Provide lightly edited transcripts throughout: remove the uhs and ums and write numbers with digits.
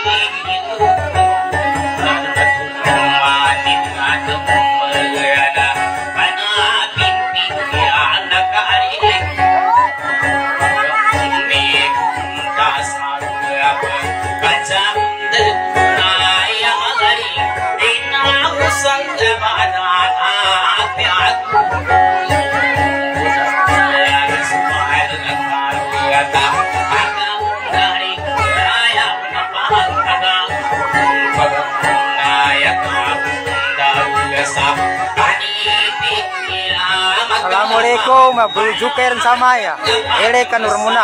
Assalamualaikum, Abdul Jukair sama ya. Elekan Urmuna.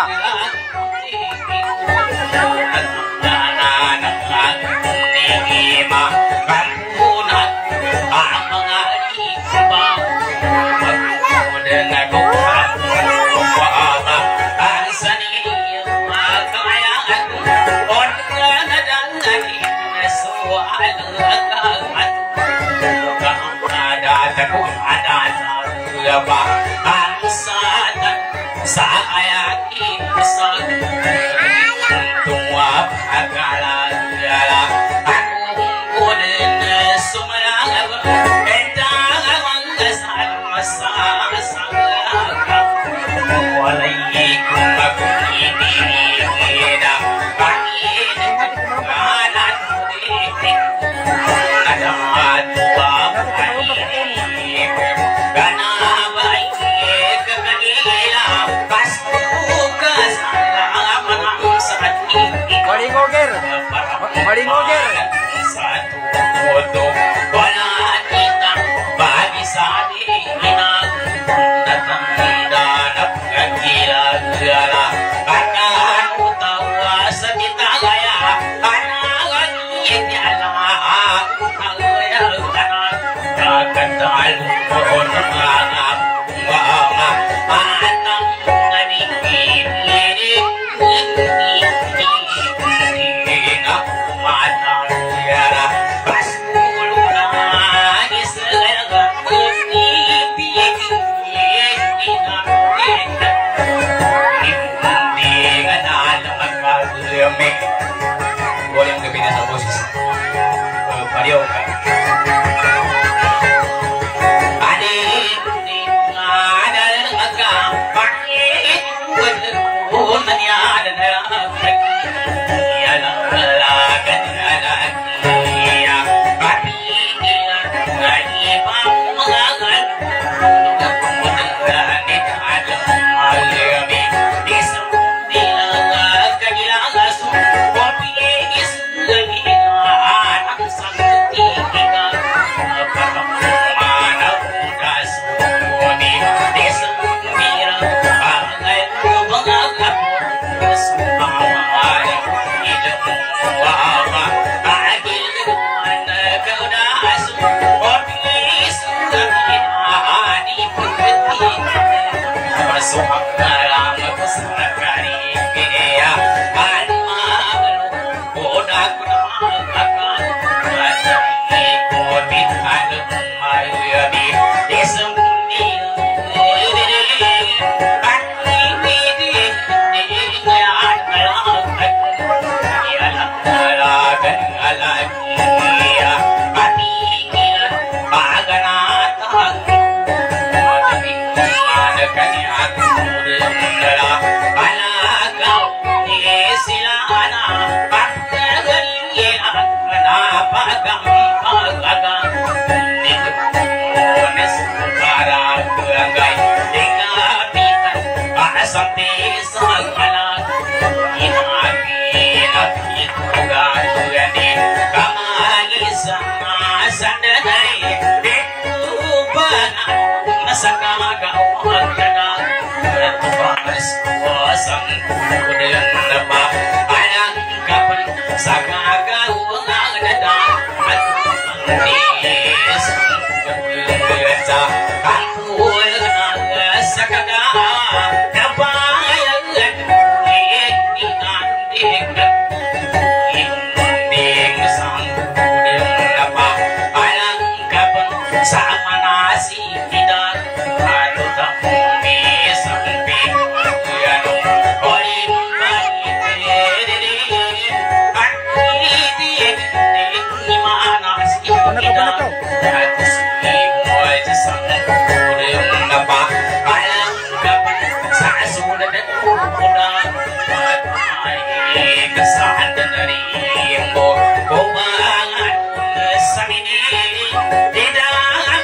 nerimo kumangan samini tidak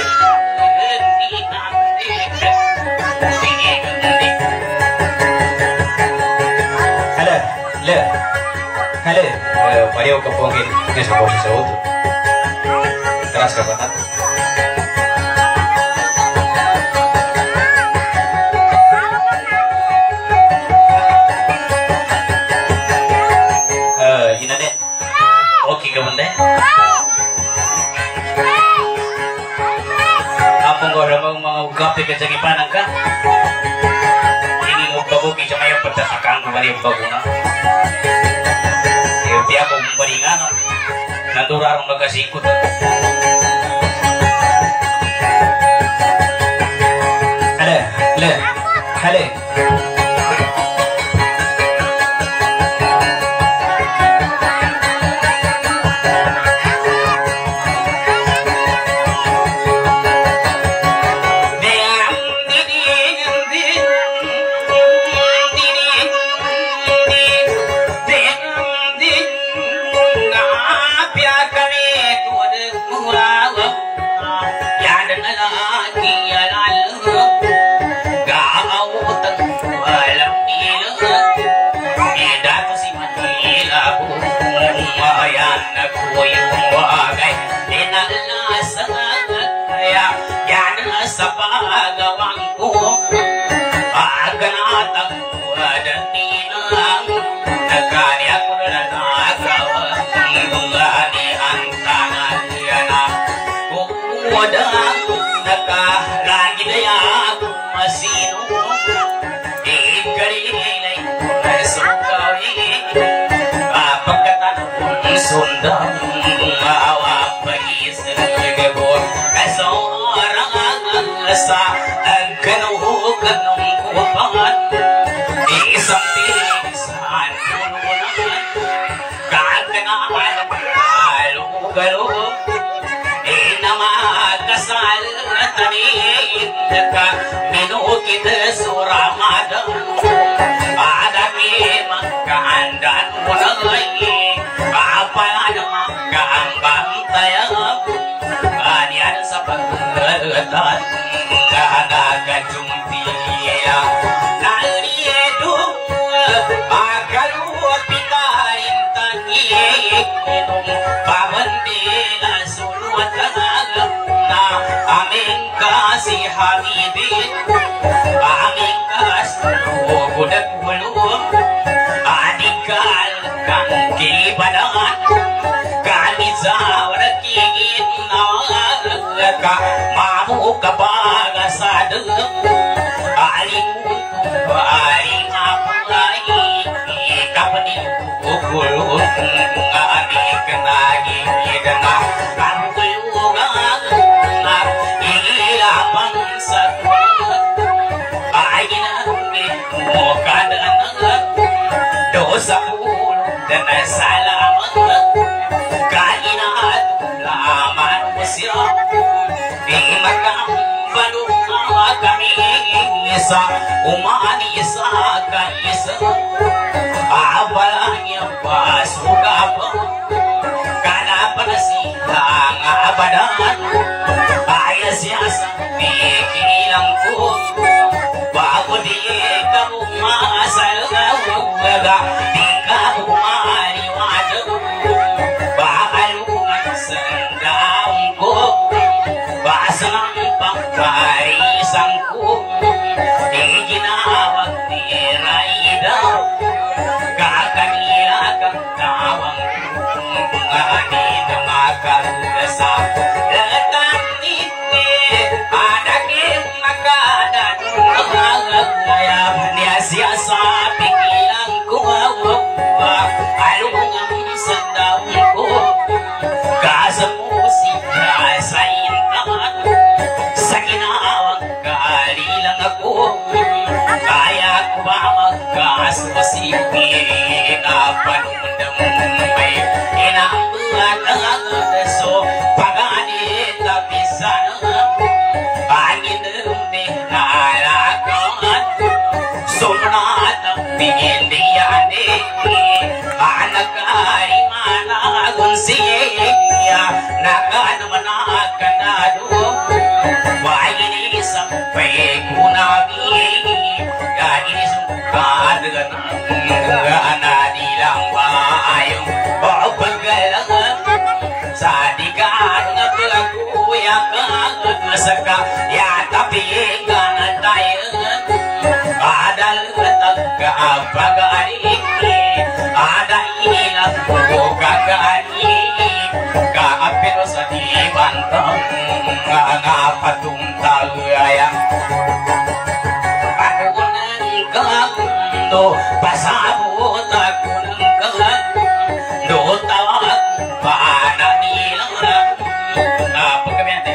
Halo, Mario Kapongin, ini sebuah sesuatu. Keras banget. Ini deh. Oke, kemudian. Apa kau mau mengungkap kecantikan angka? Ini mau babuki cuma yang berdasarkan kembali baguna. Tiap pemberingan natural makasih ikut. Halo. Sapagawangku aganatang wadaninang nagkani ako na nagawang gani ang tangan yana kuwadang nakalagi na ako masino ikarilay nasukawi pagkatanong sundang mawa pag-isip gabon sa ganong kuwapan isang pilisan pununan kaganaan halo-galo inamakasal tanin ka minukid suramadan adami magkahandan mo na ngayon kapalan magkaambang tayo kanyan sa pagkagatan Nagagajumpiya Naliedo Magaluot pitarin Tangiinom Pabandila Sulwat Lanagap Na aming kasihamidin Aming kasugod at hulong Anikal kang kibadangan Kanizawar kigit na ka mamu kabaga sadem alimutu aling apulai kapani ukul ngani kenagi dana kamulugan na ilapan satwa ayina mo kadana dosa puluh dan salamat kainat laman musya kami isa umani isa kaisa abalanya pasugapa kana panasilang abadan ayah siasa pikilang ko bago di kamu masalah di kamu mariwado baalungan sendang ko basang pangkarisangku iginawag ni Raida kakanila kang tawang ngani na makarasa latang niti adakim nakadanong kaya niya siya sa pikilang kuwawag alungang sandaw ko kasamusika sa intangan sa ginawang kalilang ako kaya ko ba magkaswasipin na panundamay inaambuan ang so paganit na pisan angin ng nalakan sunat ang pinindiyani anak ari mana gunsiya nakadumanakan adu ini sampai kunabi ya ini suka dengan anak di lambayung pegalangan sadikan ngelaku yang seka ya tapi kan tayan ada letak apa gari ada ilah buka gari ka apel sedih bantang ngapa tuntal ayam pakunan kando pasabot aku nengkan do tawak pana nilang apa kebiante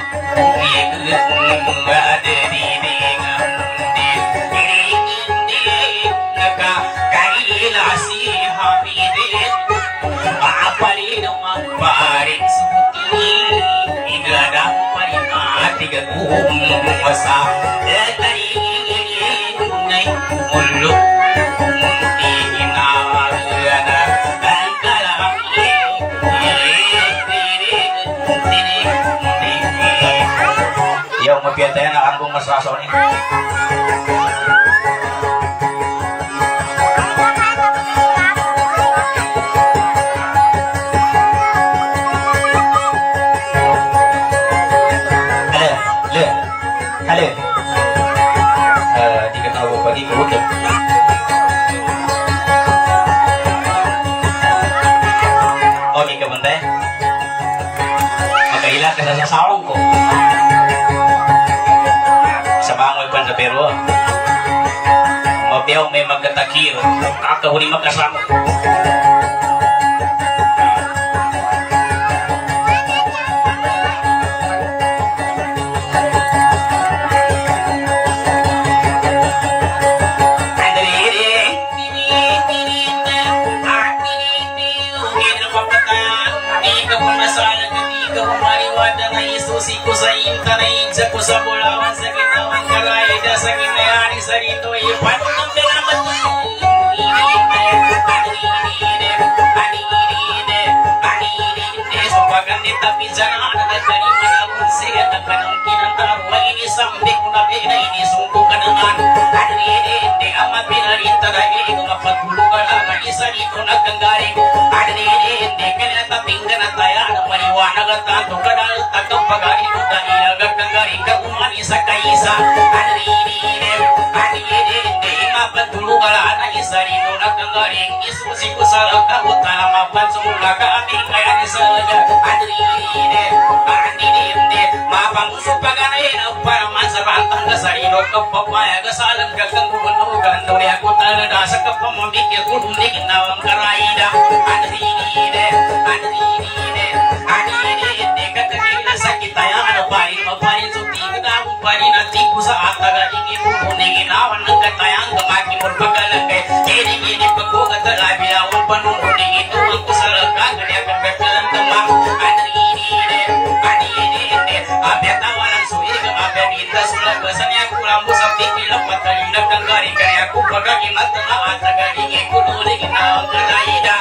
ada di dengan di naka kaila si hamidin apa di rumah paring suti igada tiga masa dari naik mulut ingin yang mabiataya na ambong masrasaw ni halo di ketawa pagi kebutuh oke kebentai maka ilah kesasa sawang ko sabangoy pandapero mabiyaw may magkatakir kakahuli magkasama Siku sa intanay jago sa bulawan sa ginawang kalaida sa ginayari sa rito ipan ng dalaman so pagandit tapi jangan ada dari mana pun saya takkan kinantarwa ini sampai kunabi na ini sungguh kanangan adri amat pinarita dahil ito mapagulugan naman isa dito nagkanggaring adri kanya taping kanataya na maliwanag at tato kadal takang pagari mo dahil nagkanggaring kaguman isa kaisa adri mapagulugan na isa dito nagkanggaring isusi ko sa lagkakot na mapansumula ka aming kaya nisaga adri mapangusok paganayin ang paraman sa bantang kasarino kapapaya kasalan kagangguan o gandaw niya ko talaga sa kapamamikil ko hindi ginawang karaida adrinide kakagila sa kitaya ano parin maparin suti kadamong parin at tipo sa ataga ingin mo hindi ginawan ng katayang gamaki mo pagkalagay kini pagkukatalabi awang panunod ito ang kusalaga kanya kagagalan tama abiyatawalan suiga abiyabita sulagasan niya kulang mo sa tipilang patalinag ng garing kaya ko pagagimat na atagaling ikunulig na ang kalaida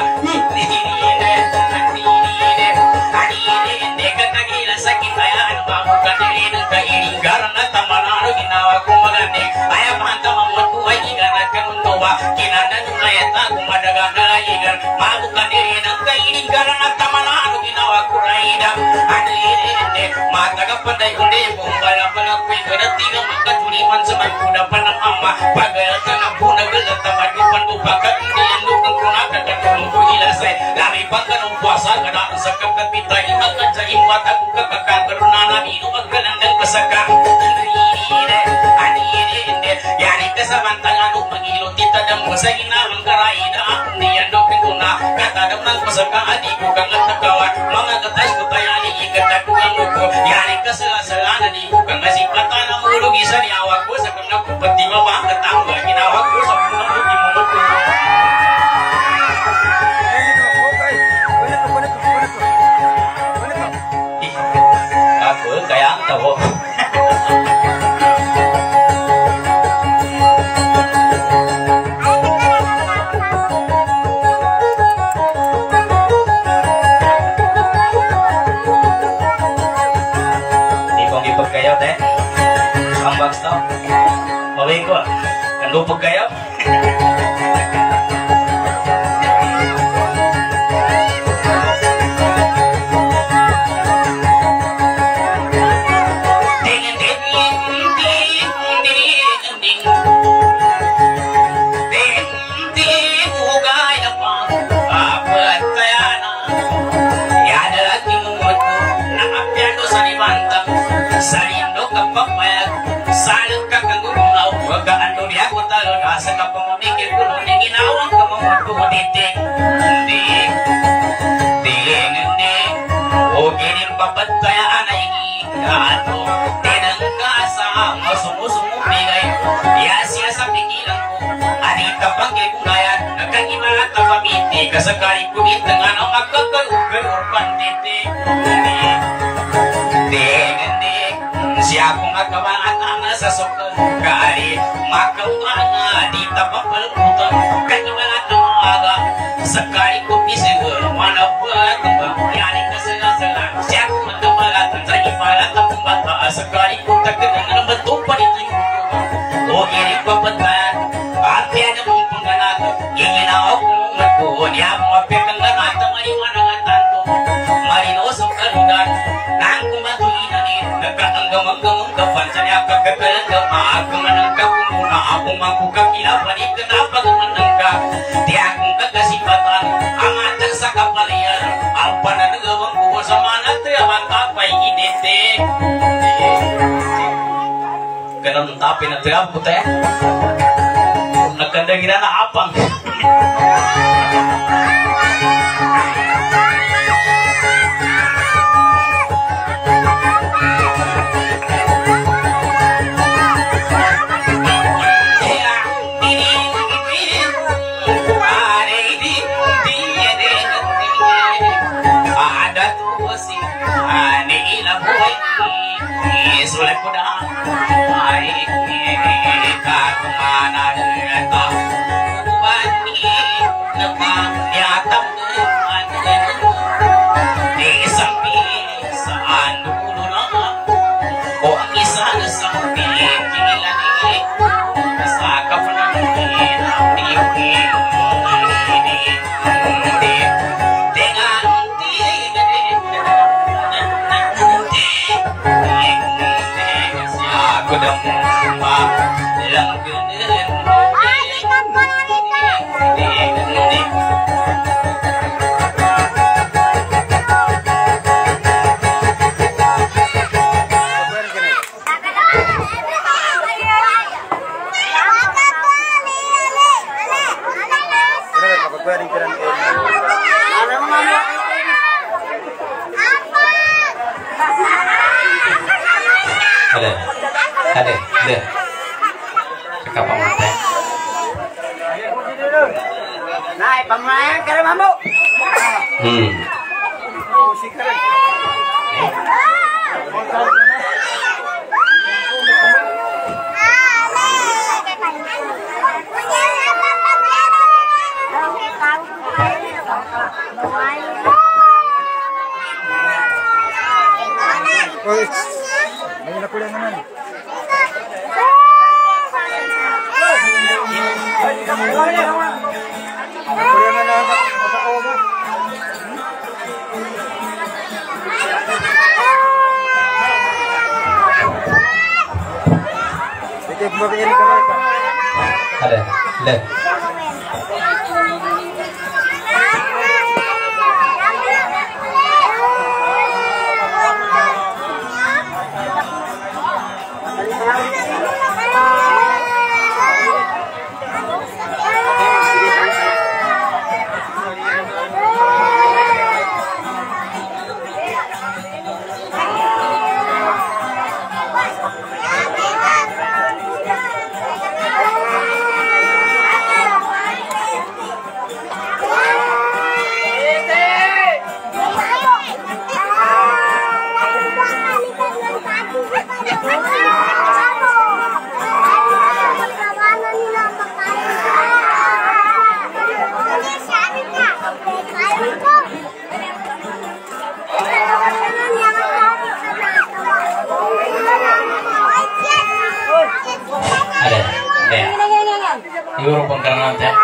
hindi katagila sa kitayaan mamukanili ng kailinggaran at tamanano ginawa ko magani ay apahantama mo tuway iganat kanuntuwa kinanan yung layata kumadagang nalayigan mamukanili ng kailinggaran at tamanano ginawa ko raida mataga panday kundi kung wala palang kwento na tigang magkatuliman sa magkuda pa ng ama pagayat ka ng bunagal at tamadipan mo bagat hindi ang lukang kunakan at tulong ko ilasay lami pang kanong puwasa kanaan sa kapitay magkadsahin mata kung kakakaroon na ino magkalandang pasaka yari ka sa bantangan o mag-ilot itadam mo sa ginawang karaida akong niyandokin ko na katadam ng pasaka adi ko kang natagawa mga katas ko tayani ikatakulang ko yari ka sa lasalanan di ko kang nasipata na mulog isa niyawa ko sa kang nakupati mabang katangga ginawa ko sa kang namuti mo ko ako kaya ang tawo Lu pegayap. Salindo kapapayag, salot ka kang gugunaw, wagaano niya ko talo na sa kapamamigil ko nung ginawang kamamot ko ditik. Hindi, o ginin papatayaan ay ano, tinangkasa, masumusumubigay, siya sa pikilan ko, anita panggil kong gaya, nagkagimalat na pamiti, kasakali kumit na nga na magkakalugar o panditik. Siya kong agawangan ang sa sukal kari makawanga di tapapalutang kaniwalat ng aga sakali ko pisigol manabuhat ng bayan kasalasala siya kong magawalat sa ipalat ng bata sakali ko tagdagan ng bato pa rin o gini papatan at yan ang pangalat ginawa kong nagpuon niya mapirang lahat ng mariwanang at tanto marinosong kaludan nang kumatulinan nagkakanggamang kapan saya kagagalang maagaman ka kumuna akong magkukakila panik na pagmanang ka di akong kagasipatan ang atak sa kapalayan ang pananagawang ko sa manat ang tapay initik ganun tapin na tiyak po tayo nagkandang ina na apang sulit ko na ay kakumana nata ubani nagpanyatang di isang pisaan dulo na o ang isa na sa pinilani sa kapanangin Ada. Cakap apa teh? Naik pemain kerem ambo. Mana kuliah mana? Ada. Siguro pangkarangan tayo.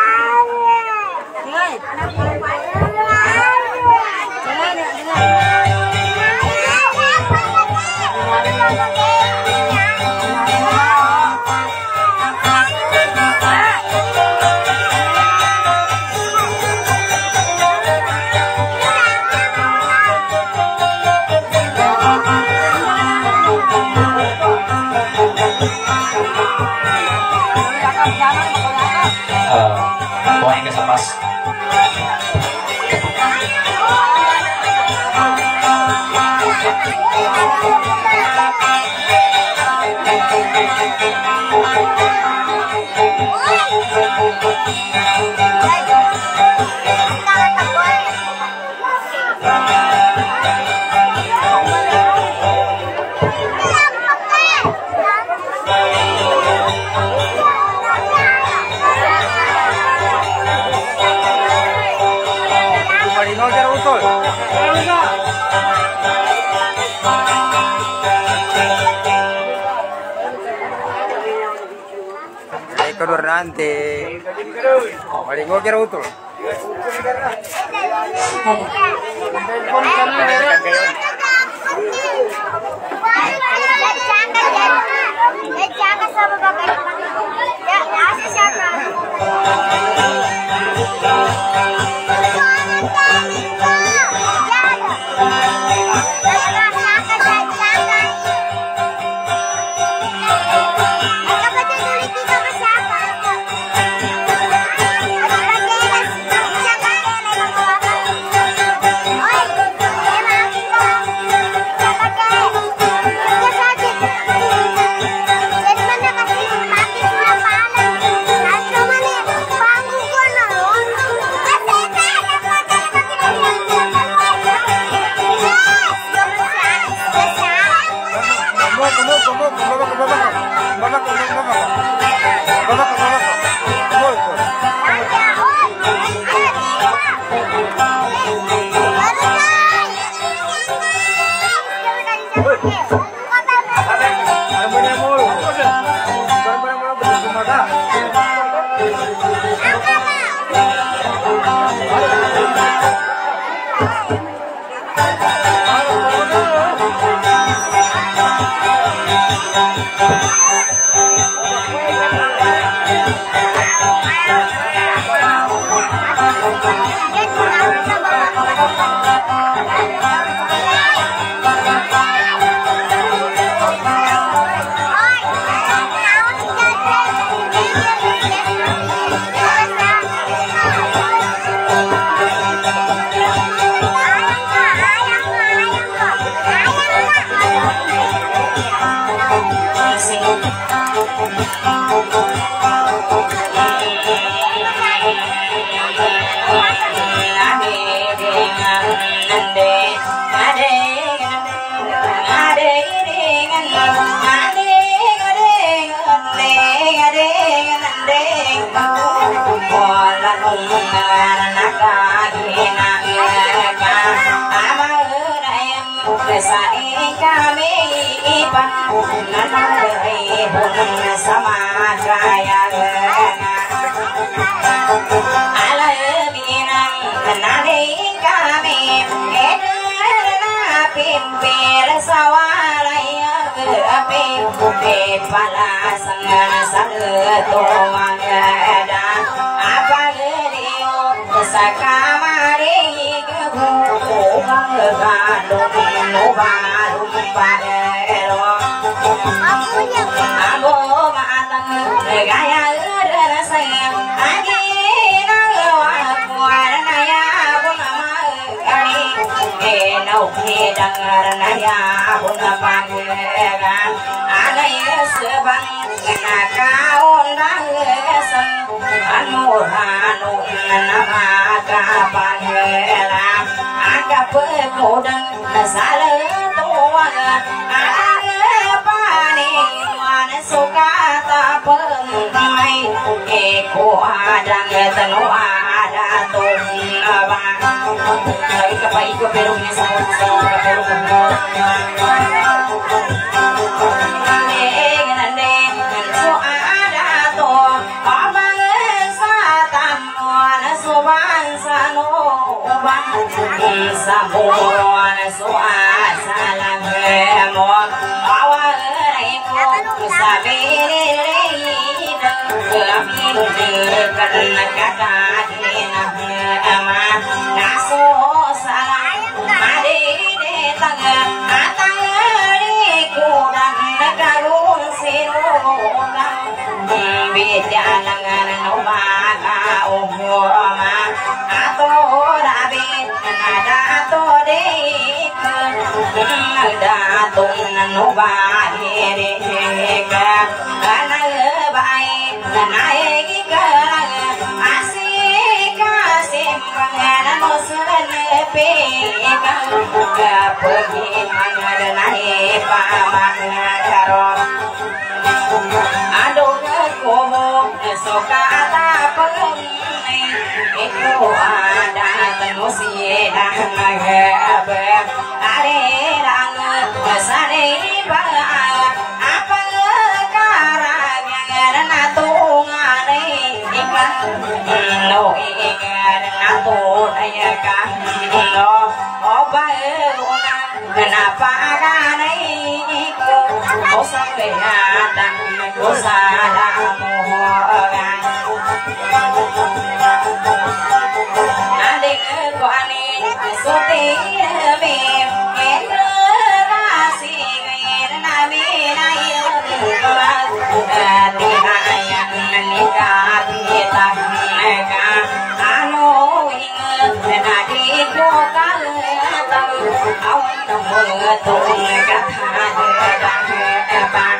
Kuhain ka sa pas. Malingaw dyan utol. Ay, kedua nanti. Malingaw dyan utol. Saburon soa salam mo awalai mo sabili amin karena kata dina ama naso salam ade datang atang di kudan karun sirukan beda langan nobaga oma atau rabi nada to dek nada to nobari deka kana bai nai kara asik asim panganan mosan pe ka pergi mangan nai pamangaro ado komo soka ta pengai itu ada manusia dah ber are rang sare bang apa karang na tu ngare iklan no iklan tu daya kan no oba una kenapa kanai ko sampai datang ko salah mohon adik ko ani sote me enrasi gair nabi nai yang nikah kita ka anu ingat nadi ko kal awan nomor tu kata dah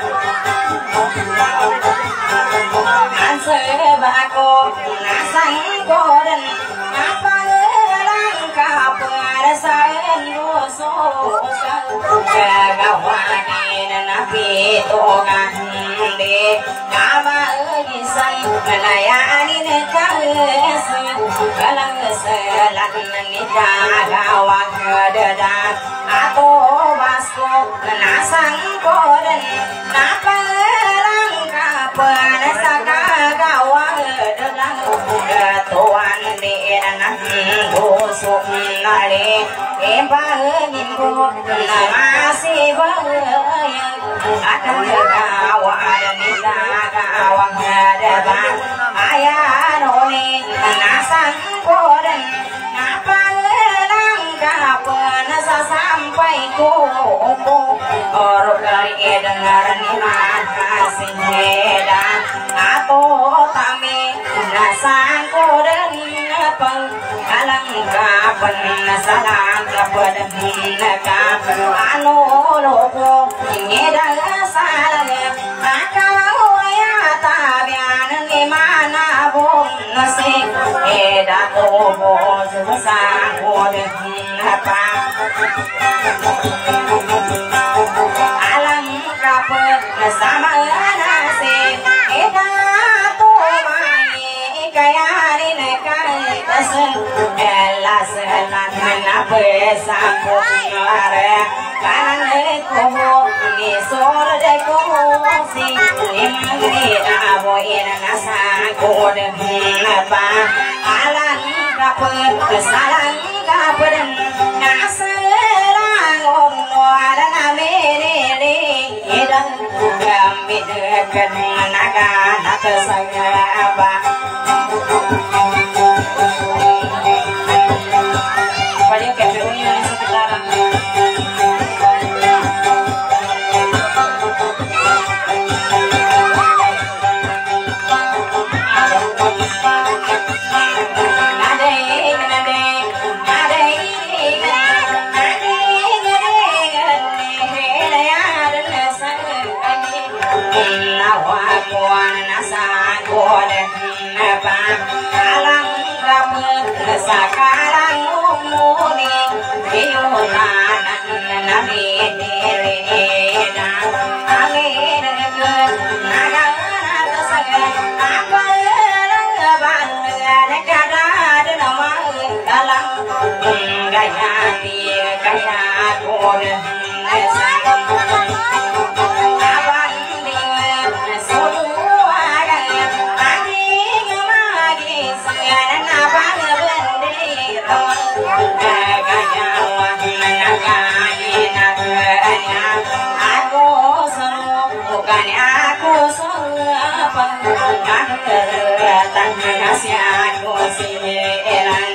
sebako nasang koden apa langkah perasaan dosa kagawanin nabi tokan de nama isan melayanin kaes kalang selan nikah gawang dedak atau basko nasang koden napa langkah perasaan gawang dedak tuan di anak busuk nari ebangin bu masih bayang ada kawan nita kawan dedak ayah noni nasang koden napa langkah penasa sampai kuku orang kali dengar niman kasih dan atau tami nasang koden peng alangkah penasaran kepada mereka anu logo ini dah salah akal ya tabian di mana pun nasi eda tobo susah koden apa alangkah bersama nasi eda elas elas menapa sambung lare karena komo ni sol de komo si imri aboin nasa kode apa alang kapet kesalang kapet nasalang ono ada mere edan kami dekat naga naga saya apa banyak KPU-nya di sekitaran. Sekarang umuni diunan nabi dirina angin ke naga naga apa leban negara nama dalam gaya dia gaya kod abang dia semua ada aku sepengan tangan siaku siran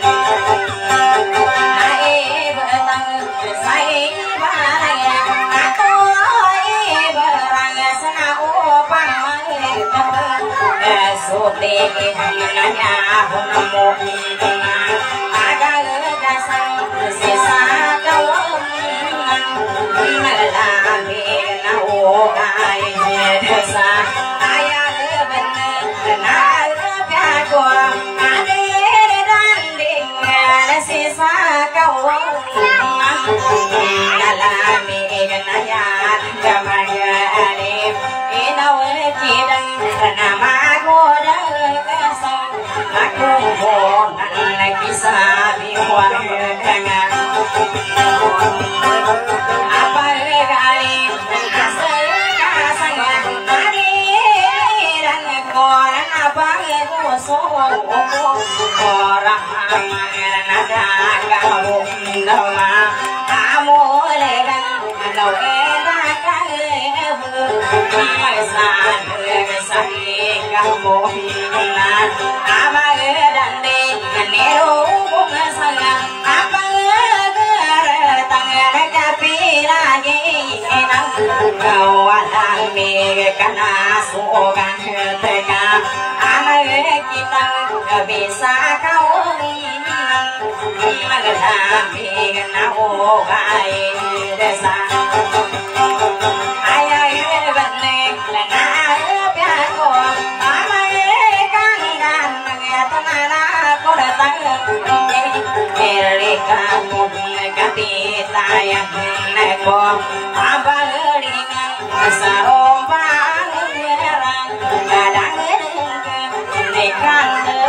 naik betang saya barang aku berang senau pamai suti nanya namo agak dasang sisa kau melami nau kai desa ayah bener benar piaku ade danding sisa kau melami naya kamaya ade inau kidang nama godang kesong aku bonan kisah biwang dengan apa kali asal kasangan hari dan koran apa itu orang ada kamu nama kamu legan kalau enak masan sakit kamu hilang apa dan nero sangat apa kau alami karena sugan tega anak kita bisa kau mengalami karena ogai desa ayah benek lena piaku amai kandan tanara ko datang kamu ganti tayang neko abalingan sarombang merang kadang nekan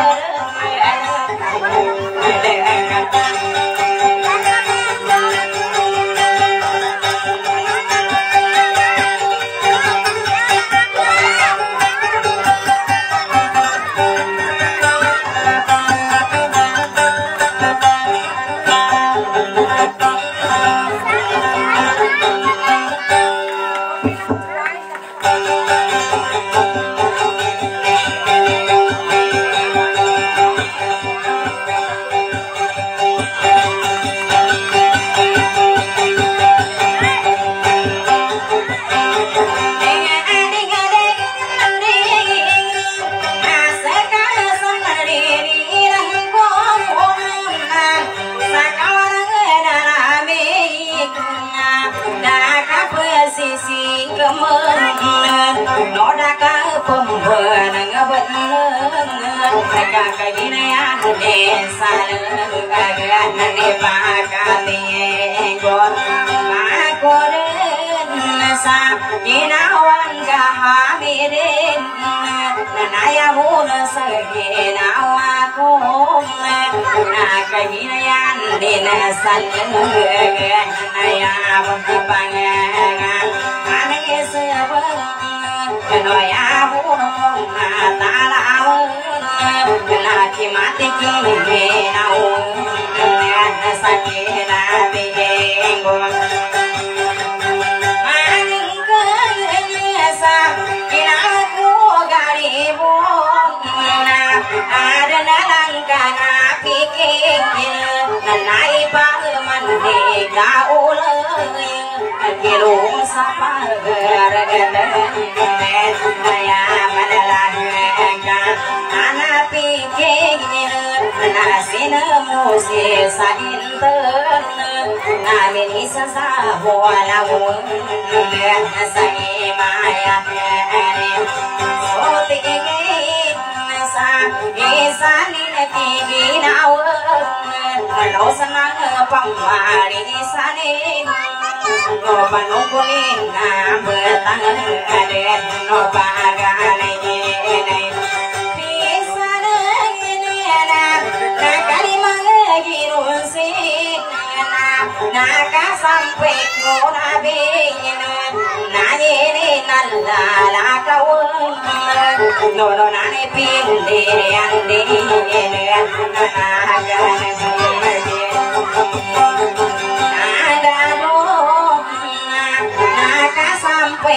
sampai ngona bingin nanye nalla kau no nane pinde ande ada no naka sampai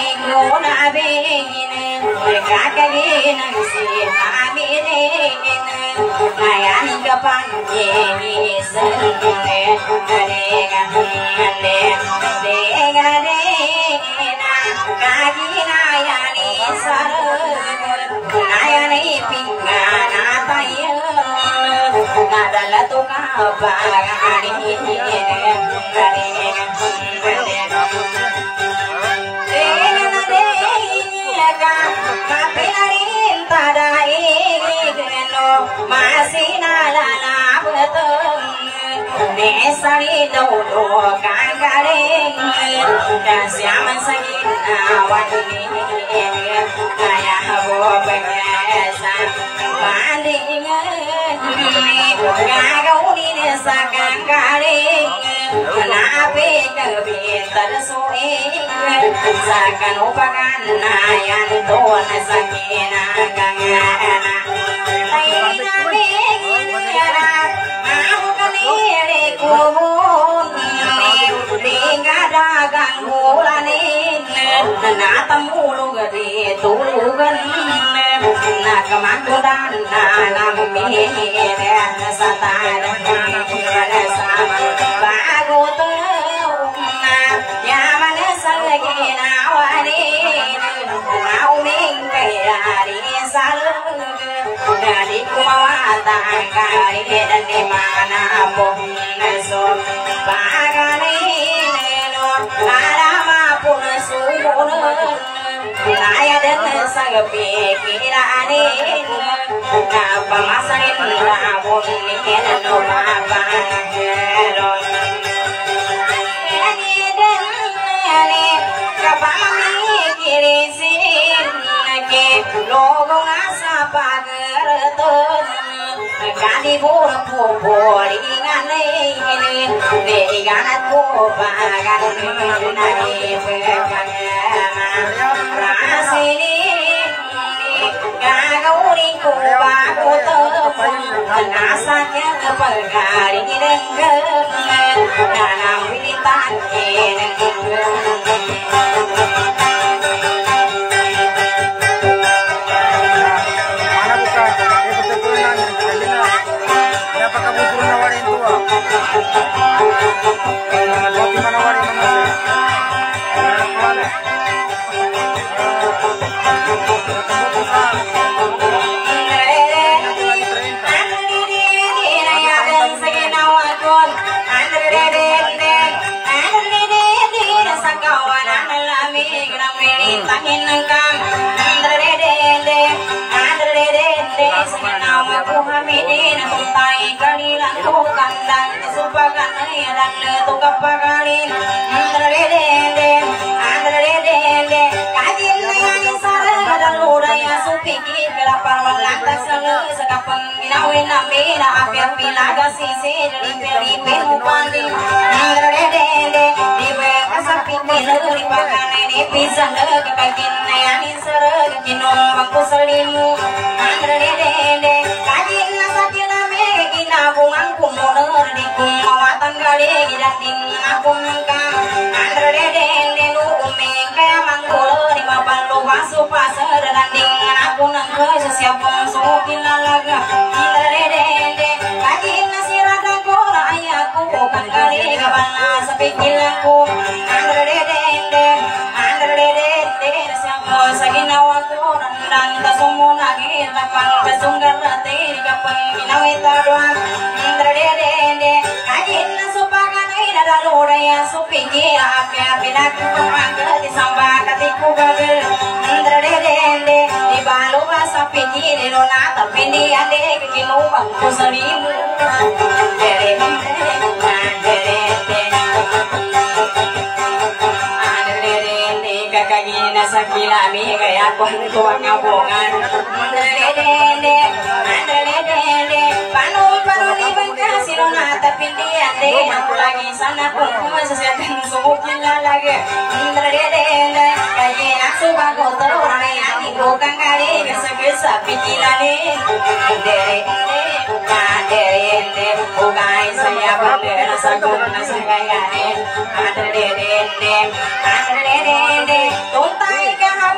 Tuntai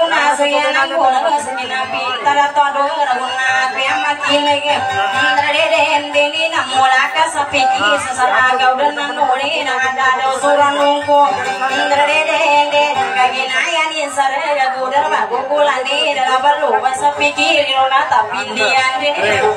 guna sayana guna sakinapi taratodo guna piamakinege ndredendeni namolaka sapiki sasaraga udan nuri nada suranungko ndredende kaginayani sarega gudar bagukulani dalabalu sapiki rona tapindiande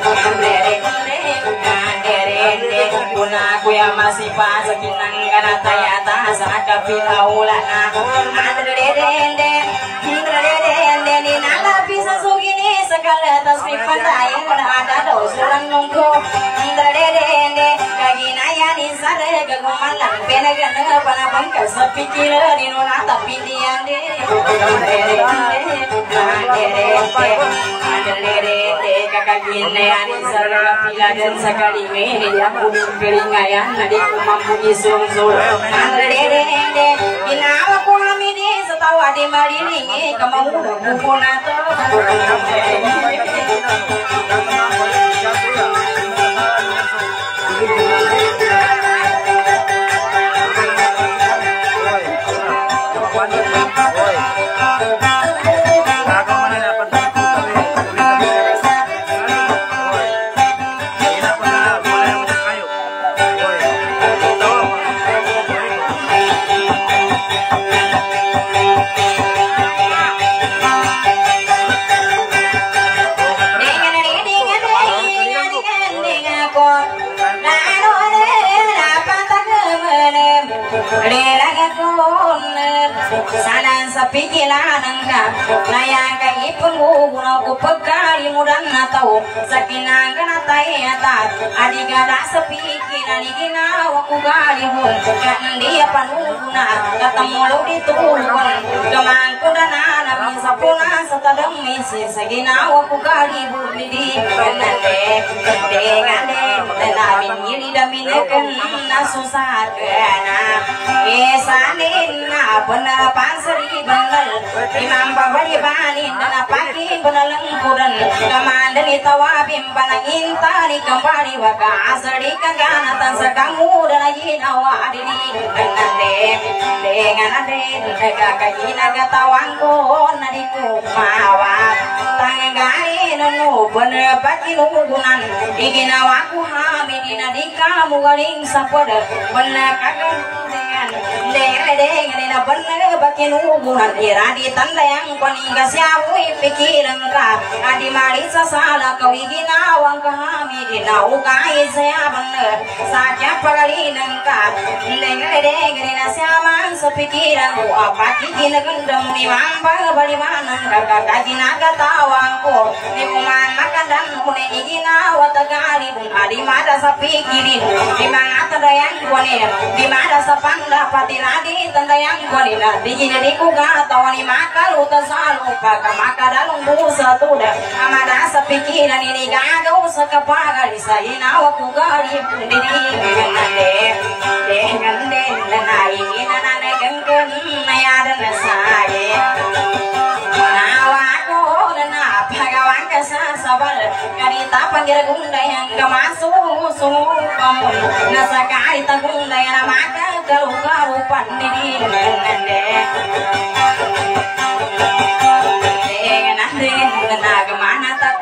ndredende guna kuya masih pas kinang kana tayata sanaka pilaulana ndredende ni nala bisa sugini segala tasbih pandai ada dosuran nungko ndredende kaginaya ni sare gagumalan penagana panabang kasapikir di nona tapindiande ndredende kakagine ani sare pila dan sakali meni aku keringayan nadi mampu isung-sung ndredende inawa ku amini setawa di marilingi kamu kupunato sana sapikilan ka nayang ipun guna ko pagkali mudan natao sakinang kanatay atat adigada sapikilan iginawa ko galihon kandi panuguna katamulo ditulungan gamang ko na namin sa puna sa tadang misis sa ginawa ko galihon hindi kanande dengane namin yilidaminakan nasusat na esanin na penerapan seri bengal imam babari banin dan apaki benalang kudan kamandan itawabim panangin tani kembali waka asari kaganatan sekamu dan ayin awadini kanande dengan ade mereka kayina katawangko nadiku mawa tanggai nanu penepati nugunan iginawaku hamidina di kamu galing sapada benakakan dengan bener bakin hubungan iradi tanda yang paling kasyawi pikiran ka adi marisa salah kau iginawang kami dinaukai saya bener saja pagalinan ka dengan siaman sepikiran ku apa kikina gendam ni mamba balimanan kakak kagina katawang ko ni kuman makan dan mune iginawa tagali pun adi mada sapikirin di mana tanda yang kone di mana sapanda pati radi tanda yang kone digina di kuga tawani makal utasalu kakak maka dalung busa tuda amada sapikiran ini gagau sakapagal sa inawa kugali pun dengan denai inanane gengken nayadan saye nawako na pagawan kasa sabal karita panggil gunda yang kamasu kamu nasa karita gunda yang maka kalau pandiri dengan nagamana tak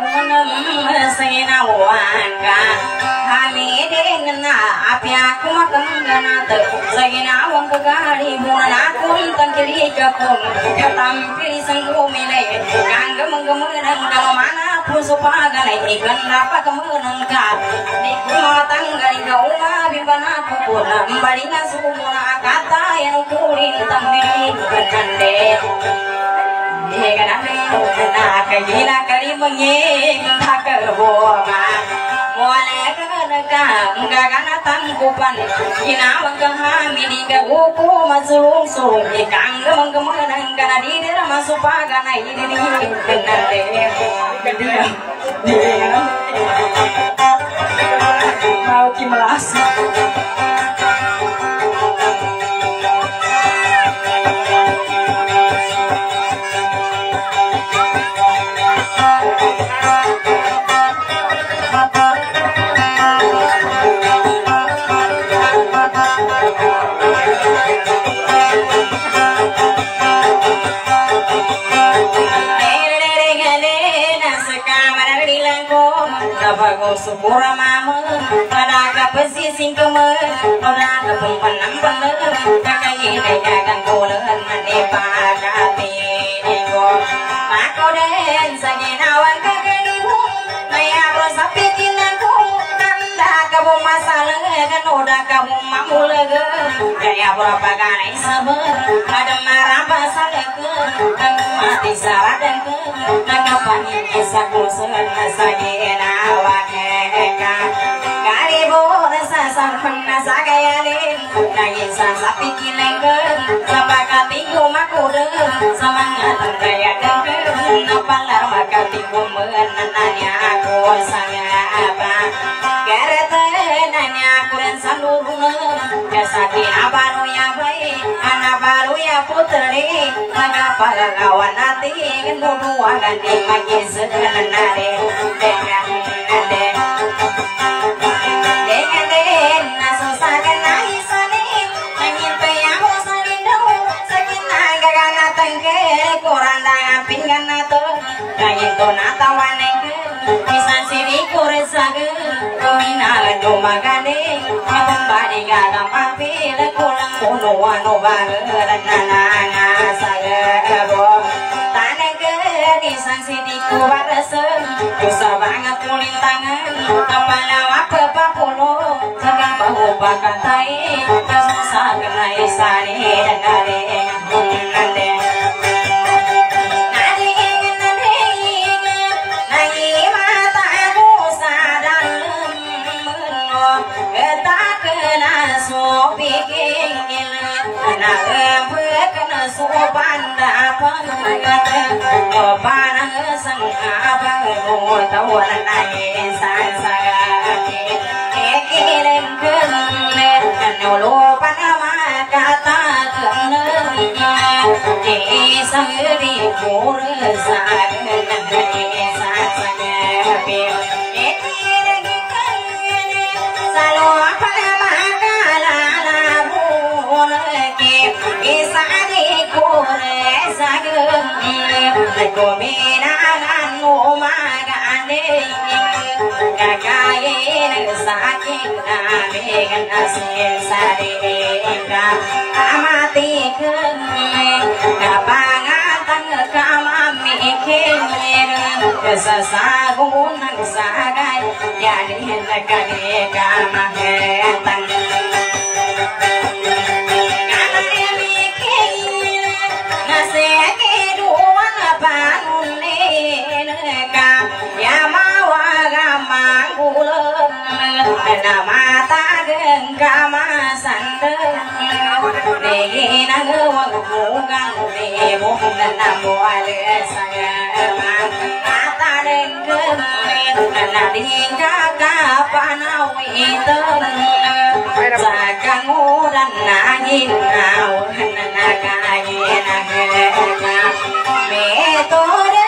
sinawanka kami dengan api aku makan ganat saginawang kagari muna akong tangkiri kapon katampili sanggumile kang gemenang kamana puso paganay ikan dapat kemenang ka di kumatanggal ka umabibana ko pula mbalina sumuna kata yang kurin tambili kande na kagila kali menging takaboma wala gaganatan kupan kinawang kahami di kaguku masulung ikang gemenang kana di dalam masupagan ay di mau kimelas bago subura mama pada pesising kemer orang kepempanam bener kakai dagang kolen mane pakati ego mako den saginawan kakelimu naya prosapi kinanku nanda kamu masalah kan udah kamu mamulega kaya berapa kanai sabar ada marah pasaleke mati saradan ke nakapanin isaku sana sagina wakeka karibu sasar pernah sagayalin nangis sapi kilengke sapakatiku makude semangat daya denger napalar makatiku menananya aku sangat apa garete nanya aku dan saluruna kesakin abaru ya baik anak baru ya putri mengapa lawan hati kedua ganti magi sekenare dengan nasusah kenai saling nangin peyamu saling dong sakin naga gana tengke kurandang pinggan nato nangin to natawanek pisan sini kuresage minal doma gane kembali gagam apil kulang unuan obaran nana sagabo taneke pisan sini kuwarese susah banget kuling tangan kepala apa papulo jaga bahu bakal tai susah kenai sani dan nare nande Panda pangat panang sang abang tawan nai sang sagati ekiren kenet nolo panama kata kenet di sang di pur sang sang sagati ekiren kenet salo panama kala labun ke isadi kore sagem ko minanan umagane kakain sakin amegan asin sarika amati ken kapangatang kamami ken kesasagunan sagay jadi nakane kamahetang mata geng kama sande negina wang bukan nebo dan namuale sayama mata dengem nadinga kapanawi itu sakang udan nangin awan nagayin agena metode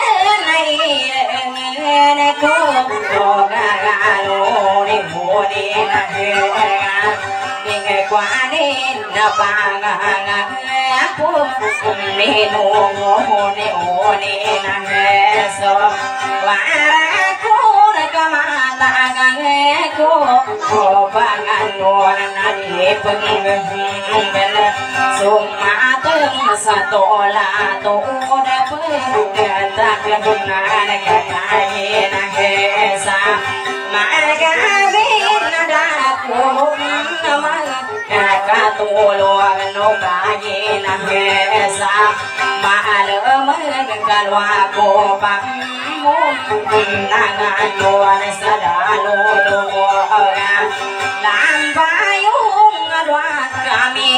naire ko rogalo Dingai kwanin na pangangan ako Ninuhuni na heso Warako na kamatagang ko O panganon na ipanggahin Sumatang sa tola Tuda pagkatak na nagkakain na hesa Magagawin na dako naman Nakatulog no kain ang hesa Maalaman kalwa ko pang mo Nangano na sa daludo Lampayong alwat kami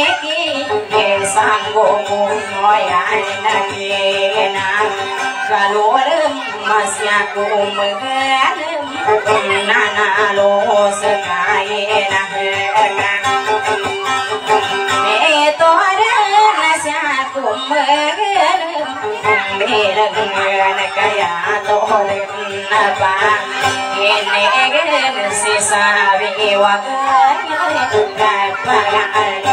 Isang gumunoy ay naginang Kalulem masya kumagalem Nanalo sa kain ang hegang Ito rin na siya kumagalem Bilang na kaya tolim na pa Hinigin si sabi wag Kapagaan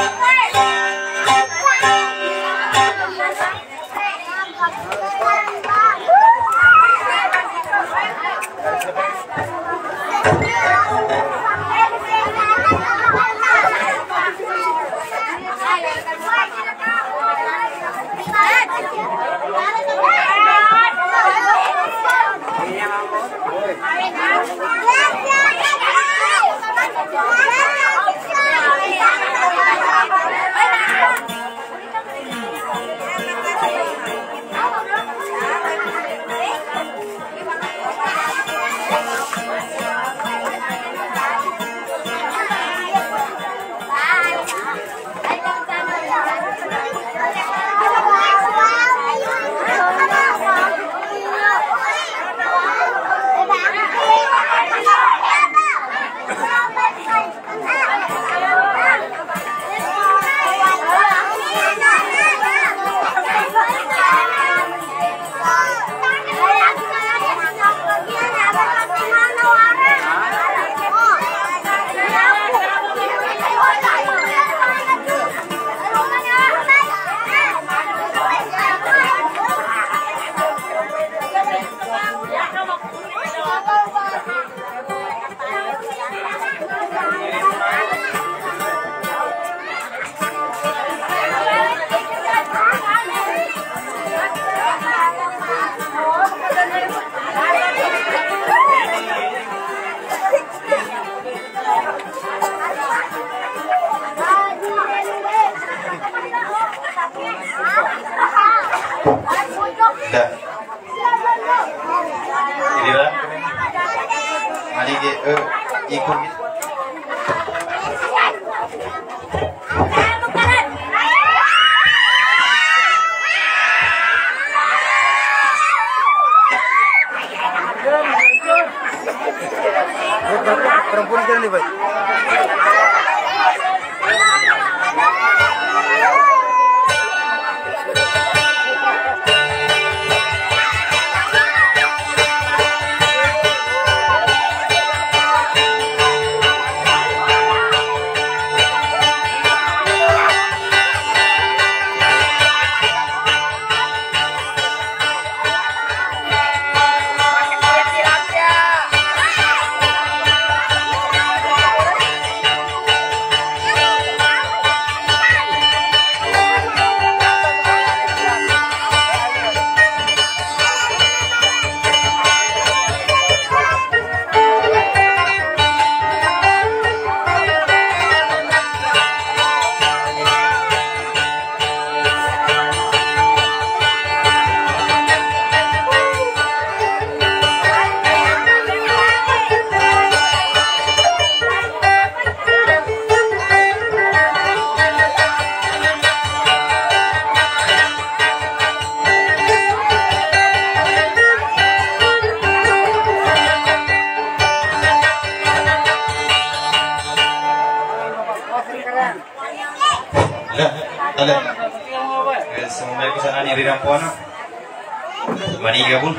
Ada. Sumber ke sana ni rirang puan. Mani gabung.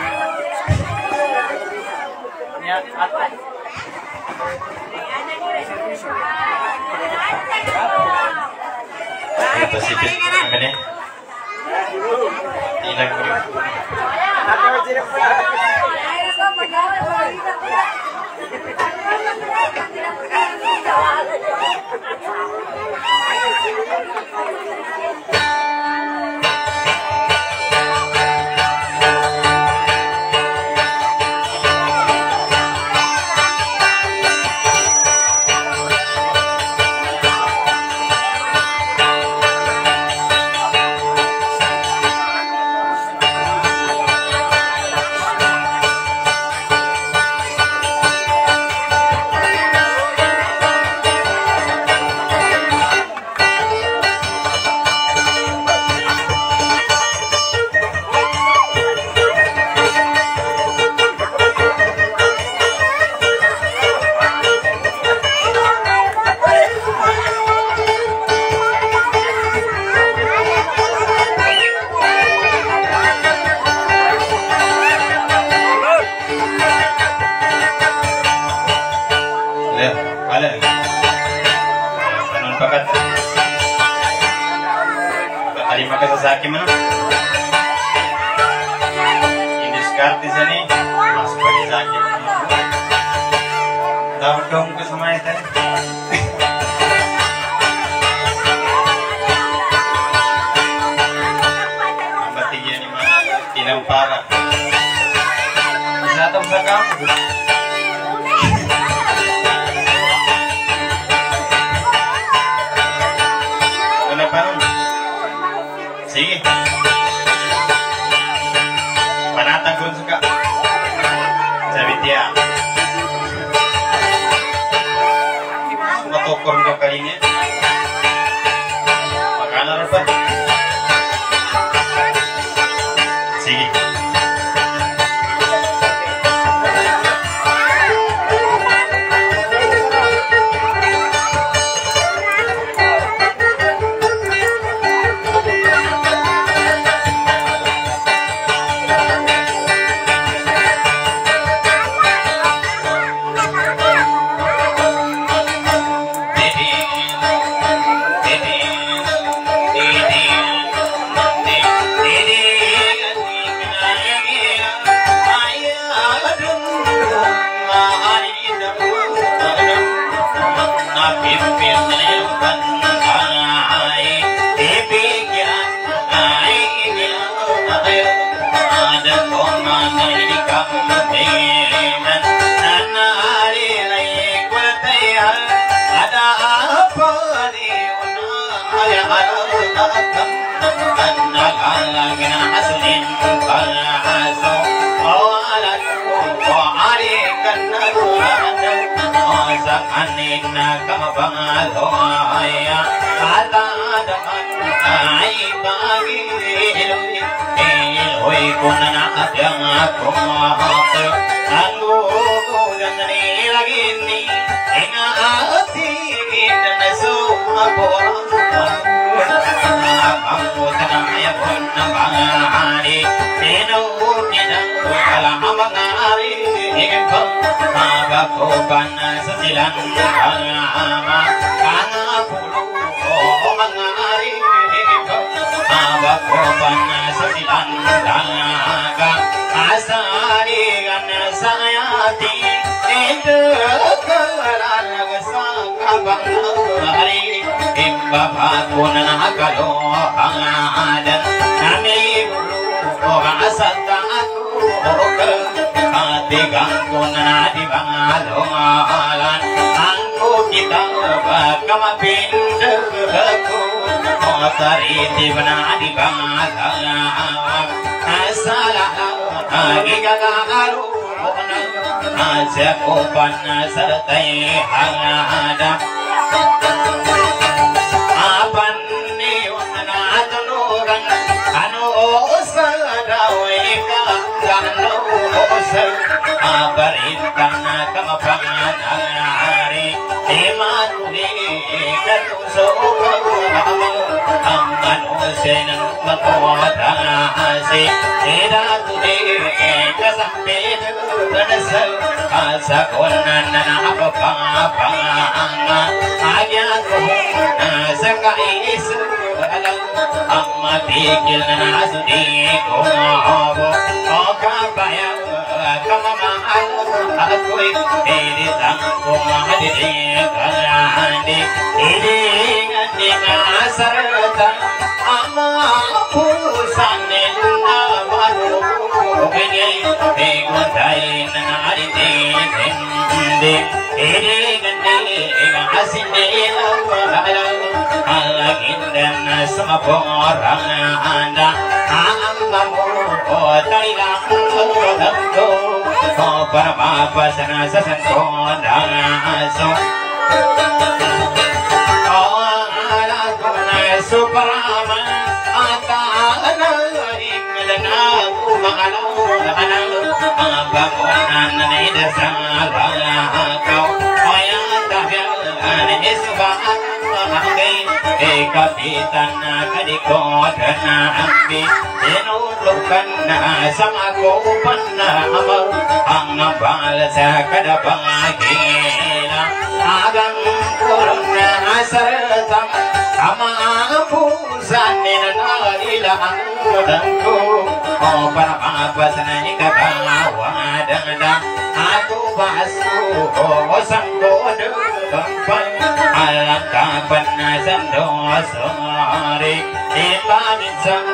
Pasipit kene. Tinag ko. Terima kasih sakit mana? Ini sekarang di sini masuk lagi sakit. Tahu dong ke sama itu. Nampak tiga ni mana? Tidak parah. Bisa tahu sekarang? Kenapa? Sige. Panatang kung suka. Sabi dia. Matokor nyo kalinya. Makanan apa? Sige. manusia ng magkotasi idatuti kasampid nasal kasakunan na nakapapanga agyan ko sa kaisu ang matigil na nasudi ko o kabayang kamamahal ako'y pinitang kumadidig kalandi ilingan di ngasaratan ang mga pusan nila marunong iguntay na narititindi ilingan di asin nila halagin din sa maporang anda ang mamutay lang ko para mapasan sa sangkon ang aso alam ko na suparaman at anayin na kumalaw ang bangunan na idasal ako kaya tabian isubahan kapitan na kalikot na ambi inulukan na sa makupan na amaw ang nabal sa kadapangagila agang kurang na saratang ama pusan ninanalila ang udang ko o para mapas na ikakawada ako baso o sangkodo kampay alam kapan na sandosori ipanin sang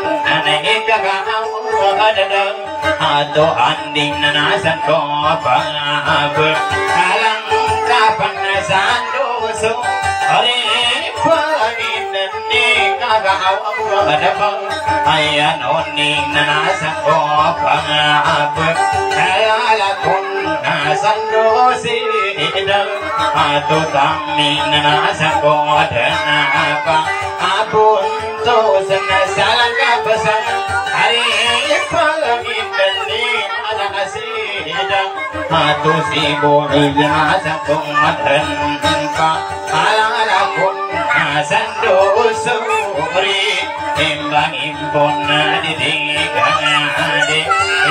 nanay ato anding na nasan ko pangabot alam kapan na sandosori ipanin na ni kagawang ayan oning na nasan ko pangabot alam kong nasan dosiri ato taming na nasan ko apa abun to sanasalang kapasan hari palagin dani ada asida ato sibol nasan ko pa alala kun nasan dosuri timbang impon na didigan ade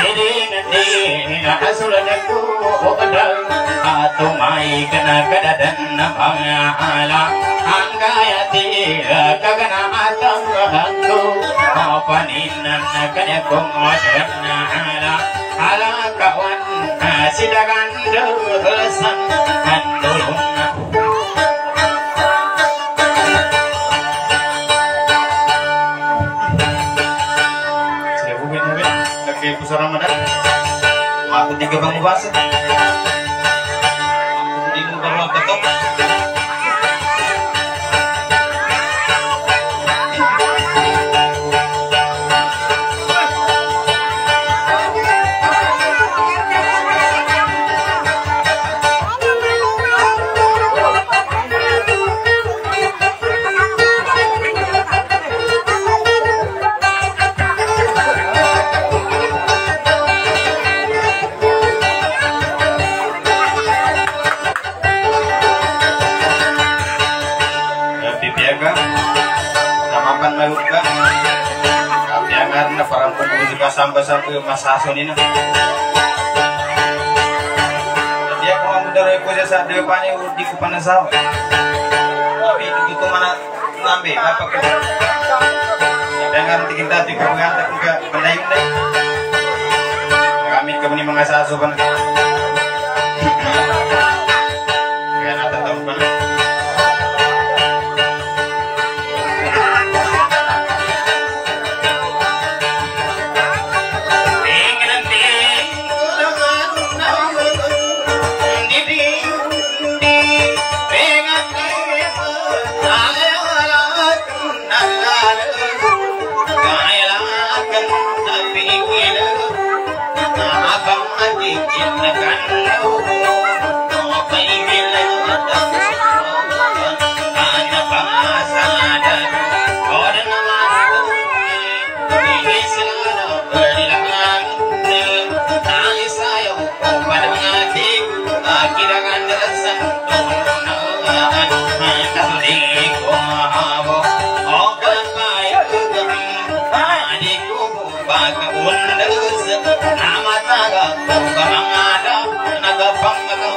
asulanaku odal ato mai kana kadadan na pangala anggayati kagana atang hantu apaninan kanya kumodan ala ala kawan sidagan dosan andulun saya bukan lagi pusara Ramadan aku tiga bang bahasa aku di muka ruang ketok na parang pumulit ka sampai masason ini. Dia ko ang daroy ko sa depan ni di ko panasaw. Tapi itu mana ngambil apa ke? Dengan kita di kagata ko ka pandayong dai. Kami kami mangasaso ban. Kaya natatawag ba?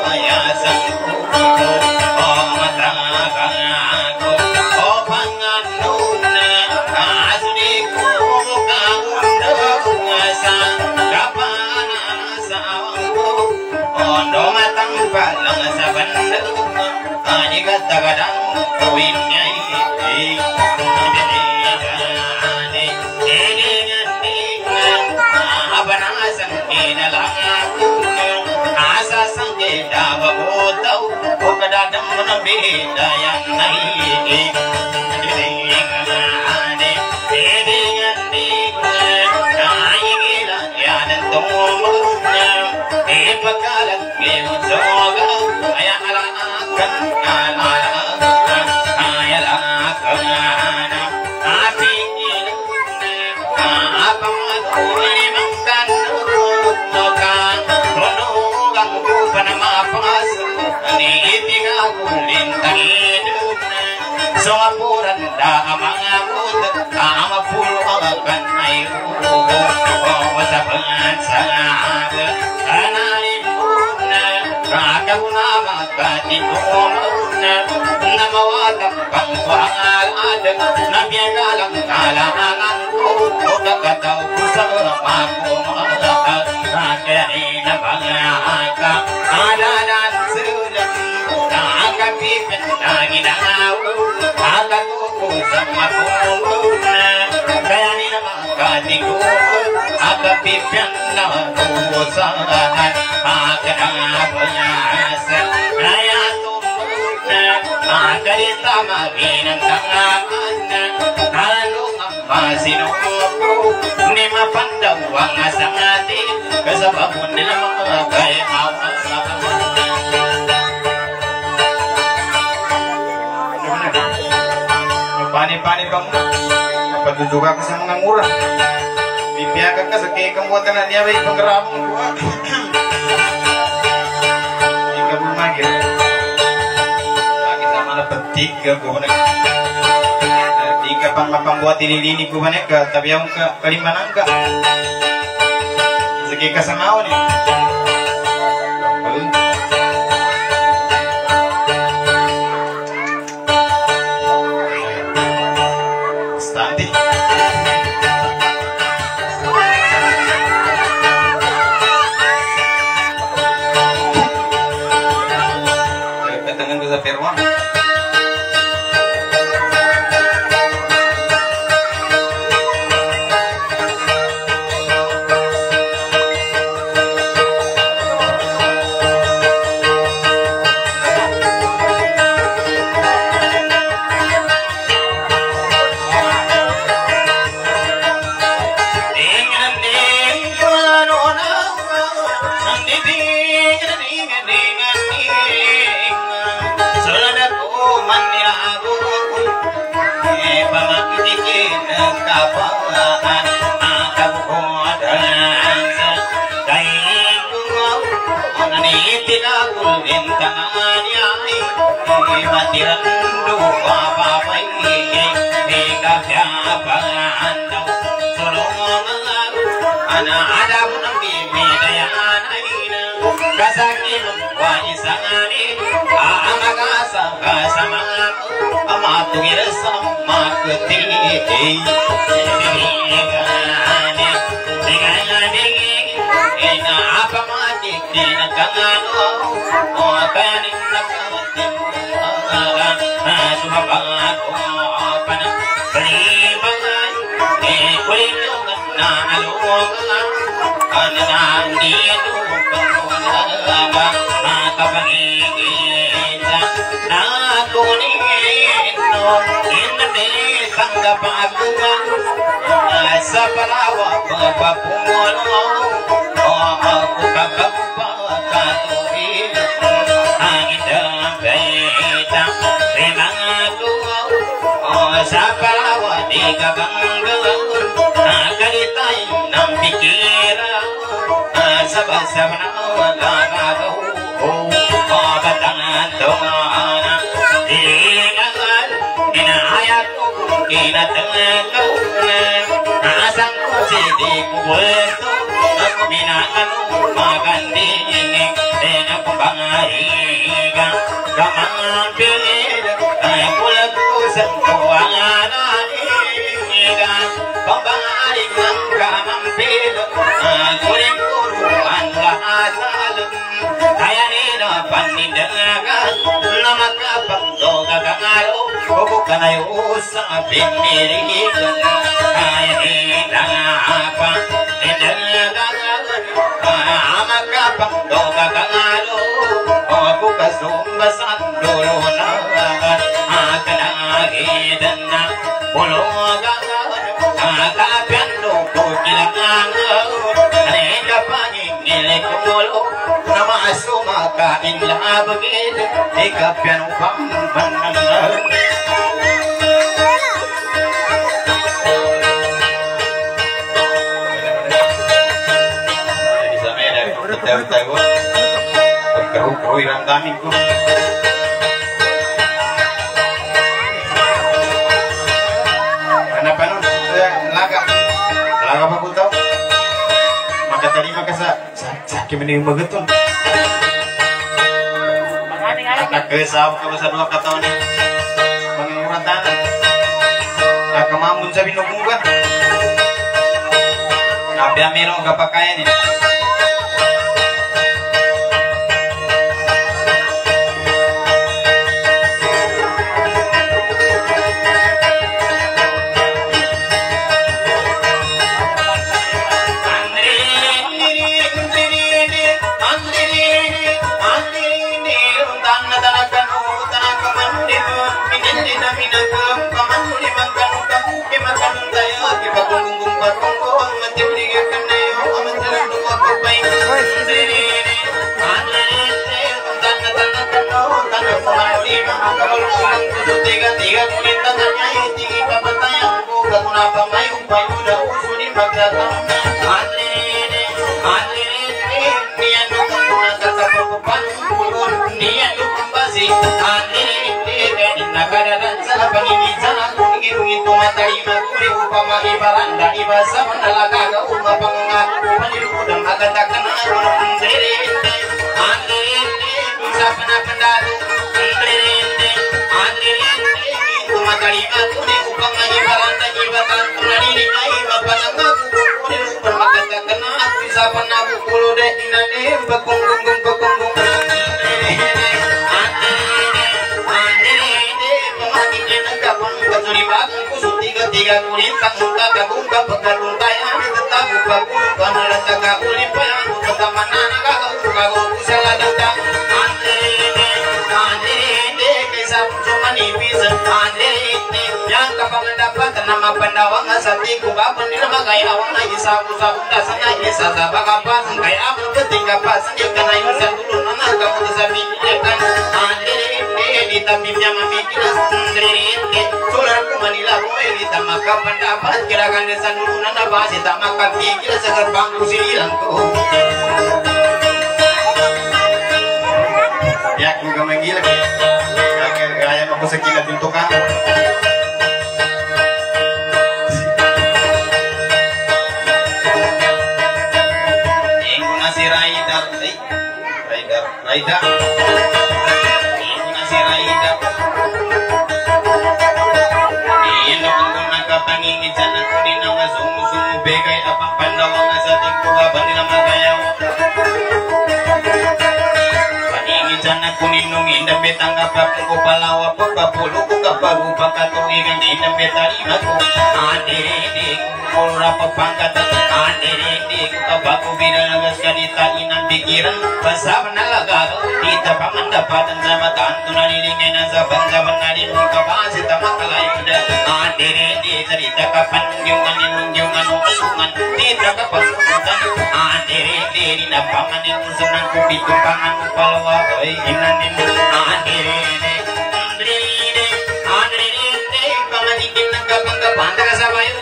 Pani-pani bang, apa juga kesana ngangurah. Bibiakan ka sakay kamutan na niya may panggarapong buwa. Ika bumagir. Lagi sama na petiga ko na. Ika pang mapambuat dililini ko na ka tabi akong kalimanang ka. Sakay kasangawan eh. masang kusiti kuwetu aku binakan magandi dan aku bangariga gamang pilih aku lagu sentuhan iga pembangarigan gamang pilih aku rinduan lahasal kaya nina panindagan nama kapang doga gangalo bukan ayo sa pinirigan kaya nina apa ama kapang doga gangalo aku kasumba sa dulo na akan agidan na pulugan kakapendo ko kilangan anenda pangingilek mulo nama sumakain labagid ikapyan pambangan tahu keruh iram kami ko kenapa nun laga apa ku tahu maka tadi maka sakit mending begetun anak kesau kalau dua kata ni penguratan nak kemamun sabi nukungan nabi amero gak pakaian ni tiga kulitan hanya tinggi papatayang ko kenapa mayung payuda usuni magdatang niyan dukong nagkakapapan niyan dukong basi nakadaran sa pangingitan kung tumatay maguli upama ibaranda ibasa manalagaga umapangangako paniludang agadakan ako ng dirente sa panapandalo makalima kuni upang ibaranda ibatan kunani ay mapanangaku kuni upang magandang aku isapan aku kulo de inane bakungung tiga kulit tangga gabung kapagkarun tayo tetap upang kanala taga kulit pa katamanan kagaw sala daga kaysa cuma nipis yang kapag dapat nama pandawang sa tiku kapag nila magayawang na isa sa utasan na isa sa bakapas kaya ako keting kapasan yung kanayon sa dulo na nagkapag sa binilakan di tabibnya mamikinas sular ko Manila ko elita makapandapat kirakan desa dulu nana basi tak makapikir segerbang kusilang ko ya aku gak manggil kaya aku sekilat untuk kamu ingku nasi raidar ingku nasi raidar ino kung nakapangingitsan ako din ang sumu-sumu begay apang pandawang sa tingkuha ba nila magayaw paningitsan ako ninong indambetang kapakong ko palawa pagpapulo ko kaparupa katuigang indambetarima ko andirindig kulra papangkatan andirindig kabago binalagas kanita inang pikiran pasaban na lagaw dita pamandapatan sa mataan tunalilingay na sa bansaban na rin mong kabasit ang makalayuda andirindig sarita kapan yung anong dita kapasukutan andirindig na pamanin sunang kupito pangan mo palawa ay inanin andirindig pangadikin ng kapangkapan taga sa bayo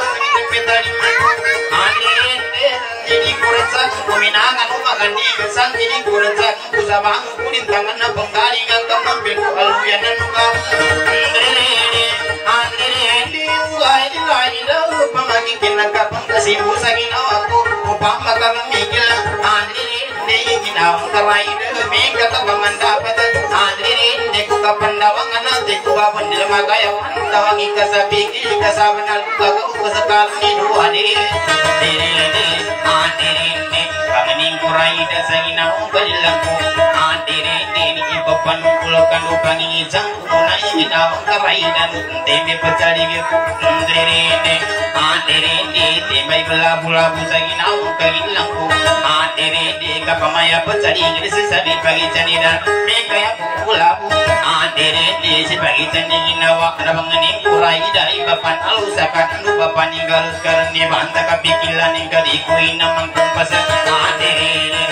ini kuretsak kuminangan umagandi kesan ini kuretsak kusabang kunin tangan na penggalingan tangan belu aluyan na nuka bikin nakapang kasibu sa ginawa ko upang makamamigil Andrinde ginawang karay na may katapaman dapat Andrinde ko kapandawangan natin ko kapandil magayawan tawang ikasabigil ikasaban na lugagaw ko sa karni duwani Andrinde panganing kuray na sa ginawang kalilang ko Andrinde ipapanungkulokan upang ingizang unay ginawang karay na teme pagkaligil Andrinde may belabu-labu sa ginawang kagilang ko Andrinde kapamaya pagkaligil sa sabi pagitanidan may kaya bulabu Andrinde si pagitani ginawa nabanganing kuray da ipapan alusakan lupapan inggal karni banta kapikilan yang kadikuin namang kumpasa Andrinde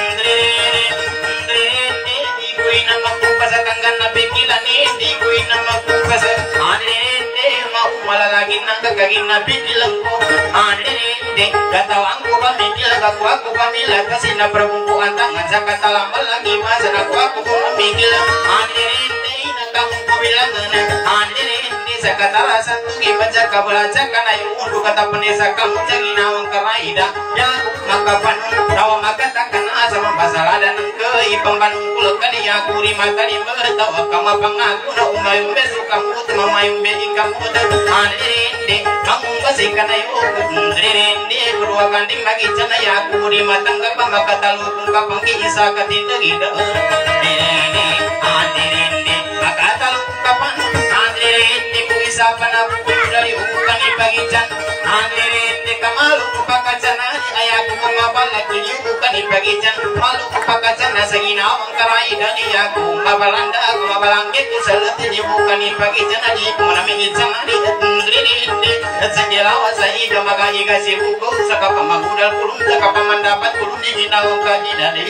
ikuin namang kumpasa kanggan napikilan ikuin namang kumpasa Andrinde mau malalagin ng kagaging napikilan ko Andrinde katawang ko pamikil ako pamila kasi naprabungkuan tangan sa katalamal lagi masa ako pamikil Andrinde nangkamong pabilangan Andrinde sa katalasan tugi baca kabalaca kana yung undo katapani sa kamu sa ginawang karaida yang makapan tawa makatakan asa mapasaladan ng kaipang panungkulog kaniya kuri matani magatawa kamapangaku na umayong beso kamu mamayong being kamu Andrinde kamong basing kana yung Andrinde kurwa kanding lagi canaya kuri matanggap makatalukong kapang kiisa katindagida Andrinde makatalukong kapang Andrinde isapan na dari ukang ipagijan Andrinde kamalu kupakacanan ayaku kumabala kini ukang ipagijan malu kupakacanan sa ginawang karay dani aku mabalanda kumabalangkit ko sa latin ukang ipagijan adi kumanamingitsan adi Andrinde at sa dilawa sa ida magayi kasi buko sa kapamagudal kulong sa kapamandapat kulong di ginawang kanidani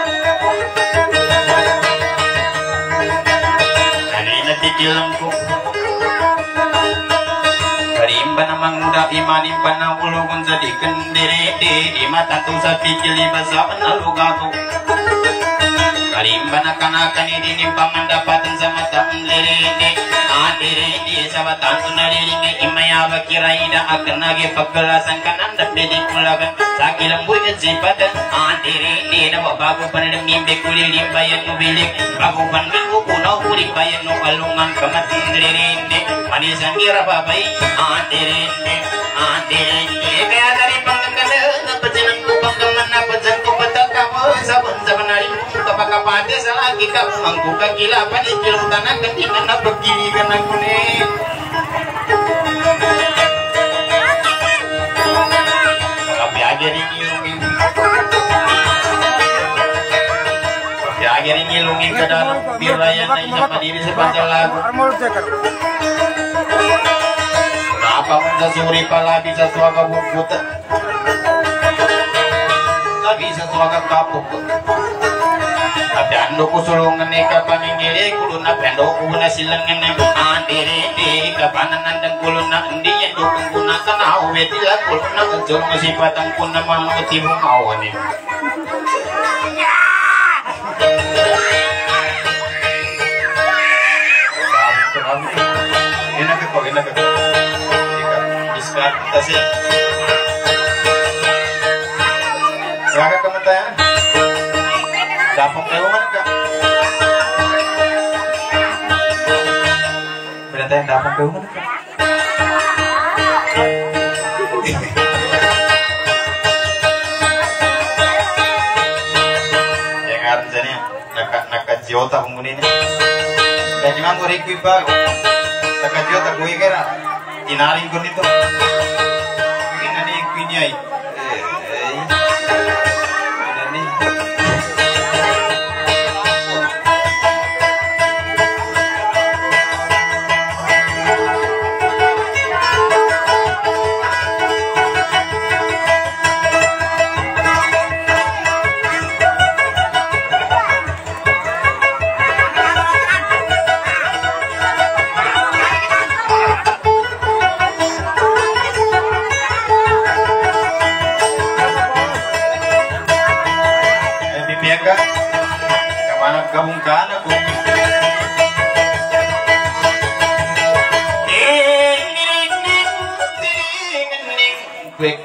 kanina tikilang ko Karimba namang muda imanim panang ulugon sa di kendiri di mata tu sa pikil ibasa penalugaku Karimba nakanakan ini pamandapatan sa mata lirindi Andrinde sa batang tunariringa imaya bakiraida akan nage pagkalasan kanan dan bedik mulagan sa kilang buigat sipatan Andrinde na bago panadamimbe kulilim bayan nubilik bago panminggu kunaw kulik bayan no alungan kamat Andrinde manisan gira babay Andrinde kaya dari panggaganda napajanan ko pagkaman napajan ko patakawa saban-saban na rin kapakapate sa lagi ka umangko kakilapan ikilong tanang katingan na pagkiligan ako ni Pagkapiyagya rin ilungin ka dalam birayan na inapadiri sa pansalago Napakon sa suri palabi sa suwaga bukbuta Labi sa suwaga kapuk Napendo ko sulungan ni kapaningiri kulo napendo ko na silangan ni Andrinde kapanan ng kulo na hindi yan dukong gunakan na uwet ila kulo na kajong masipatang ko na mamuti mong awan ni Enak ko Discard kita sih Silakan komentar Dapat tewangan enggak? Berarti dapat tewangan enggak? Yang artinya nakajota penghuni ini dan memang gue rekui pak nakajota gue kira inaring ko nito ini nani kunyai Quick.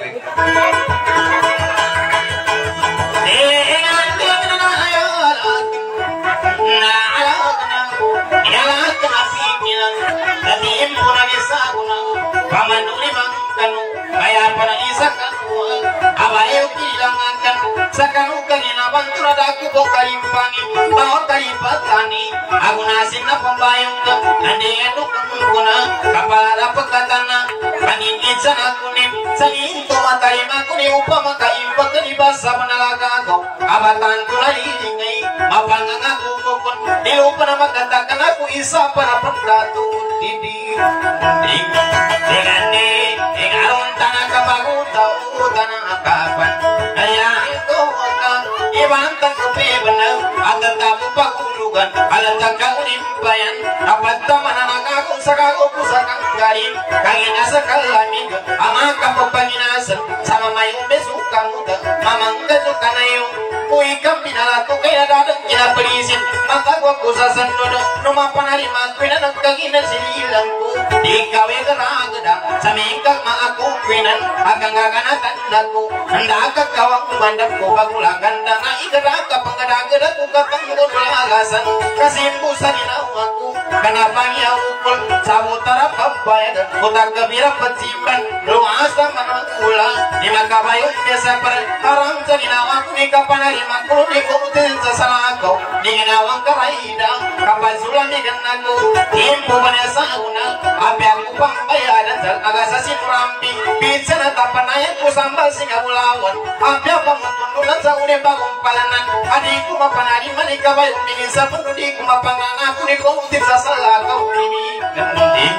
Sekarang kagina bantura daku bokari pangi, bawa kari patani, aku nasin na pembayung ke, ande edu kemungkuna, kapala pekatana, angin ican aku nim, sangin to matari makuni upama kaimpa keni basa penalaga aku, abatan kulali lingai, mapangang aku kokon, dilupa nama katakan aku isa para pendatu didi, dengan tanah kabagu tahu tanah kapan, ayah itu Ibantang kepe benar, ada tamu pakulugan, ada takau dimpayan, dapat teman anak aku sakaku pusakang garim, kagina sekalamin, ama kamu panginasan, sama mayu besuk kamu tak, mamang besuk kanayu, kui kampinala tu kaya dadang kina berisin, maka gua kusasan dodo, rumah panari makuin anak kagina sililangku, dikawe gerageda, samingkak ma aku kuinan, akan akan aku, hendak kawang mandapku bagulangan dan ikeraka penggada-gada kuka panggung pelagasan kasimbusan inawaku kenapa ya ukul sabutara papaya dan kota gembira pecipan luas taman mangkula di makabayung biasa per haram saninawaku di kapanari mangkulu di kutin sesalah kau di ginawang karaida kapan sulam di genaku timpu banesa una api aku pambaya dan jal agasasi murampi bicara tapanayang ku sambal singa bulawan api apa mentundulan saune bagong palanan adikku mapanari manika bayu minisa pendudiku mapangang aku di komutin sasalah kau ini gending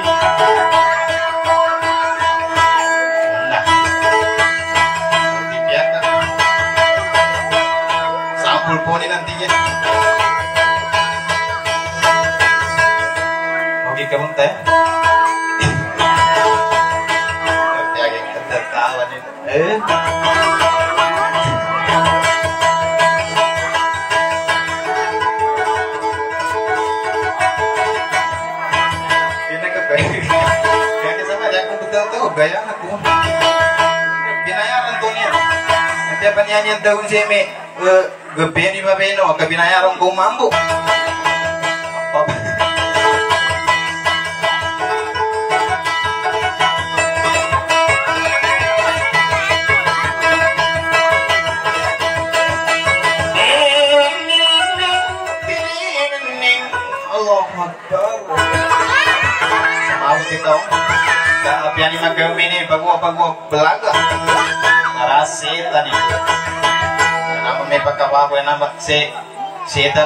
nah dibiarkan sampul poni nantinya oke kamu teh yang ketertawan ini gaya aku binayaran tuh nih nanti apa nyanyian tahun seme gepeni babeno ke binayaran kau mampu Allah Akbar sama kita Piani magam ini bagu belaga narasetan ini nama me pakababu nama setan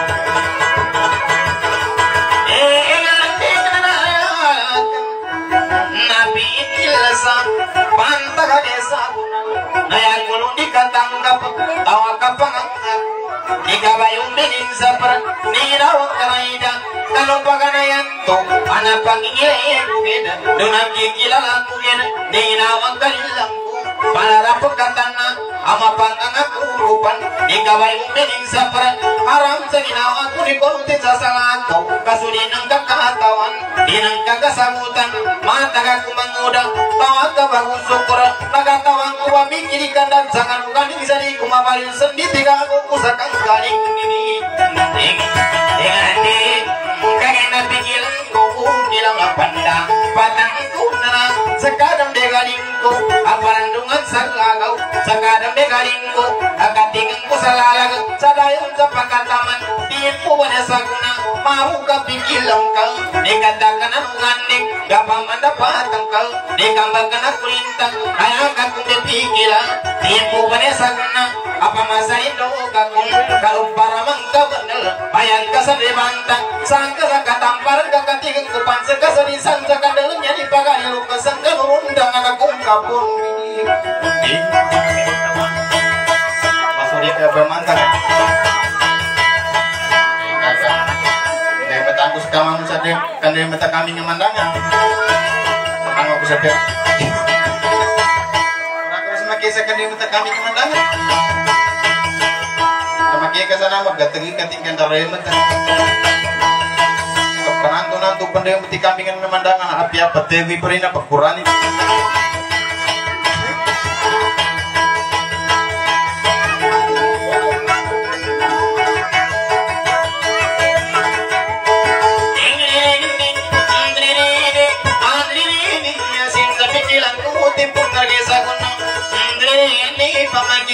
nabi itilasa pantaka desa nayang mulu dikatanggap tawa kapang ikabayong benin sapar nirawang karaida kalau paganayan to anak pangingin beda donang kikilala kuyen dinawang kalilamku para pagkatana ama pangangaku rupan ikabayong benin sapar haram sa ginawa ko ni kontin sa salako kasuli ng kakatawan dinang kakasamutan mataga kumangudang tawag ka bago sukura nagatawang kumamikilikan dan sangan galing sa di kumabalin sendiri ako kusakang galing ini dengan kagak napikiran ko bilang apanda patang ko na sekadang degalingko aparandungan salagaw sekadang degalingko akatingan ko salalag sadayon sa pagkataman tiempo wala saguna mau ka pikilang ka nikatakan ang nganik gapang mandapatang ka nikambagan ang kulintang ayaw ka kung dipikila tiempo wala saguna apa masahin do ka kung kalumpara mang kabanal ayan ka sa dibantang sangka sa katamparan kakatigang kupan sa kasarisan sa kadalanya di pagalilu kasangka nurundang akakong kapon masuk di bermantang dari petangku sekamang sadar kan dari mata kami ngemandangan senang aku sadar aku semakin sekan dari mata kami ngemandangan semakin kesana magdatagi katingkan dari mata penantu-nantu pendek mesti kambingan memandangan api apa tewi perina perkurani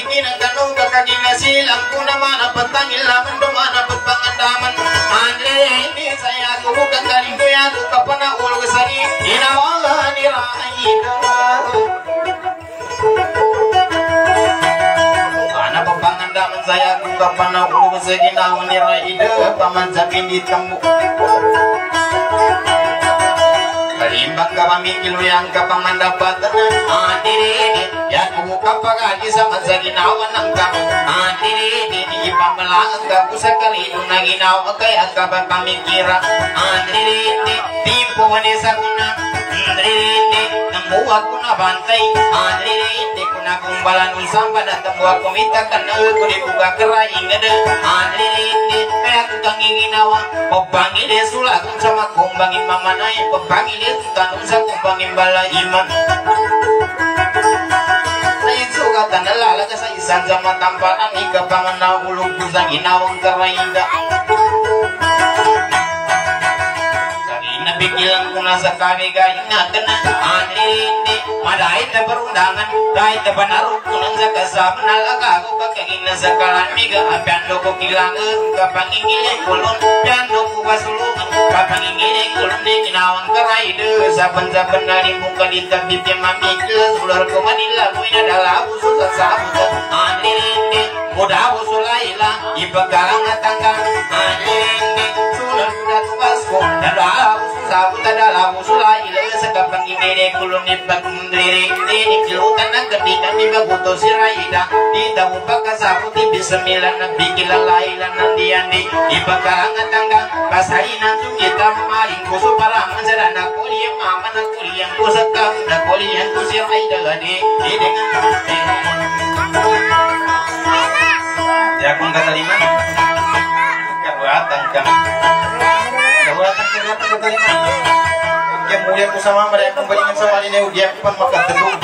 bikin kanong kakagina silang kuna mana petangil laman domana petangandaman andre ini saya aku bukan dari goya tu kapana ulu kesari inawala niraida ana petangandaman saya aku kapana ulu kesari inawala niraida paman jamin di tembu Kalimbang kapamikil yang kapamandapatan diri ya aku kapagagi sama saginawan ng kamu diri ipamalang kapu sekali nung naginawa kaya kapapamikira diri timpo wanesa kuna diri namuha ko na bantay diri ko na kumbalan usamba na tamuha kumita ka na ko di buka keraing ada diri kaya ko kang ginawa pagpangili sulat sama kumbangin mamanay pagpangili tanong sa kumbangin balaiman ayun sugatan nalalaga sa isang sama tampanan ikapangan na ulog ko sa ginawang karainda nabikilan ko na sa kabigayang natin hindi madahit na perundangan dahil na panaro ko nang sa kasama nalaga ko kakagin na sa kalamiga piando ko kilangan kapangingin kulon piando ko kasulungan kapangingin kulon din ginawang karaydo saban-saban na rin mong kalita bibya mamikil ular ko manila ko inadala buso sa sabuta hindi muda buso layla ipagkalang natanggang hindi sular ko na tukas ko nadala sabut adalah musulah ilah sekapang ini kulun nipag mendiri ini kilutan nak ketika niba buto siraida di tamu pakai sabut di bismillah nabi kilalailan nandiandi ibakarangan tangga pasainan tu kita maling kusu palang sedana kuliah mama nak kuliah kusakam nak kuliah tu siraida gadi di dengan ya kung kata lima kebuatan kan yang mulia ku sama mereka kembalikan sama ini udia pan makan telur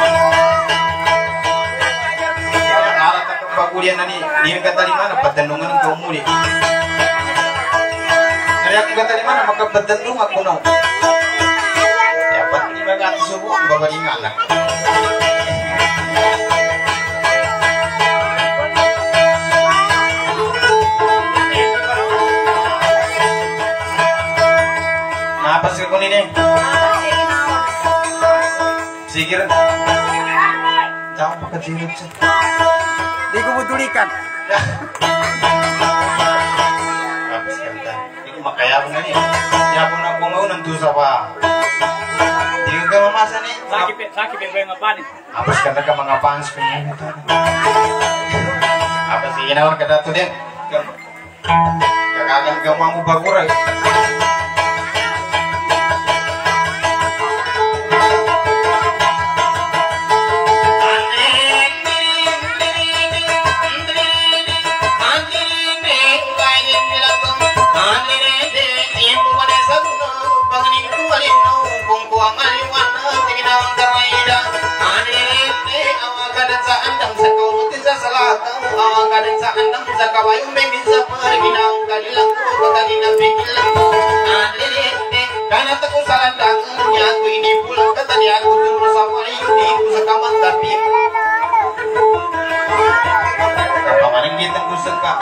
alat tak kuliah nani ini kata di mana petendungan kau mulia mereka kata di mana maka petendung aku nau dapat 500 ribu bawa di mana apa sih kun ini? Sikir. Jangan pakai cilip sih. Di kubutulikan. Habis kanta. Ini makanya apa nih? Ya pun aku mau nentu siapa? Tiga ke masa nih? Sakit yang apa nih? Habis kanta ke mengapaan sih? Apa sih ini orang kata tuh deh? Kagak kamu mau bagur. Kadang sa andam sa kabayong may minsa parginang kalilang ko kanina bikilang kana ta ko salandang nya ko ini pulang kata dia aku tunggu sama ini ko sa kamar tapi apa maning kita ko saka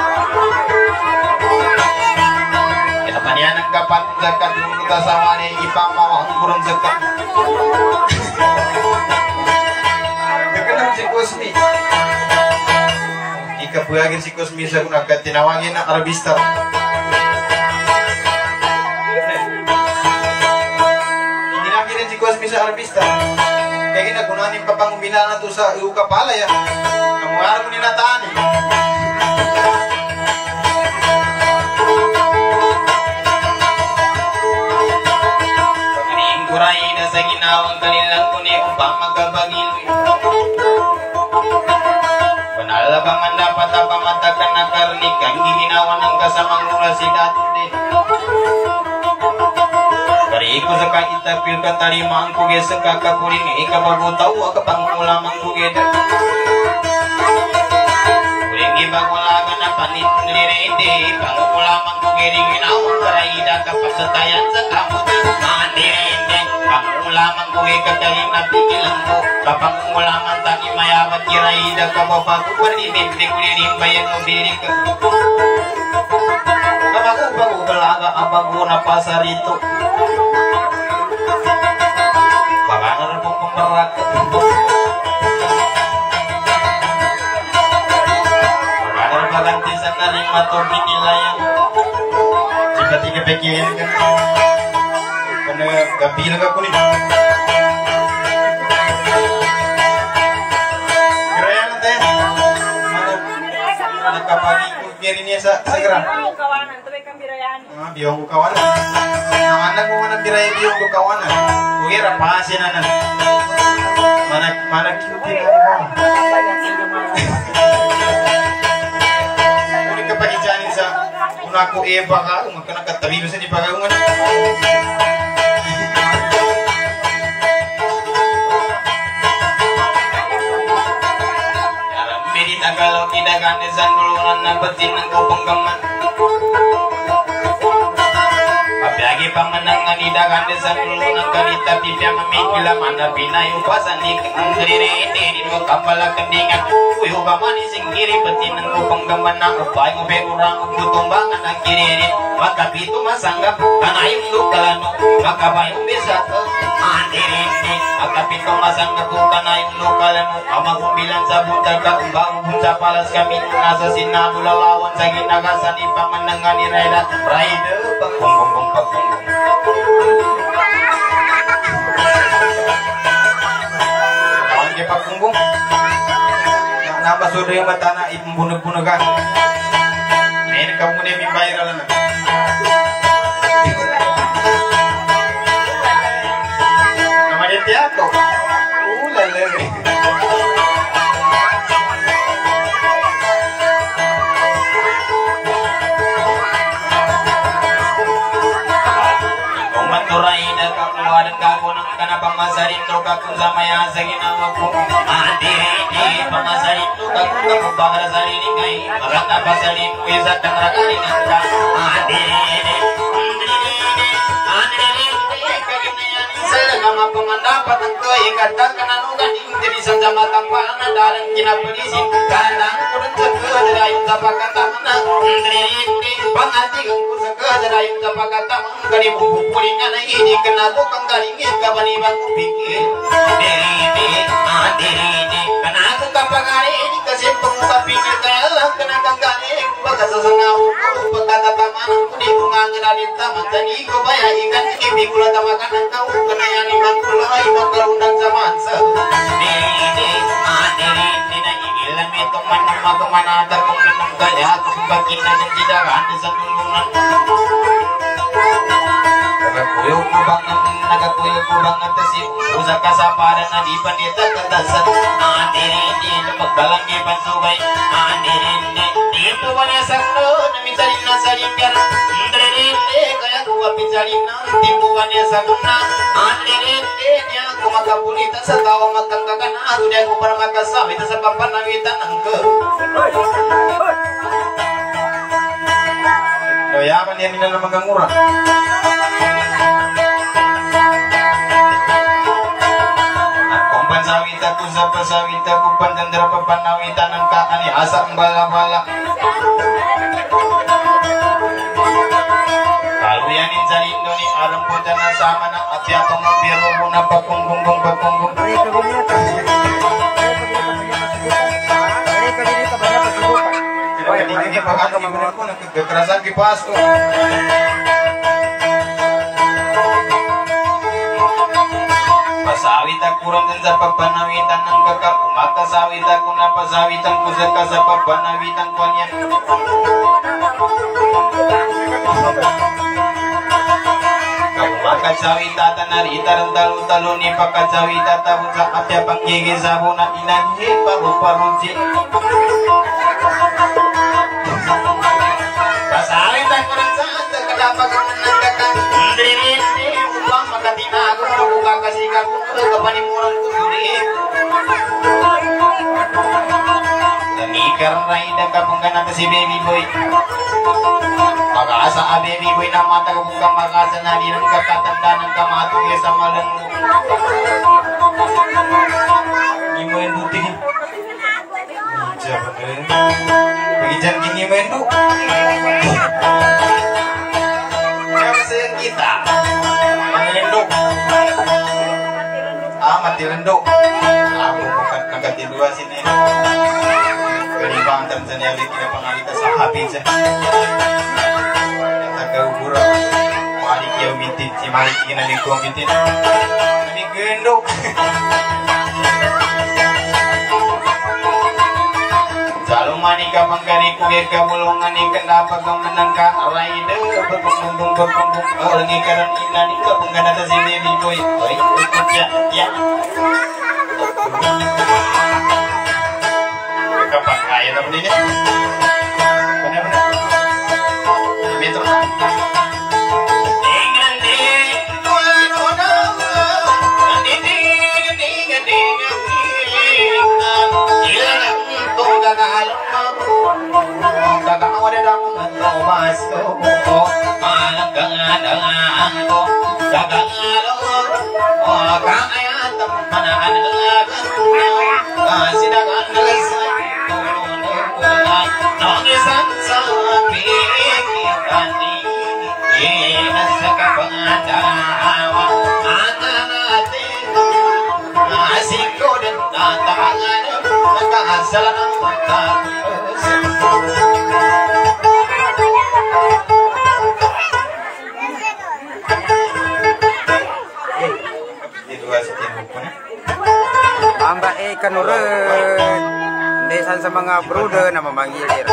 kita panian ang kapan zakat dulu kita sama ni ipamawang kurang zakat dekat si Kusmi kapuagin si Kusmi sa kuna tinawagin na Arabista. Hindi namin si Kusmi sa Arabista. Kaya ginagunan yung papangumila na to sa Ukapala ya. Namungarap mo ninataan eh. Pagkaning kuray na sa ginawang kanilang kuni upang magkabagiloy. Panalabangan dapat apa matakan nakarnikan ginawa ng kasamang oras si dati. Kariku sa kaitapil katarimaan kuge sa kakapuling ikabagutaw akapangulamang kuge. Kuling ibang wala ka na panit nglirende pangula mangkugiri naon karaida kapasetayan sa kamot mandirende pangula mangkugi kagaling na pikilambo kapangula man tani mayawat kiraida kababago perdibimbi kuliring bayan mobirik kabago balaga abago na pasarito balangan pong pemberat ganti sanari matur dinilayang tiga-tiga pekian kan kena gapil ka kulit keren teh mana kapagi kiri ni segera kawanan tapi kan birayaan biong kawanan anak mo mana biraya biong kawanan kira pasin anan mana cute ni pagijanin sa unako baka magkana katabi sa di pagaungan dalam medita kalau tidak ganesan duluan na batin ng kupanggaman papyagi pamanangan tidak ganesan duluan ganita bibya mamikila mana pinayo pasanik ang direte di mo kapala kendingan uyo pamani singgiri batin ng kupanggaman na upay mo berurang kutumbangan ang kiririn makapito masanggap kanayong lukalano makabayong besato andirindi makapito masanggap kanayong lukalano amagubilan sa buntal ka umbang bunsa palas kami nasa sinado lalawan sa ginagasan ni pamanangan ni Raida Raida pagpunggong kawan dia pagpunggong nambah sudah yang batana ibunuh-bunuhkan ini kamu ni bayar lah nama dia tiap kok lele Raida kakuan kakunang kana pamasarin to kakun samaya sagina waku adiri pamasarin to kakun bahara sarini kai maganda pasarin kuisa tanrakani nanda adiri selama pemandapat engkau ikatan kenanugan jadi sama tampalan dalam kina polisi kadang kurang sekedayung tapakan tamanang ndri pangati ganggu sekedayung tapakan tamang kali bubukurinya na ini kena tukang galingit kabani bang pikir diri adiri kena aku kapagari ini kasih pemuka pikir kalah kena kanggali bagas sesengau bakata tamanang kudi bunga ngedalin taman tadi ko bayar ikan ini gula tamakan engkau kena yang imangkulai bakal undang zaman se diri adiri tidak ilam itu mana kemana terkung minum gaya aku bagian dan tidak ada setulungan nagakuyog ko bang natasi usa kasaparan na di panita katasan adiri magdalang ipansugay adiri dito ba niya sakno na misalin na sa limpyar adiri kaya kuwa pinsalin na timbuan niya sakno na adiri niya kumakabulita sa tao magkangkakan na tuday ko para makasabi sa papanawitan ng ke yaman niya minang magangura sawita ku sapa sawita ku pandandra papanawitan ng kaani asang bala-bala kaluyanin sa lindo ni alam po na sama na atya pamabiro mo na papunggong hindi pagkano magunan ko nagkakarasan kipas ko pasawit ako rin din sa pagpanawitan ng kakak umakasawit ako na pasawitan ko sa pagpanawitan ko niya umakasawit ata narita rin talo-talo ni pakasawit ata sa apya panggigizabo na inangin paru-paruji pasawit ako rin sa kadapat ng kakak hindi upang makatinago na buka kasi kapanimuran ko suri karena ida kapungkan si baby boy. Pag-asa baby boy na mata buka makasa na di nang kakatanda ng kamatu ya sama lengmu. Ngimain buti. Siapa deh? Begitu gini main tu. Siapa kita? Renduk. Mati renduk. Aku bukan nakati dua sini. Kerimbang dan sana kita pengalita sahabi je. Kita ke ubura. Mari kita mintit, si mari kita nanti kau mintit. Ini genduk. Selalu manika mangkani kuget kabulungan ikan dapat kau menangka raide berkumpung orang ikaran ina di kabungan atas ini di boy. Ya. Kapan kaya dapat ini? Benar-benar. Betul. Amba kanurun desan sa mga bruda na mamanggil dira.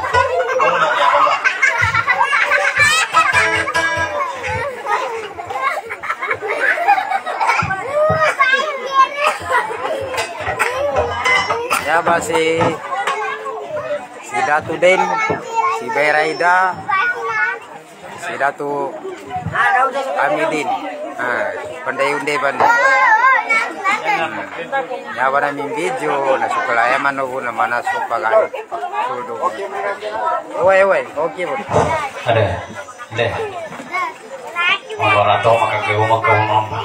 Ya ba si Datu din, si Beraida, si Datu Amidin. Pandai-undai pandai. Ya wana min video na sukalaya manogo na mana supagan. Sudo. Oi, okay bo. Ada. Deh. Orang atau makan ke rumah kau nomba.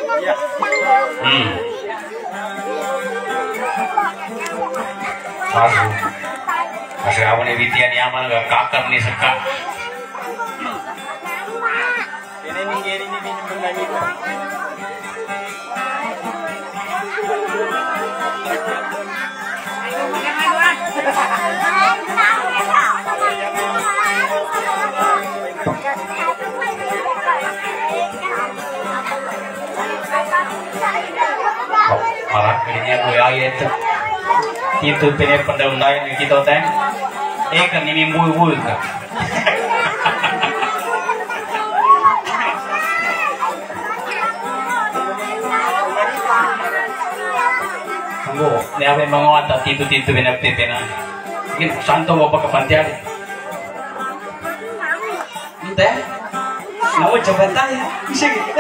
Aduh. Masih kamu nih Witian nyaman gak kakak nih seka. Ini minggir ini bernyanyi. Malah kayaknya gue ayat itu punya pendahuluan yang kita teng, kan ini mui kan. Tunggu, ni apa yang mengawat titu benar benar. Ini santo bapak kepantian. Entah, mau coba tanya, bisa gitu.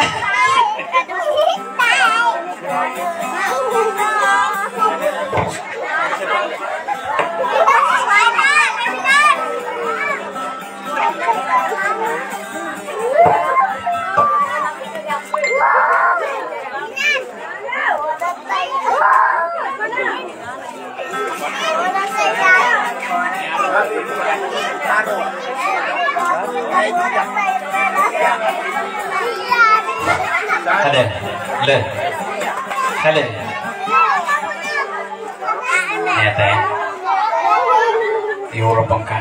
Ada. Ya teh. Iuro pangka.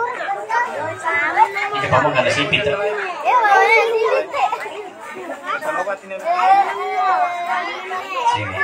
Ini paman nggak ada sipit. Sini.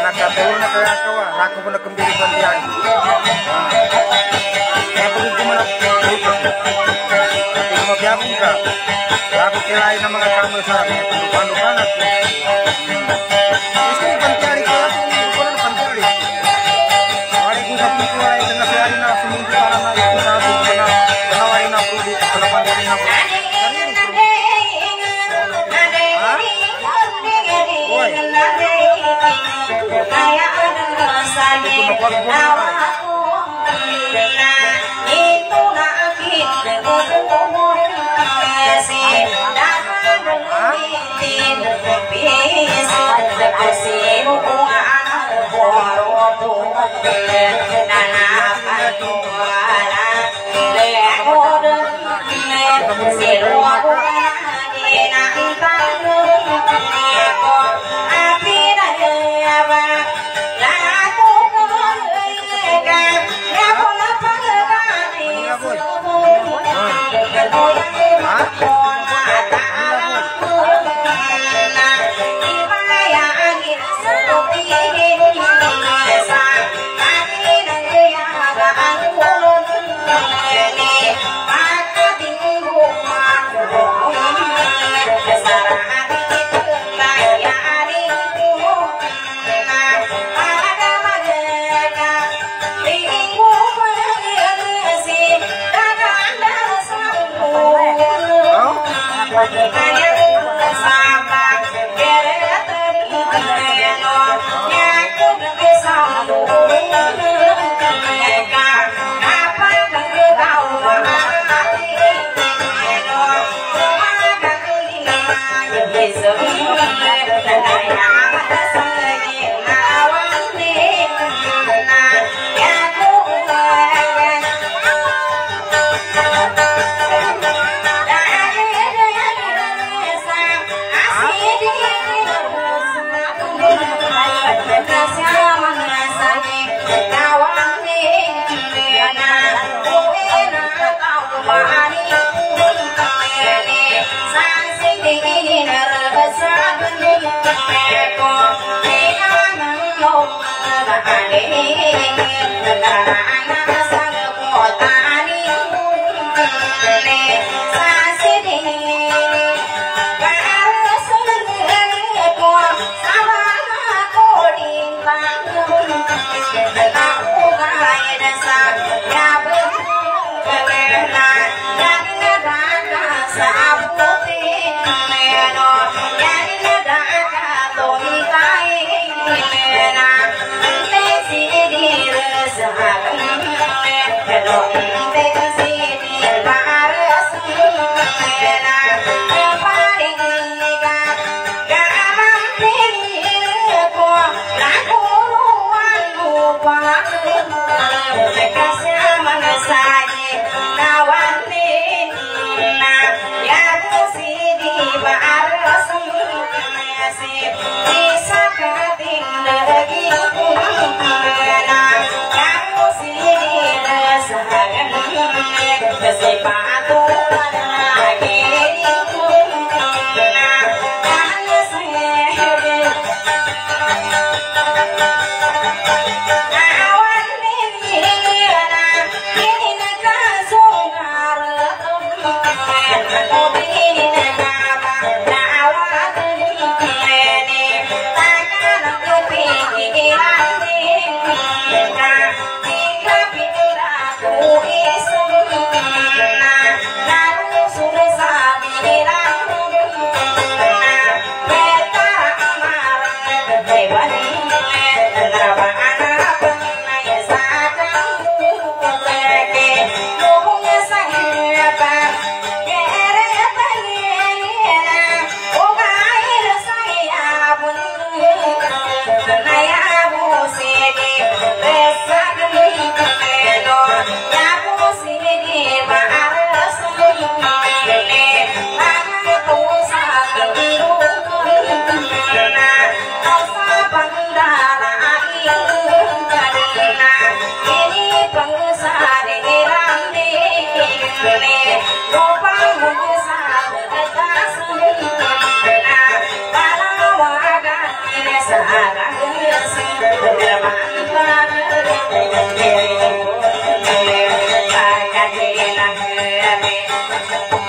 anak katulnya kaya kawa, aku pun kembali bandian. Saya perlu gimana? Tapi mau biar enggak. Aku kirain nama kamu sana, lupa-lupa aku. Ini pancari kau aku bukan pancari. Hari ku sapi ku ay tengah hari na seminggu karena itu satu penawarin aku di depan dari aku.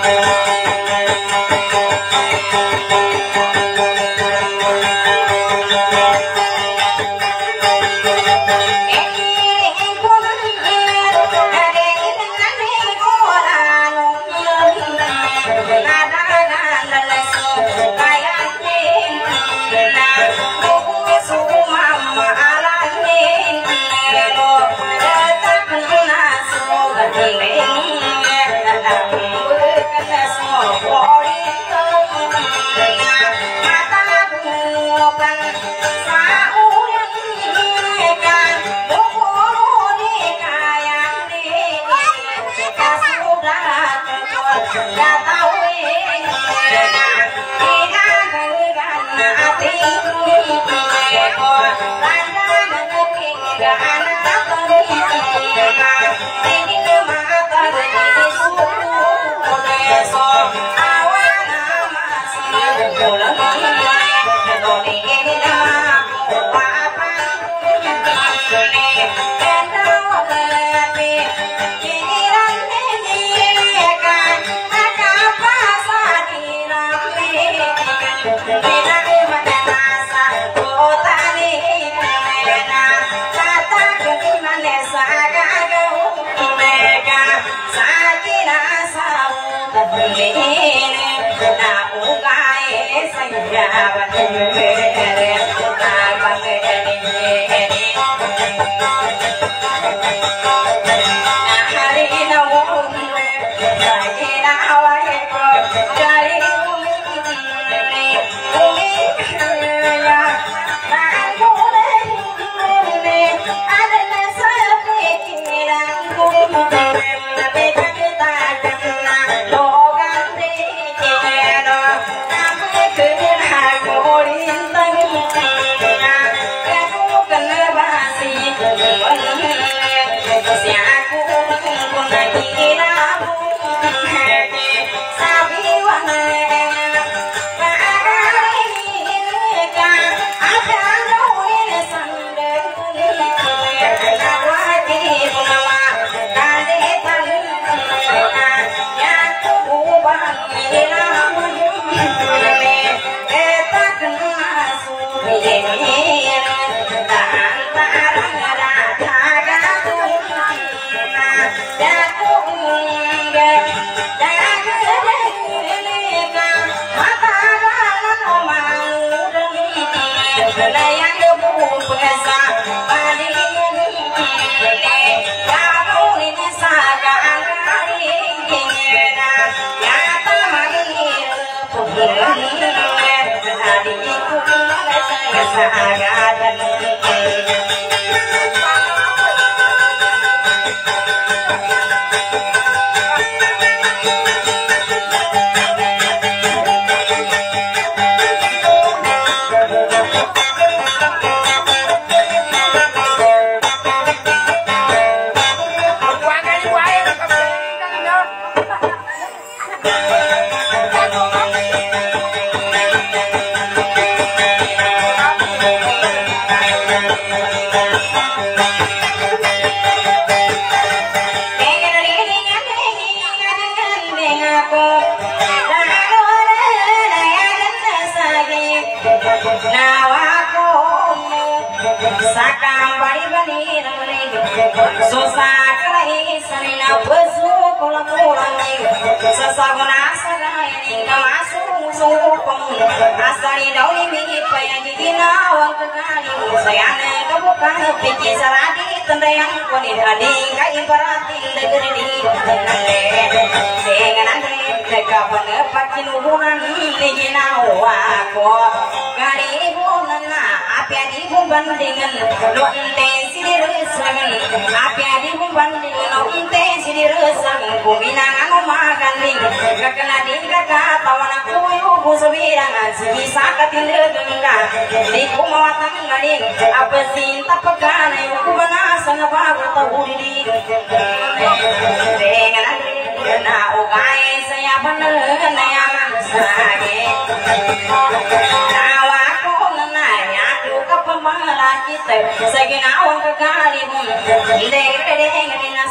Saya kena orang kekali pun, dek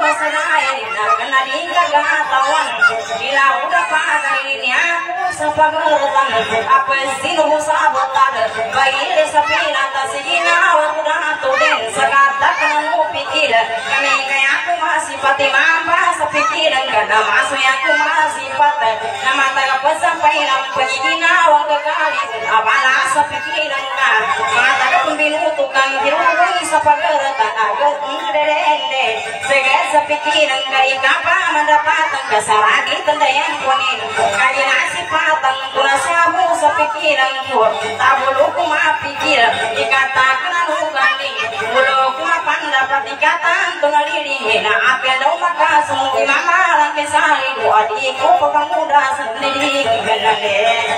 sadaya kena digagatawan bila udah pada ini aku sapagertan apa sih nu sabotan bayi sapina tasigina udah tulen sakata kamu pikir kami kayak aku masih pati mamba sepikiran karena masuk aku masih pati nama tak sampai nampak wang kekali abala sepikiran kan mata pembinu tukang dirubung sapagertan agak ngerende segala sepikiran dari kapal mendapatkan kesaragi tendayan kuning kali nasi patang pula sabu sepikiran ku tak bulu kuma pikir dikatakan ugani bulu kuma pandapat dikatakan tungaliri na apel do maka semua mama lang kesari dua adikku pemuda sendiri gelale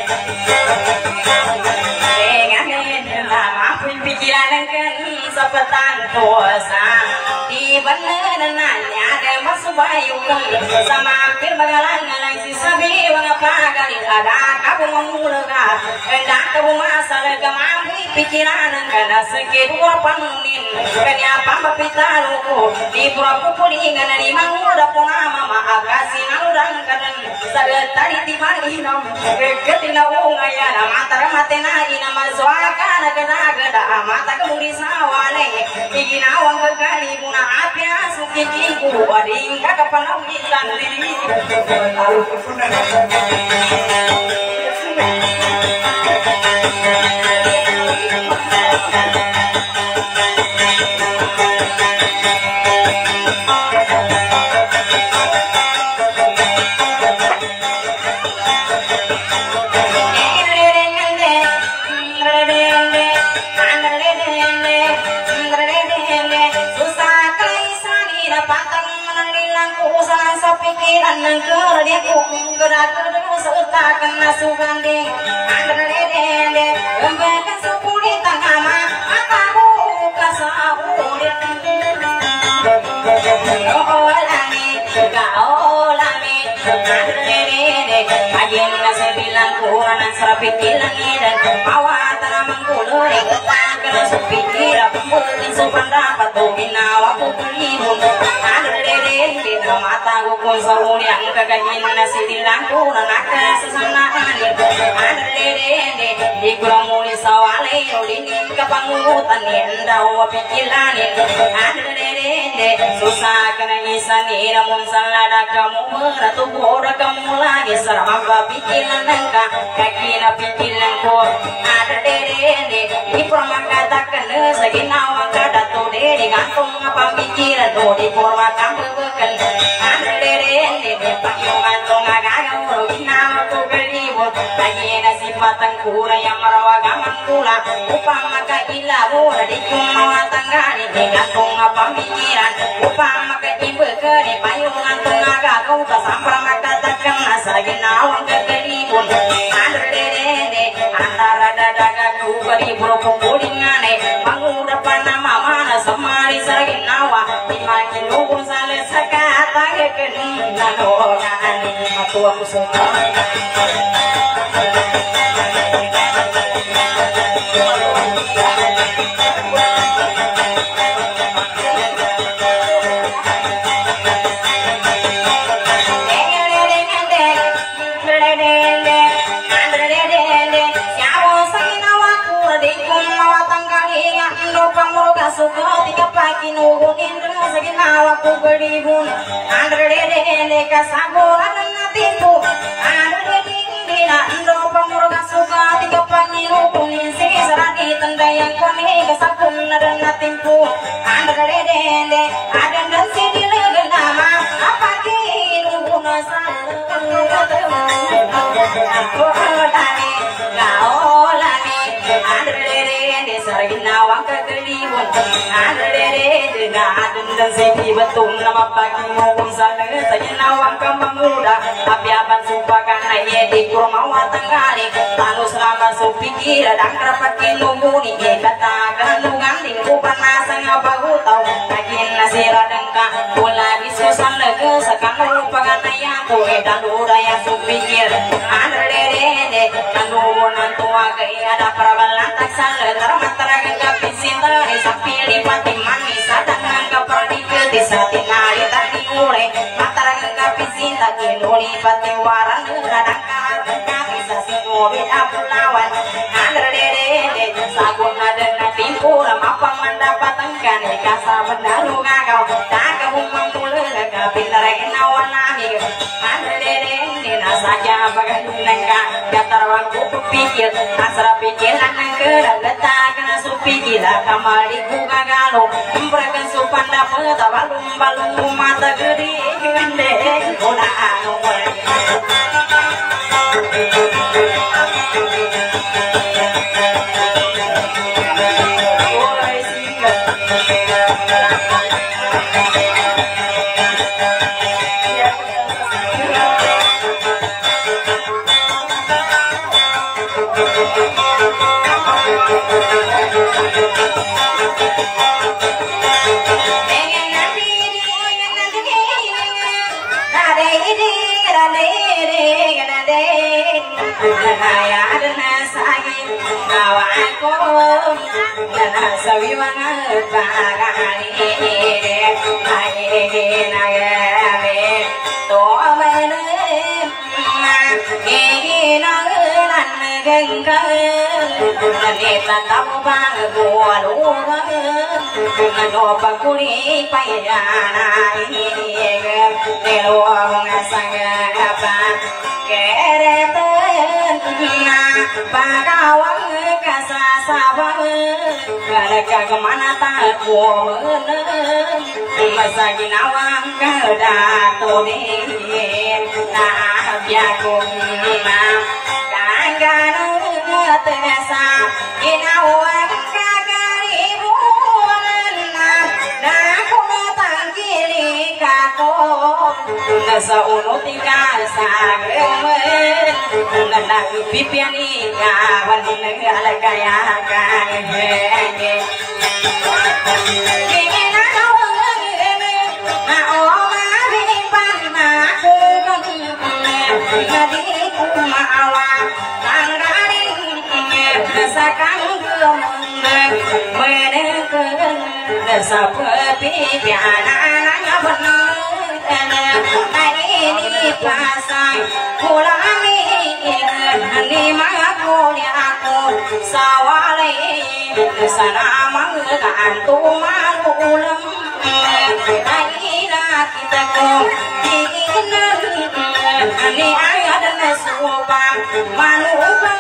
pikiran kan sepetan dosa di beneran nanya ada masuk bayu sama hampir bagalan si sabi mengapa kali ada kamu memulakan hendak kamu masalah kemampu pikiran karena sekedua panunin kenapa mapita luku di pura pupulingan di manguda puna mama akasi nalurang kanan sadat tadi timani nam ketina ungaya mata matena ina mazwaka naga mata kemudi sawane iginawang kekali muna apya sukikiku wading kakapanawitan diri pikiran nangker dia kung gerak serta kena suganding andrede lembaga sepuli tangama ataku kasahulit olani gaolani andrede kajen nasi bilang kurang serapikilan dan mawatan mengkuluri kena sepikir pembulin sopan dapat dominawa pukulimu andrede mata gukun sahur yang kagajin nasi dilangku nanaka sesanaan andrede di kuranguli sawale rodini kapangutan endau pikiran andrede susah kena isani namun salada kamu beratu boda kamu lagi sarama pikiran nangka kakina pikiranku andrede di permakatakan seginawa kadatu de gantung apa pikiran di purwa kamu bekan andrede payungan tongagaga urugina tu geliwo kayena sifatan kura yang marawagamang kula upama ka ilawo di kumawa tanggani gantung apa pikiran upama ka ibekeri payungan tongagaga ka sampra makatakan asaginawa geliwo andrede antara dadaga ku beribro pulingane manguda panama mana semari saginawa dimakin lugu sale sakata nanokan aku suka suka tiga pagi nungguin terus ginawa ku beribun andrede kasaburan natipu andrede dina ndo pamurga suka tiga pagi nungguin serati tendayang kone kasabun dan natipu andrede ada dan sidile nama apa ki nunggu sal kodani gaolani andrede sarginawa kekeliwon andrede adun dan sepi betul nama pagi mau sana saja nawang kemanguda tapi aban supakan aye di kurmawa tanggali tanus lama supikir dan kerapakin nunguni katakan nungan di kupanasang abagu tau kakin nasira dengka pula disusan lege sekarang lupakan ayahku dan udaya supikir andrede kanunan tua gaya ada perabalan tak salah termatara gagap sinta di sapi di pati manis sadang ngangka perdi ke desa tinari tadi pati waran radang kalang bisa singobi apulawan andre dede sagun ada timpu mapang mendapat engkan kasa benalu ngagau tak kehumang mulu lega pintar kenawan lagi andre dede dina saja bagai nengka datar wangku pikir asra pikiran nengkeran letak kena supi gila kamali buka galo mereka supan dapat balung balung mata gede gede guna anu kemana tak masa ginawang kedato din nah biakum kangana terasa ginawang kagaribuan nah kuno tangkiri kako nasa uno tinggal sagremen nang pipiani kawan negala kaya kaya seperti piana benar ini pasang kulami lima kuliahku sawale sana manggantu malulam aira kita kong diinan ni ayat nesubang manukang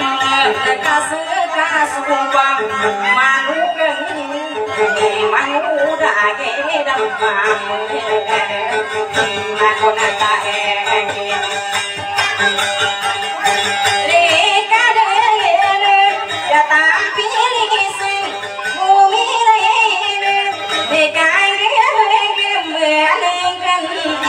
kasubang manukang manuda gedam mamu aku nata engi leka dele ya tampil isin bumi lele leka gemelengkan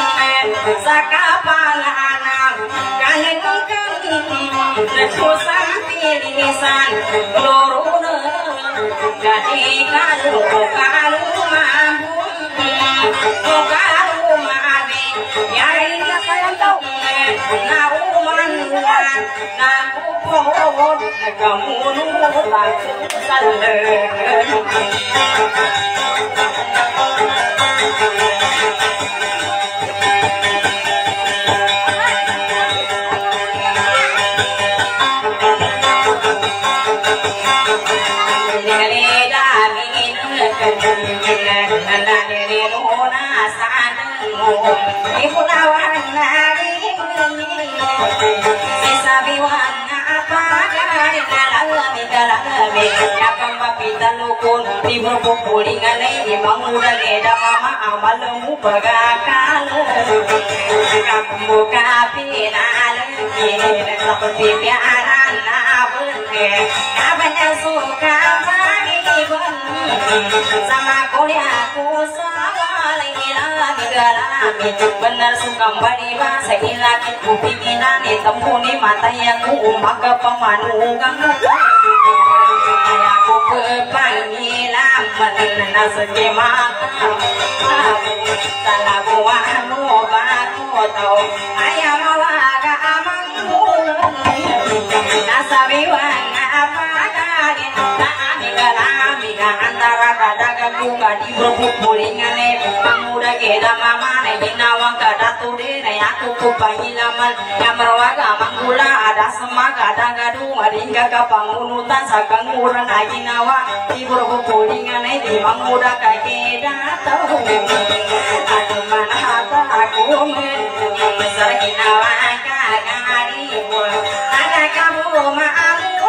sakapanganang kanengkan susah pilisan loruna jadi kalau mampu kalau mami ya ini sayang tahu nau manuan naku pohon kamu nulang saleh sama kuliahku benar suka bari bahasa ilaki kupinginan temuni mata yang maka pemanugang aku pepanggilan menena skema salah buahmu batu tau ayam waga amangmu nasabiwan apa kali tak amigala antara daga bunga di berubuk bulingane pemuda keda mama ne ginawang kada tude ne aku kupangi laman yamarwaga manggula ada semaga daga dunga ringga kapangunutan sakang murah na ginawa di berubuk bulingane di pemuda keda tahu aku mana hata aku besar ginawa kagari ada kamu maamu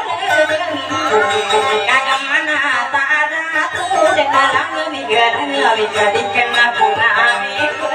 kagak mana tak ada tuh dalam negara jadikan aku nami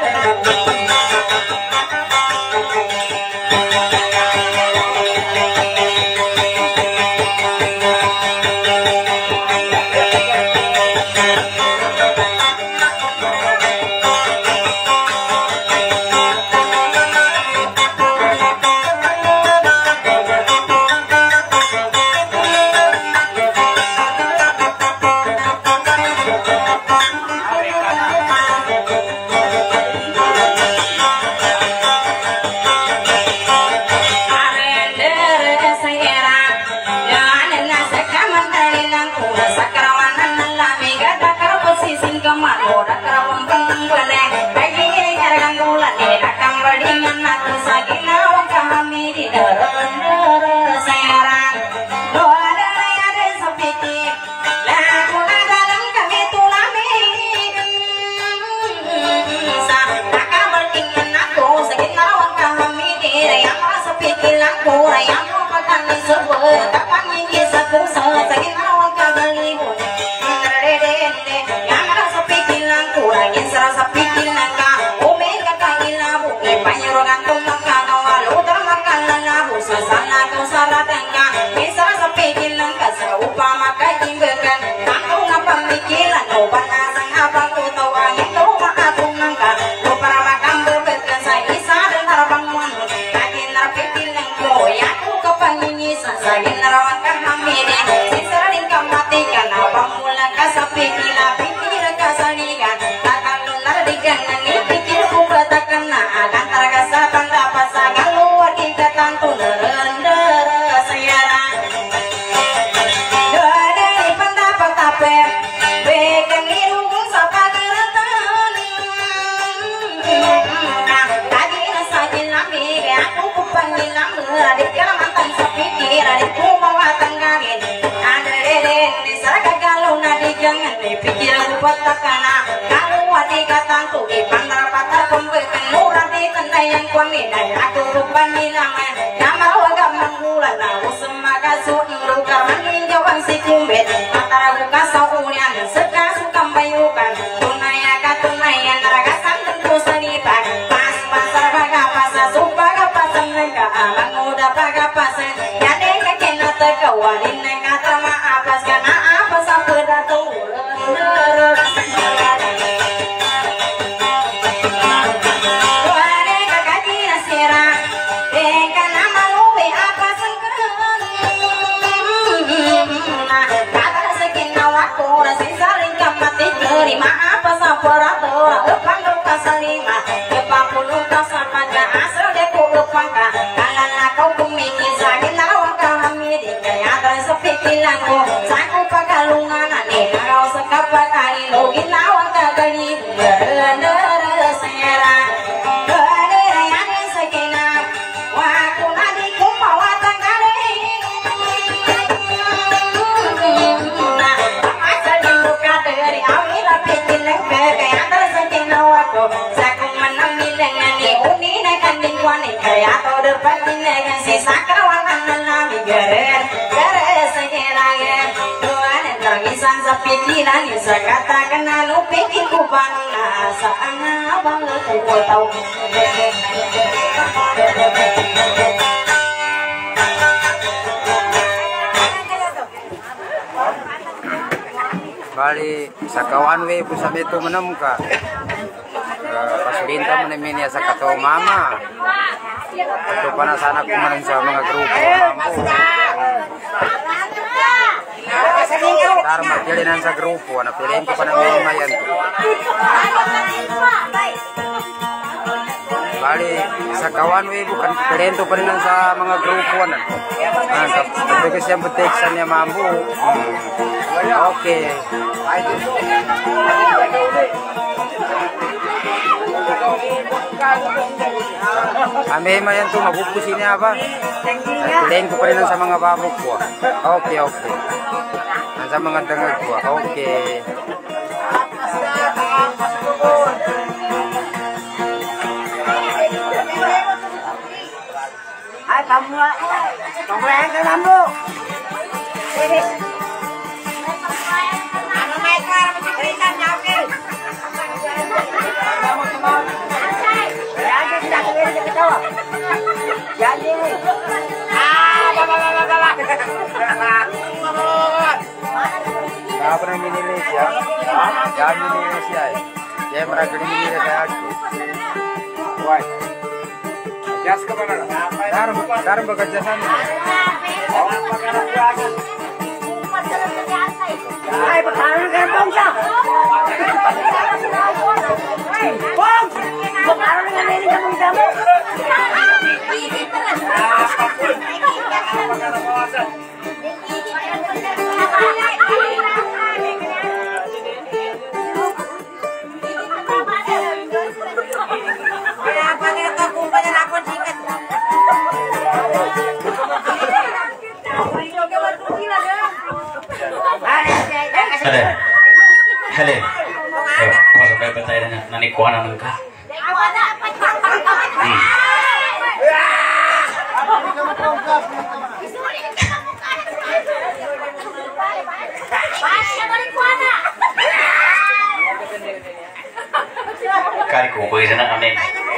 bali sa kawan we po sa beto manam ka pasulita mo namin sa kato mama ito pa na sana kumain sa mga grupo dar magpilinan sa grupo napiliin ko pa ng mga yan Bali sa kawan we bukan talento pa rin lang sa mga grupo na. Tapi kasi ang protection niya mambu. Okay. Kami mayan to mabubusin niya ba? Talento pa rin lang sa mga babok ko. Okay. Sa mga dangag ko. Okay. Ay, pamulayan ka lang mo. Ano may kara mo sa niya, okay? Yan, kita kawin sa katawa. Yan, yan. Apa yang ini Indonesia? Jangan Indonesia. Dia mereka ini Indonesia. Why? Jas ke mana? Dar bekerja sana. Ay, pagkaroon ka ng bongsa! Bong! Pagkaroon nga nilin sa bongsa mo! Kaya pa nila ito kung pa nila ako sikat. Hale. Pasok kayo ba tayo na nanikuha ng ka? Kali ko ko isa na kami.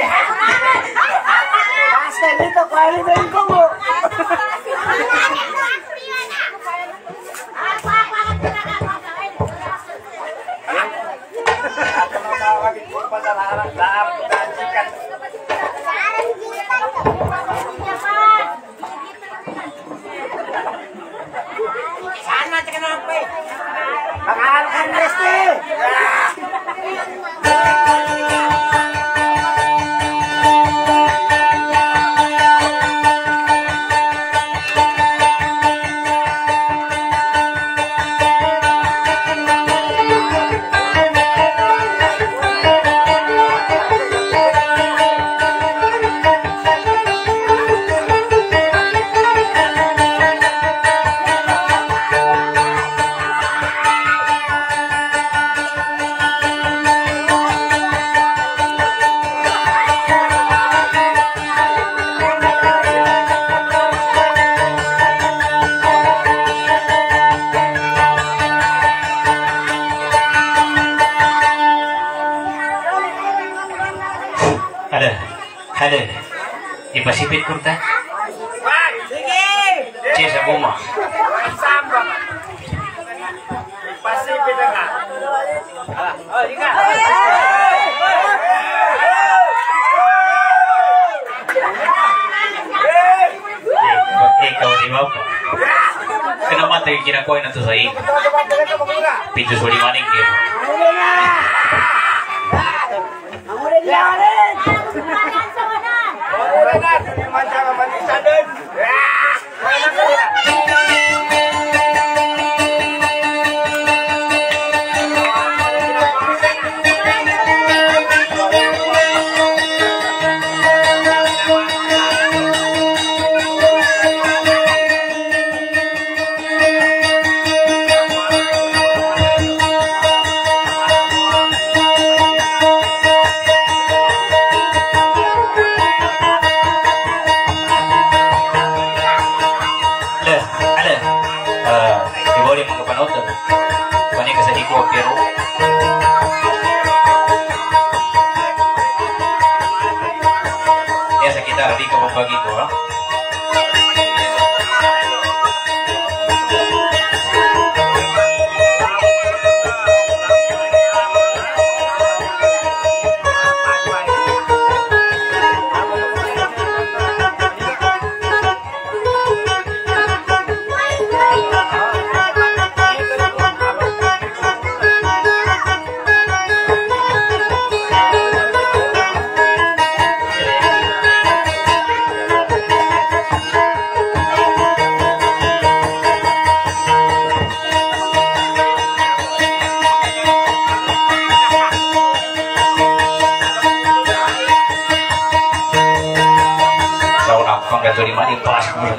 Basta dito, kaya rin ko mo. Saan natin ka naman po eh? Makakalakan resti! Halo, ipasipit ko ta? Sige! Cheers sa guma. Samba! Ipasipit na nga. Oh, ika! Ikaw, di ba po? Kinamatay kinakuha na ito sa iyo. Pinto sa limaning game. Begitu, ha?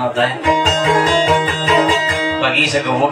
banget ya. Bagi segembok.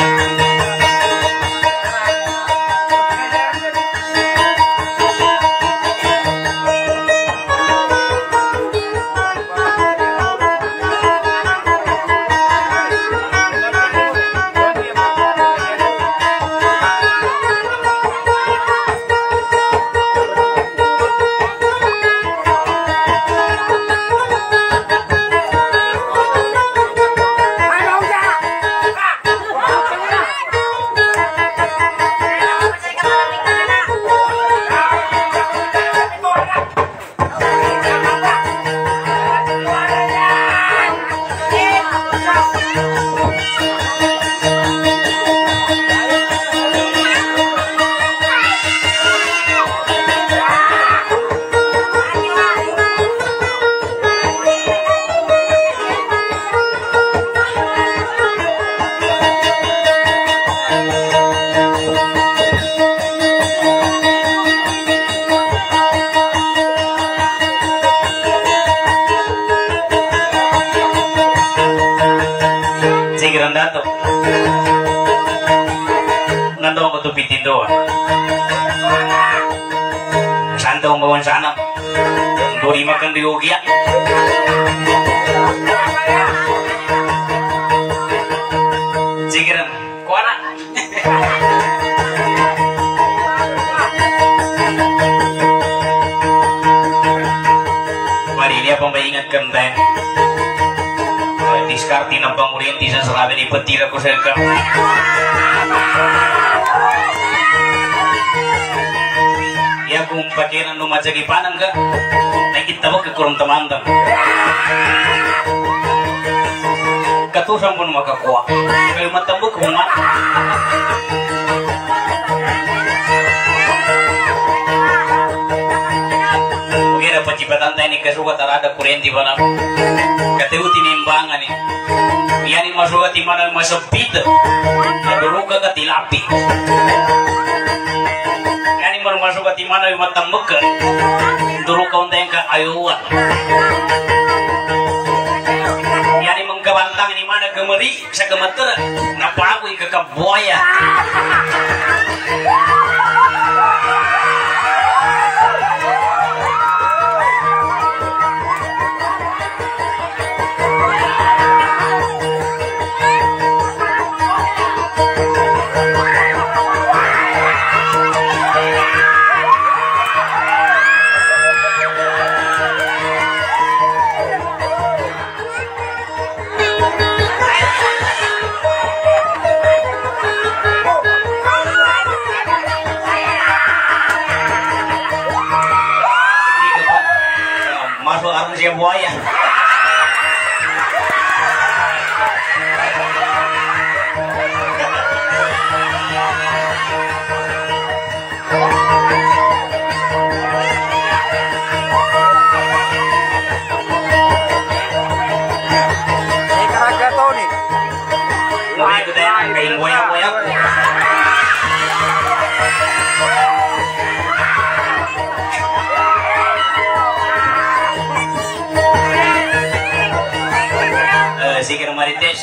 Dato nandong ko to pitindo santong bawang sana duri makan di Ogya sigiran kuana mari dia pembaingatkan teh diskarti ng pangurienti sa sarabi ni Patira ko sa ka. Ya kung pakiran lumajagi panang ka, nakita mo kakurong tamandang. Katusang mo na makakuha. Kayo matambok kung man. Kira pacipatan tayo ni kasukat arada kurenti ba na kateu tinimbangan ni yani masukat imana masabit naduruka ka tilapi yani masukat imana matambok duruka unteng ka ayuan yani mengkabantang ni mana gemeri sa kemeter napagoy ka kabuaya. Masuk arung siya buaya. Mau ikut ya, kayak buaya-buaya. Sikir marites.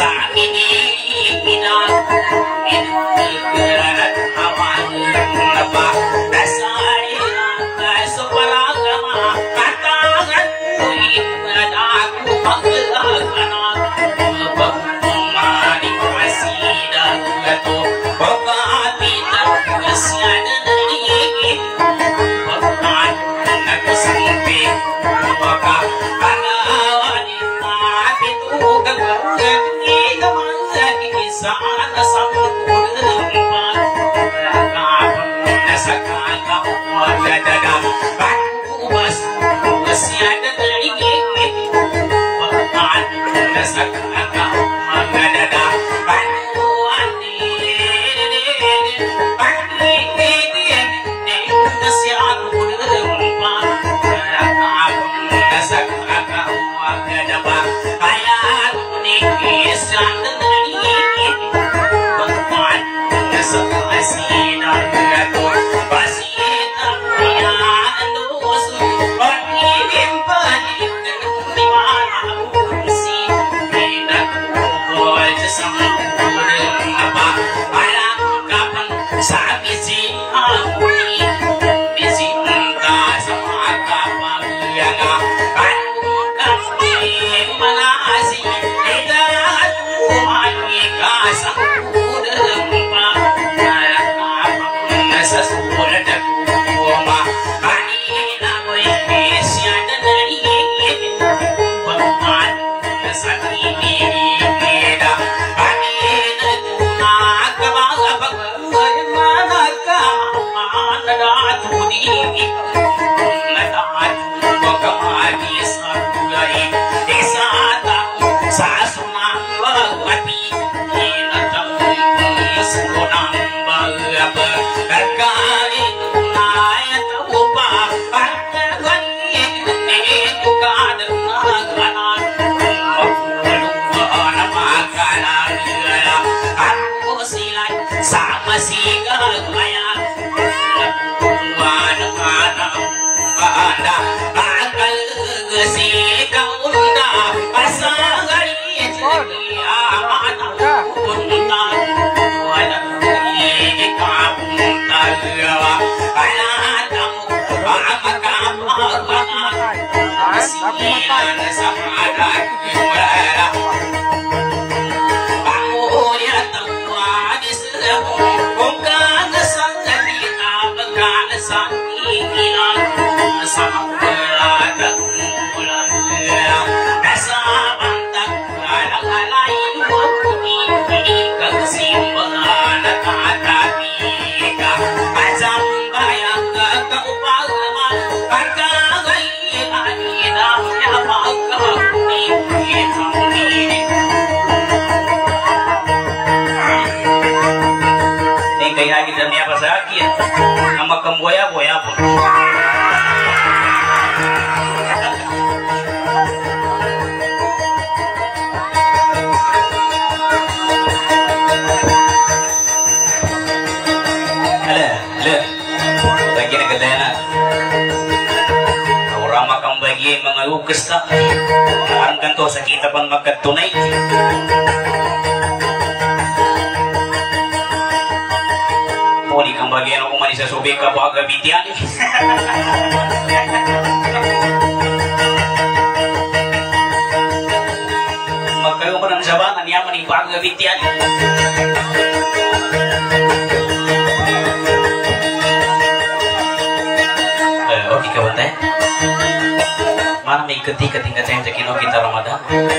Ketika saya cekin kita Ramadan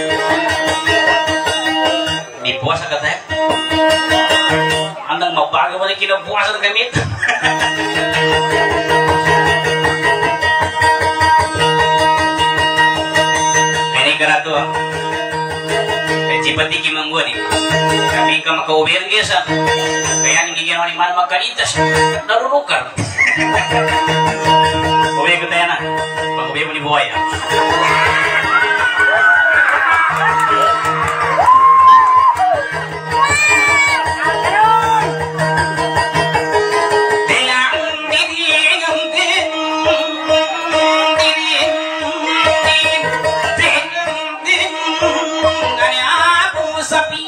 di puasa katanya andang mau pakai mana kita puasa kami ini keratu cipati kimang gua nih kami kama kau biar gesa kayak yang gigi orang mana makanitas narurukar kowe katanya nah bang kowe mau dibawa ya Sapi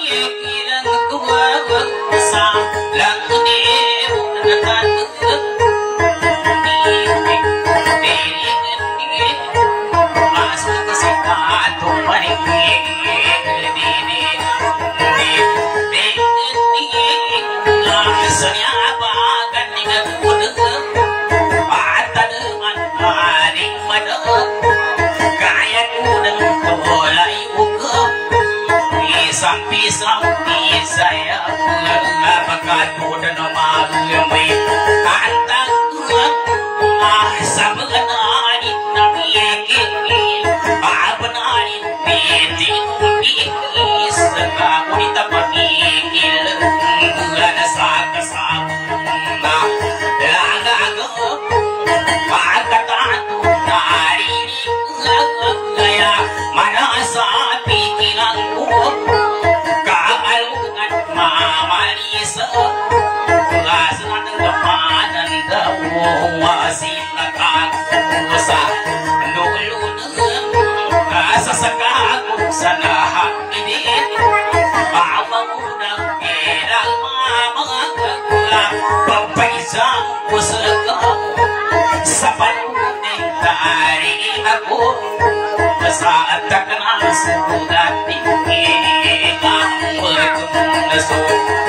Isanya apa akan dengan kudeng Mata dengan maling madeng Kaya kudeng Tolai ukem Pisang-pisang Isaya Bakat kudeng Magamay Antang Sama kenanin Namiyagin Abananin Bitin Bikis Kakunita pagigil Bulan sa kasama Lagago Pagkatato Narinig Kaya Manasa Pikilang ko Kaalungan Mamalisa Kasanan ng kapanan daw Wasin na kakusa Nulunang Kasasakakong sa lahat Init Pamangunang Perang mamagagla Pampaisang pusaka Sa panuneng taring ako Saat tak kenal sudah tinggi Ang berkemunaso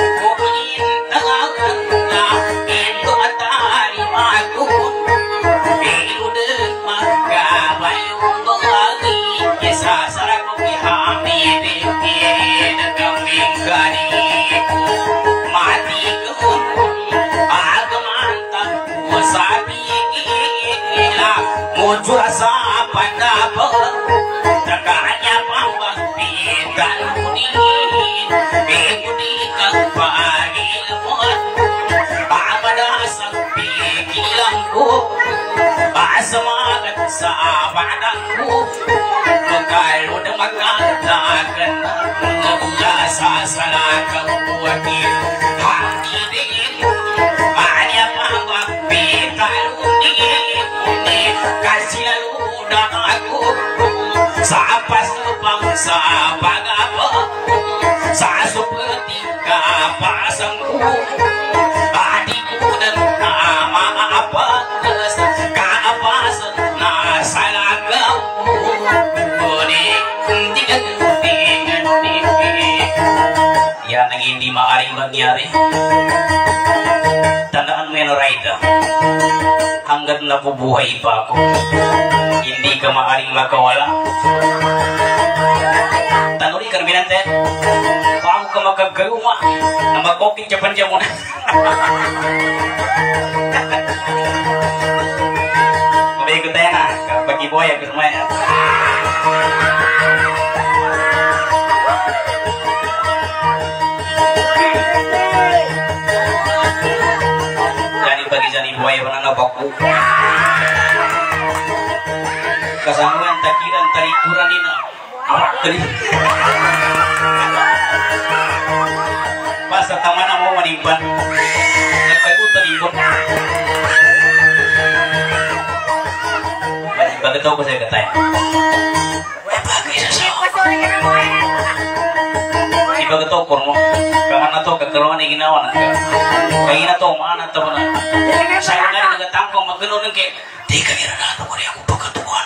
Kumintangan na Ito atari magun Iludeng magkabayong bagi Isasarag mo ihamidin Nagaming ganiko Mati ko Agamantang ko sa bigila Mujur sa pandapat Takanya pambapitan unihin Bigudi kang pagilmot Pamadasang pigilang ko Pasamagat sa padang ko Magkalo na magkatagan Mula sa salakang buwatin Hangidin Anya pambapitan unihin Kasi lalunan ako Sa paslupang sa pagapa Sa supeting kapasang ko Adik ko na maapagas Kaapasan na salagaw Kunik tingan Yan ang hindi maaaring mangyari Tandaan mo yan, Raida Hanggat nabubuhay pa ako hindi ka maaaring makawala Tanuri ka namin natin Paano ka magkagayuma Na mag-oking Japan dyan muna Mabaikot tayo na Kapag iboy ang firmaya Jadi bagi jadi iboy Pernah nabaku Kasangan takiran tarikuran ini awak tadi pas tamana mau menimpan kayu teribut masih bagai tahu saya katanya ibaga tahu kurmo karena tahu kekeluan yang ginawan kayak tahu mana tahu mana saya nggak ada tangkong magenon kayak tiga kira nato kau yang aku ketuan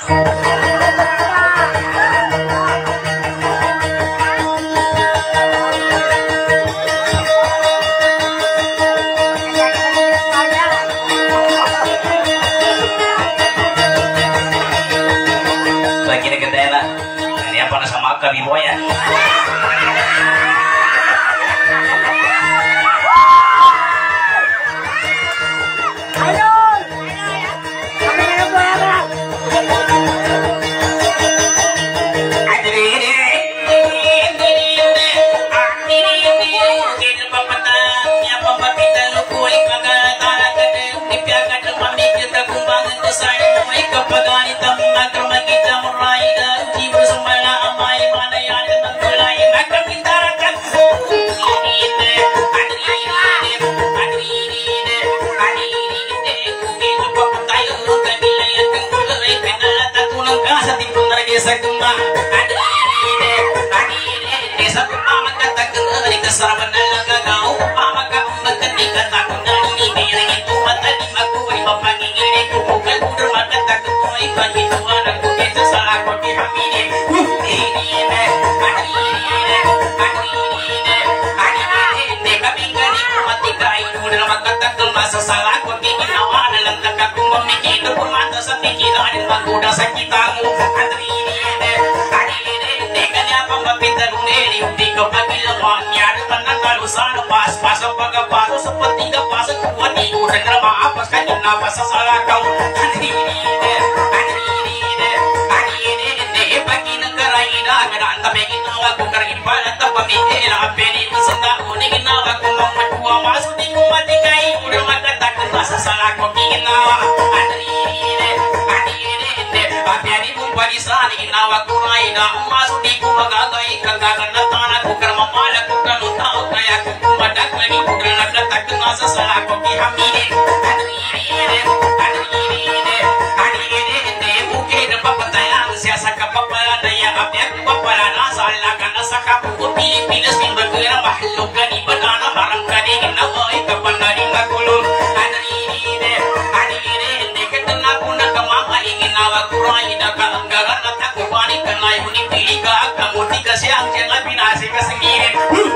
lagi nih ketela ini apa nasa makan ibu ya Kapagani tamang agramagita murai dan jiwa sumala amai mana yang kain udah makata masa salah ko ginawa na lang nagkakumang mikito kumanda sa tikilan magkuda sa kitamu adilin kanya pamapitan neri di ko pagilawan yada panangalusan pas ang pagkapato sa patiga pasang kuwani udah na maapas kanya napasa sa lakaw adilin pagi negara ina kadang tapi ginawa ko kargin palat pamikir apeni masanda uni ginawa ko mamatuwa masuk di kumati kai udah magkatakot masa salah ko ginawa adilin apiani bumpani sani ginawa ko raida masuk di kumagagay kagagan na tanah ko karma malak ko kanutao kaya ko kumadak lagi udah nagkatakot masa salah ko gihaminin adilin bukid papatayang siya sa kapapaladaya apyak papalana sa alakan na sa kapuko Pilipinas min bagera mahlog gani banana barang kani ginaway kapanari magulong anine ketena ko na kamamay ginawa ko ray na kaanggaran at ako pani kanay unipili ka kamuti ka siyang siyang pinasi ka sa girin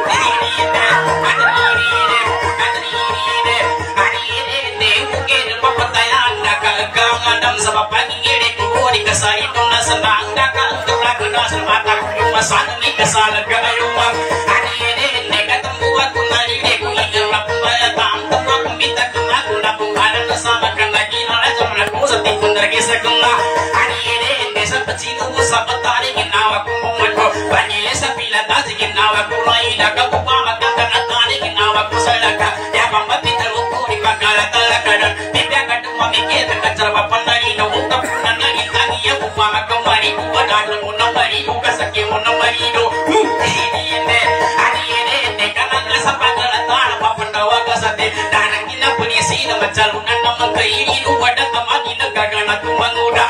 bukid papatayang nakagagadam sa papangingiri di kasari dona senang dakal turaga dasar mata kumasan ni kasalaga ayumang adine ketemu aku nari deku ingap bayatang aku minta kena guna bukan sama kan lagi nara zaman aku setiap lagi segala adine desa pecinu sabatari ginawa ku momento banile sapila dasi ginawa ku lai dakal ku pamakan kanatani ginawa ku salaka ya pamba pitar uku di pagala talakadan tidak kadang memikir kejar papan dari no ukap ya upama kembali pada luna marido kasake mona marido adine kana ngasa pagala tana papandawa kasate dana kina punisi na macalunan na magkairi wada kamani nagagana tumanguda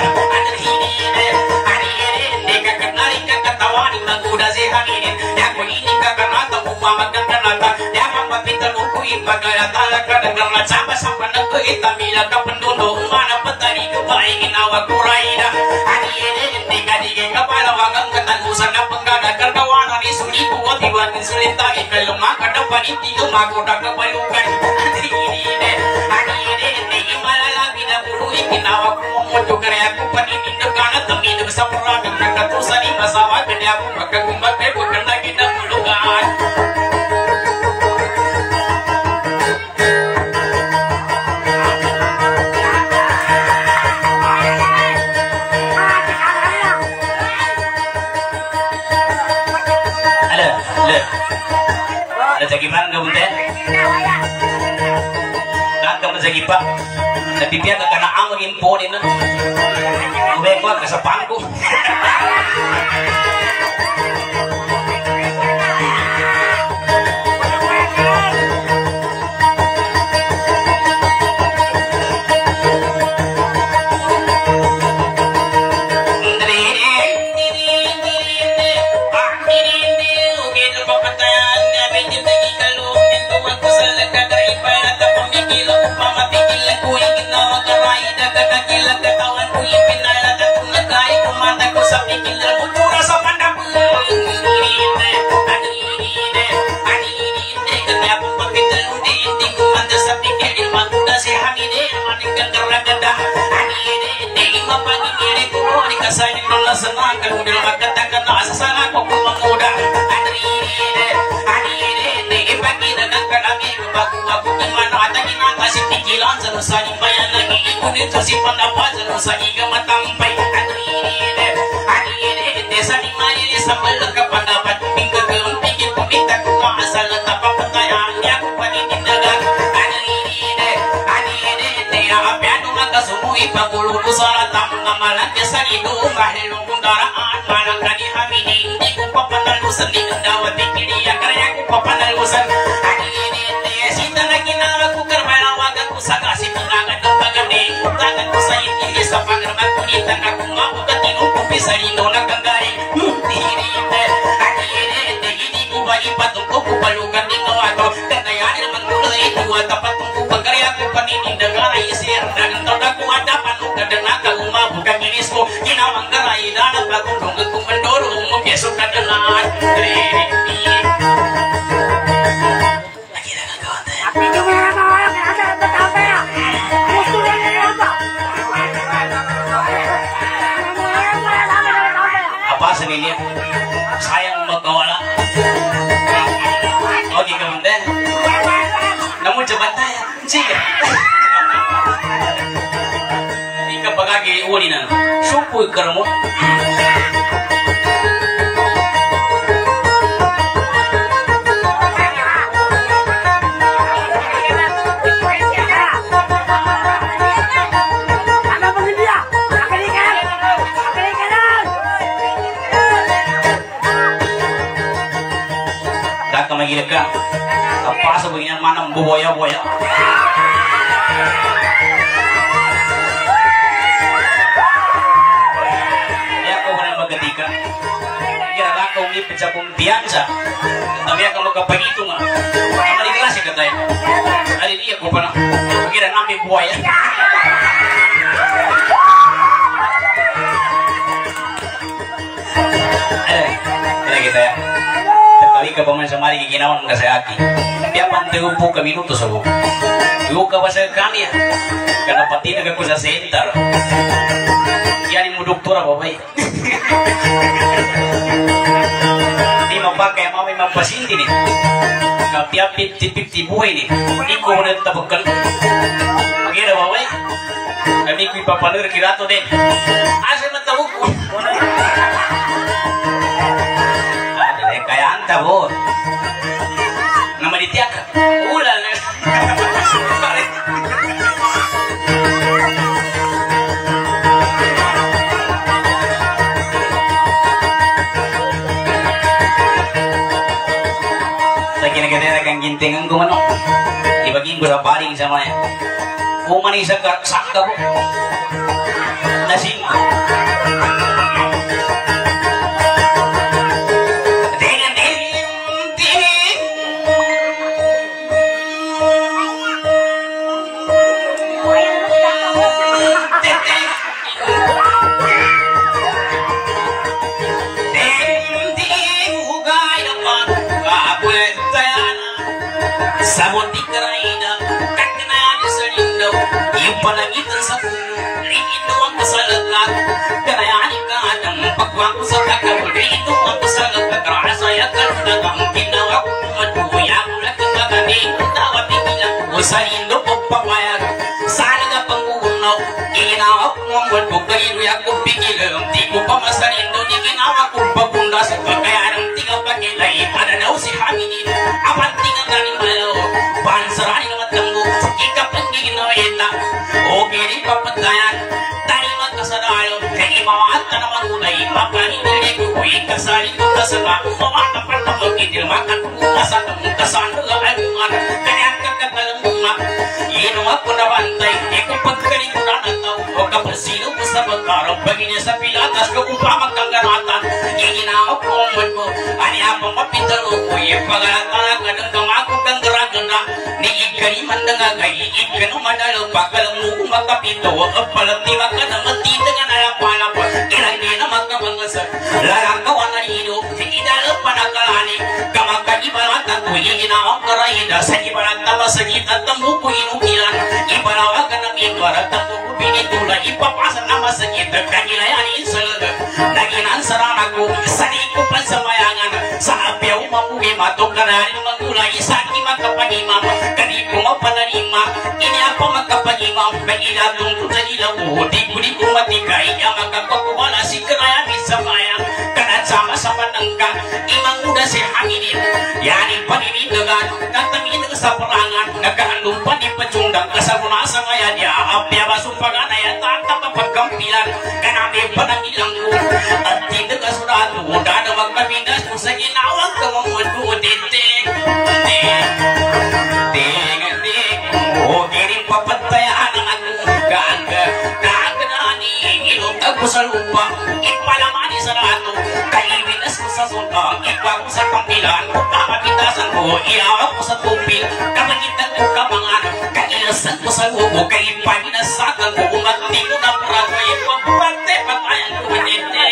adine kakanari kakatawani maguda zehanine ya ko ini kakanata upama kakanata ya mapapita uku ipagala tala kadang na chapa sampai na itamila kapendono mana patari kebaik ginawa kuraida kepala wagang ketanusan na penggada kerkawanan isuni buat iwan selita ikalung maka dapat itu makoda kebalukan adine imalala bina bulu ikinawa kumoto karya ku panini dekana temi de sapura kekatusan di masawa kena aku maka kumbak bukan lagi dah bulukan gimana nggak bunte? Nggak masih pak. Tapi dia kena angin ponin. Gue kuat kesepangku. senang kalau udah katakan asa sana kok menguda adine pagi dengan kami aku gimana ada kita kasih pikiran selesai bayar lagi ikut itu si pendapat selesai gama tampai adine desa di mari sambil ke pendapat minggu ke pikir peminta ku asal apa pertanyaannya aku pada tindakan adine apa anu maka semua ipakulu salah tam ngamalan desa itu mahlu kundaraan malang kani hamini di ku papanalu sendi dawa pikiri ya karya ku papanalu sen adine sita lagi nama ku kerbala waga ku sagasi tunangan tempagande tangan ku sayin ini sapangar aku di tengah ku mau ketinu ku bisa dinola kanggari adine ini ku bagi patung ku palukan di ngawato kanayan mangkulay itu atapat ku pagarya ku panini negara isir dan toda ku ada panu kadena ka uma bukan minisku ginawang garay dana bagundong ku mendorong mo besok kadalan pamilya. Sayang magkawala. Oke kemudian. Namun cepat tanya. Sige. Ika pagagi uli na. Supoy karamo. Magiging ka kapasa begini mana boya-boya ya kau benar begitu kira kau ni pecapung biasa tapi ya kalau kau begitu mah kamu di kelas ya katanya hari ini aku pernah kira ngambil boya ada kita ya kali ka paman sa mari ginawan nga sa aki. Kaya pantego po kami minuto sa buko. Iwo ka ba sa kami ya? Kana pati na ko sa center. Yan mo doktora babay. Di mapakai mamay mapasinti ni. Kapya 50-50 buhay ni. Di ko na tabakan. Magira babay. Kami ko ipapanur kirato din. Asa matawag ko. Kaya anta bo nama ditiaka ulah sa kinagandang kang gintingan ko mano ibagin ko sa paring sa maya umani sa sakka bo nasing Saboti keraina kakna di selindo ipalangitan sa rito ang kasalakat karayani kadang pagwang sa kakabuli ito ang kasalakat karasaya kandagang ginawa maduya ulat magani tawat ilang ko salindo pagpapayag sana ka pangunaw ginawa ko ang wadbo kayo ko pigilang di ko pa masalindo di ginawa ko pagunda sa pagkayarang tiga pagilay para daw si Hamidin apan tingang galing malo pansarani naman tanggo ikapang giginawaita o gini papatayan tayo magkasadalo kaya imawaat ka naman unay mapanindili ko ikasali ko kasama umakapan na magkitil makatukumasan ng kasano ang ayungan kaya kagkatalangunga inuwa ko na bantay ikupagkalikunan ang tao o kapasino ko sa magkarong bagina sa pilatas ko upamag kang ganatan iginawa ko ang mo ani apang mapitalo ko ipagalatang kadang kamako kang garagana ni ikari mandangagay ikano madalo pagkalang mo makapito apalati makanaman dengan alap-alap ilang di na magkapangasal larang kawan na hino idalap panakalani kamakag ibalatan ko iginawang karayida sa ibalatan masagit at tambuko inukilan ibalawagan ng ibarat tambuko pinitula ipapasan na masagit kagilayan insalaga naginan sarana ko sa ko pansamayangan sa apyaw mamuhi matokananin magulay sa makapagimam kaniko mapananima ini apa makapagimam bagilatong tutanilaw di ko matikay yang magkakakubala si kaya bisa mayang kanat sama-sama nangka imang muda si Hamidin yani paninidagan katangin sa perangan nagkaandong pa di pacundang kasagunasa ngayon ya apya basumpangan ay tatang pagkampilan kanami panangilang ko at tidak kasurado udah na magpabigas kung sa ginawang kamamud ko titik o kirim papatayan ang ako kaagani ilong ako sa lupa ipalamani sa rato kaiwinas ko sa sulta ipa ko sa pangkilan kapapitasan ko iawak ko sa tupil kamagitan ko kamangan kailasan ko sa hubo kaipaginasakan ko umati ko na prato ipapate patayan ko manite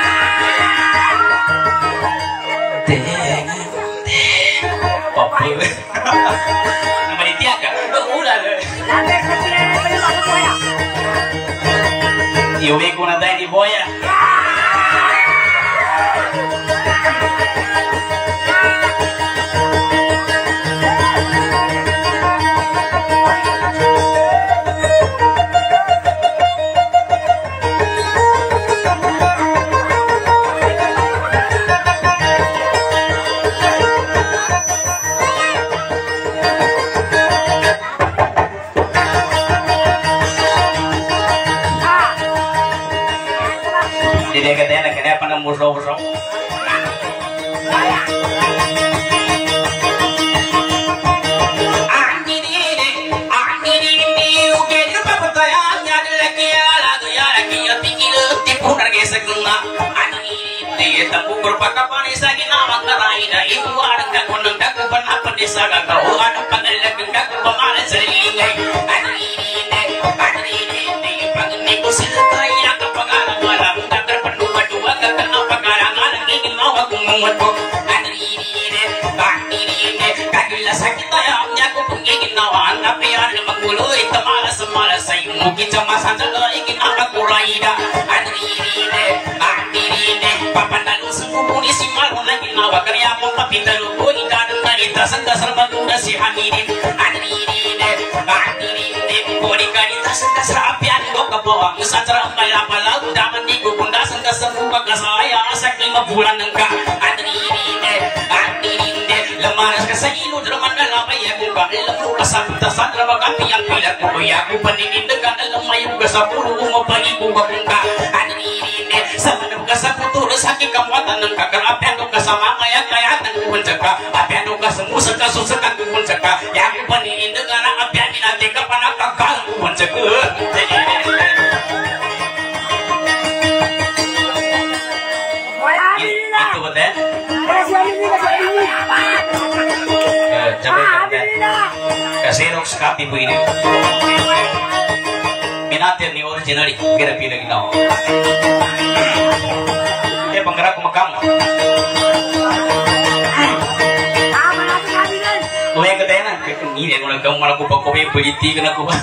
Papi nama ditiaka ulah Iuwi ko na tayo di boya ng muso-muso. Pukul pakapani sa ginawang karayda ibuwan ka ko ng dakupan apa di sa gagawaan ang pangalagang dakupan sa lingay adrine pagni ko sila kaya kapag alam dapat panuwa-duwa ka ng pag-arangan ang iginawa kong mga ko adrine kagila sakit tayo niya ko kung iginawa ang napiyan na magbuloy tamala sa malasay mungkin sa masandala iginawa ko rayda adrine papanalo sa kumuni si Malo na ginawa kaya mong papitalo ko itanong na itasan dasar maguna si Hamidin Adrinin ko di ka itasan dasar apian ko kapawang sa sarang malapalag daman di ko kundasan ka sa buka kasaya sa 5 bulan ng ka Adrinin lamaras ka sa ilo draman na lamay ako ka alam mo kasamtasan drama ka piyang pilat ko kaya ko paninindagan alam mayo ka sa pulo umapagi ko ka Adrinin sa manang ka sa puturo sa kikamuatan ng kakarapian ko kasama kaya ng kumunsa ka apian ko ka sa musa ka susakan kumunsa ka ya ko paninindagan ang apian natin ka panakakal kumunsa ka itu betul Xerox copy po ini minatir ni original kira pilih ginawa dia penggerak makam kau yang ketena ini yang orang kamu malah kupak kopi politik kena kupak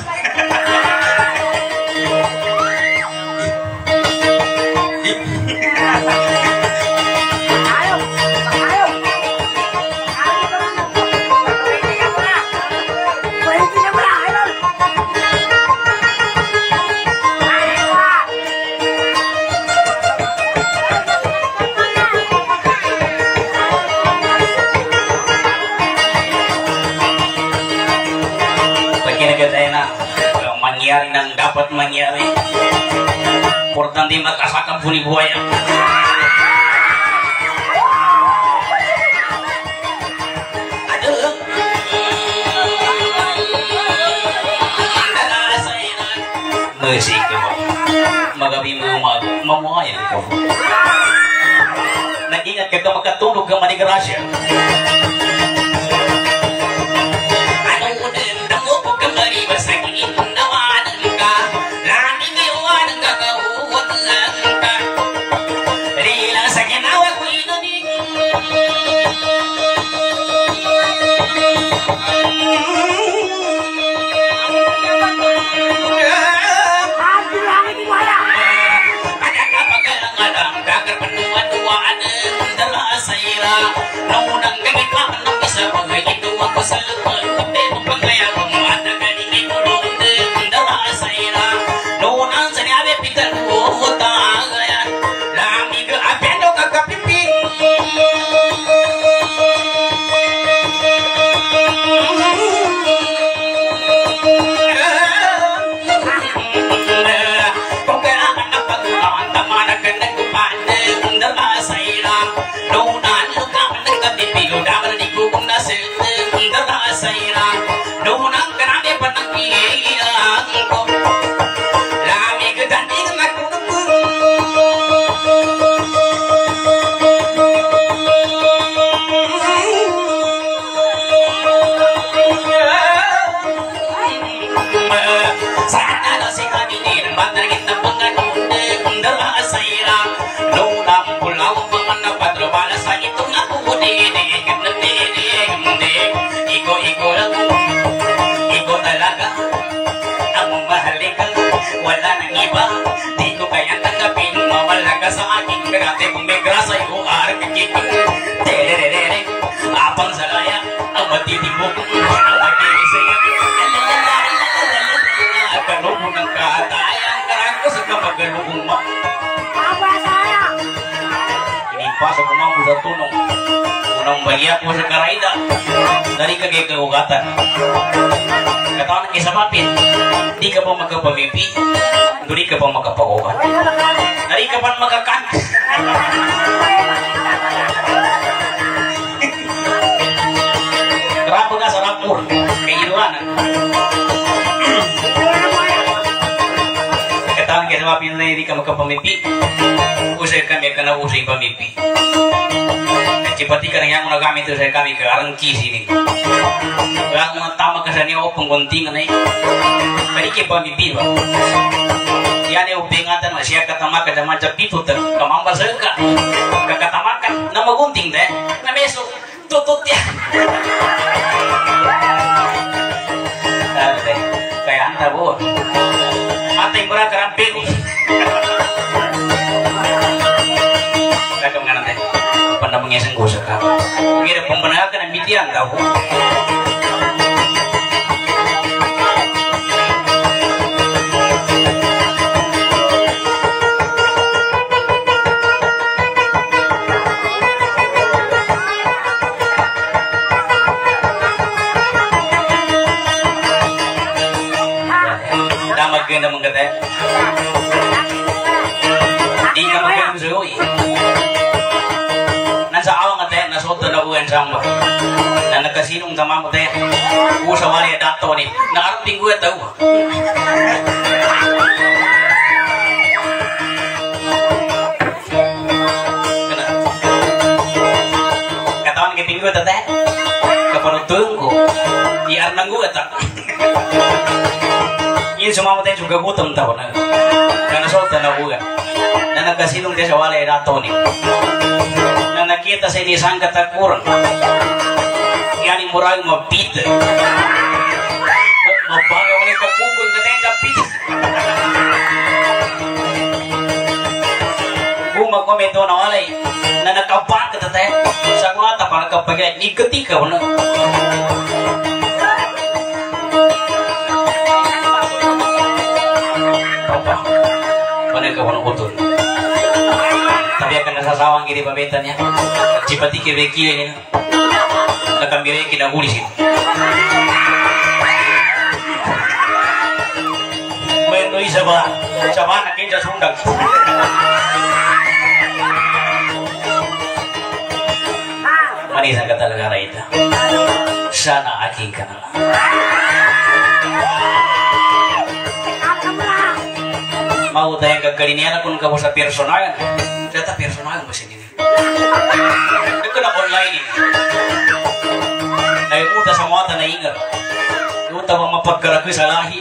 mangyari nang dapat mangyari importante magkasakang puni buaya aduh musik ko magabi mo mamuhayan ko nag-ingat ka makatulog ka manigrasya pasok mo sa tunong unang bagiyak mo sa karaida dari kagay kaugatan katawan ng isapapin di ka pa magkapamimpi hindi ka pa magkapagugan dari ka pa magkakan Ketahuan kita mapin na hindi ka magkapamipi. Usay kami ka na usay pamipi. Cipati ka na yang nagamit usay kami ka arang kisi ni. Kaya mga tama ka sa niyo panggunting na eh. Mariki pamipi ba? Yan yung pingatan masya katama ka naman sa pito kamambasa ka. Kakatamakan na magunting deh. Na meso tutut ya. Kaya anda bu. Ating berat kerampi. Kakak mengenai teh. Pernah mengeseng gosa kau. Mengira pembenaran kena mitian tahu. Ganda mengkata di kamar yang seoi nasa awang ate na soto na buwan samba na nakasinong tamang ate usawari dato ni na arting gue tahu kena katawan ke tinggu ate kapanutung ko di arnang gue tak ini semua mata juga gutom tahu na karena soal tanah bukan dan nagkasilong dia sa walay dato ni na nakita sa ini sangka kurang yani murag mapit mabaga wala kapukon ka tayo kapit bumakomento na walay na nakapat ka tayo sa kumata para kapag ikatika wala kawan utun tapi akan nasasawang gini pabetannya cipati kebeki ini nakambire kinaguli sih menoi sabah nak kinja sundang manis ang kata negara itu sana aking kanala mau tayang kagkalinian kung kamu sa personal data personal masih ini itu na online ini ay uta sa mga tanaingan uta mga mapagkaraku sa lahi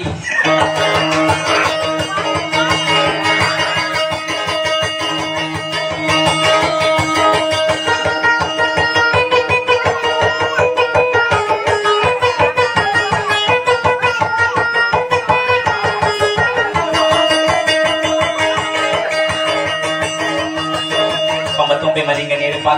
malingan ni Ripat.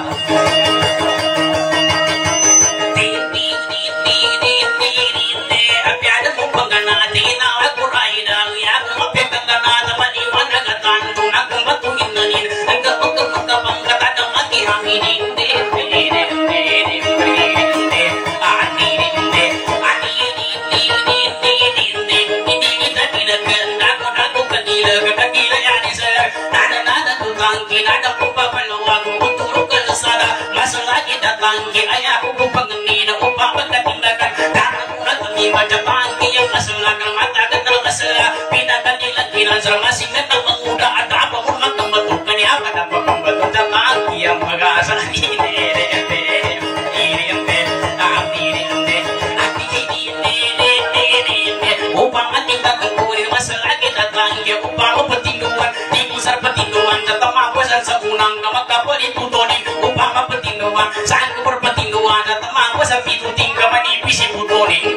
Tangki ayah aku pengeni na upah pagkatindakan karena kurang temi baca tangki yang asalakan mata kenal asala pindahkan dilaginan masing kenal mengudah ada apa rumah kembatukan ya apa dapat membantu tangki yang bagasa ini upah matindakan kurir masalah kita tangki upah petinduan di pusat petinduan tetap mapasan seunang kamakapali tutoni upah petinduan saat perpetinduan teman gua sapi tuting ke manipis ibu toning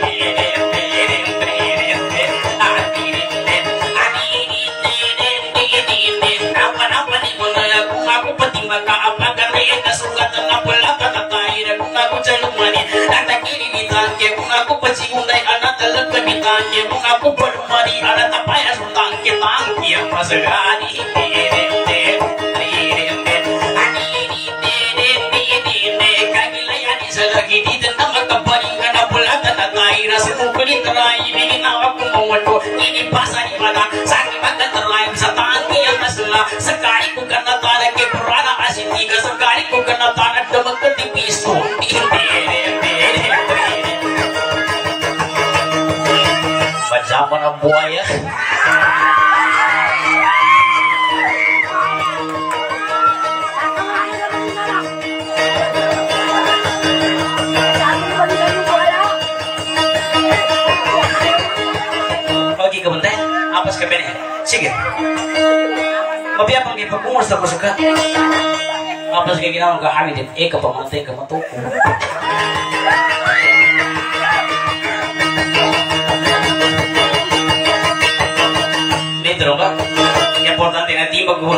apa nih aku penting maka apa karena yang suka tengah belakang kata ira aku celumani dan kiri ditangke aku pecingundai anak telek ditangke aku bermari ada tapaya sultan ketangki yang masegani lagi di tentang kepalingan apulah kata lain semua kulit terlain ini nawak kumawado ini pasal di mana sakit makan terlain bisa tangki yang masalah sekali ku kena tanah ke perana asin tiga sekali ku kena tanah demek ke tipisu Sama na buaya. Pagi ke benteng, apa sih kebene? Sige. Mabiapang di pagkumos na ko suka. Apa sih ginawa ka hamid? Eka pamatay ka matuko. Dentro ba? Importante na di maghun.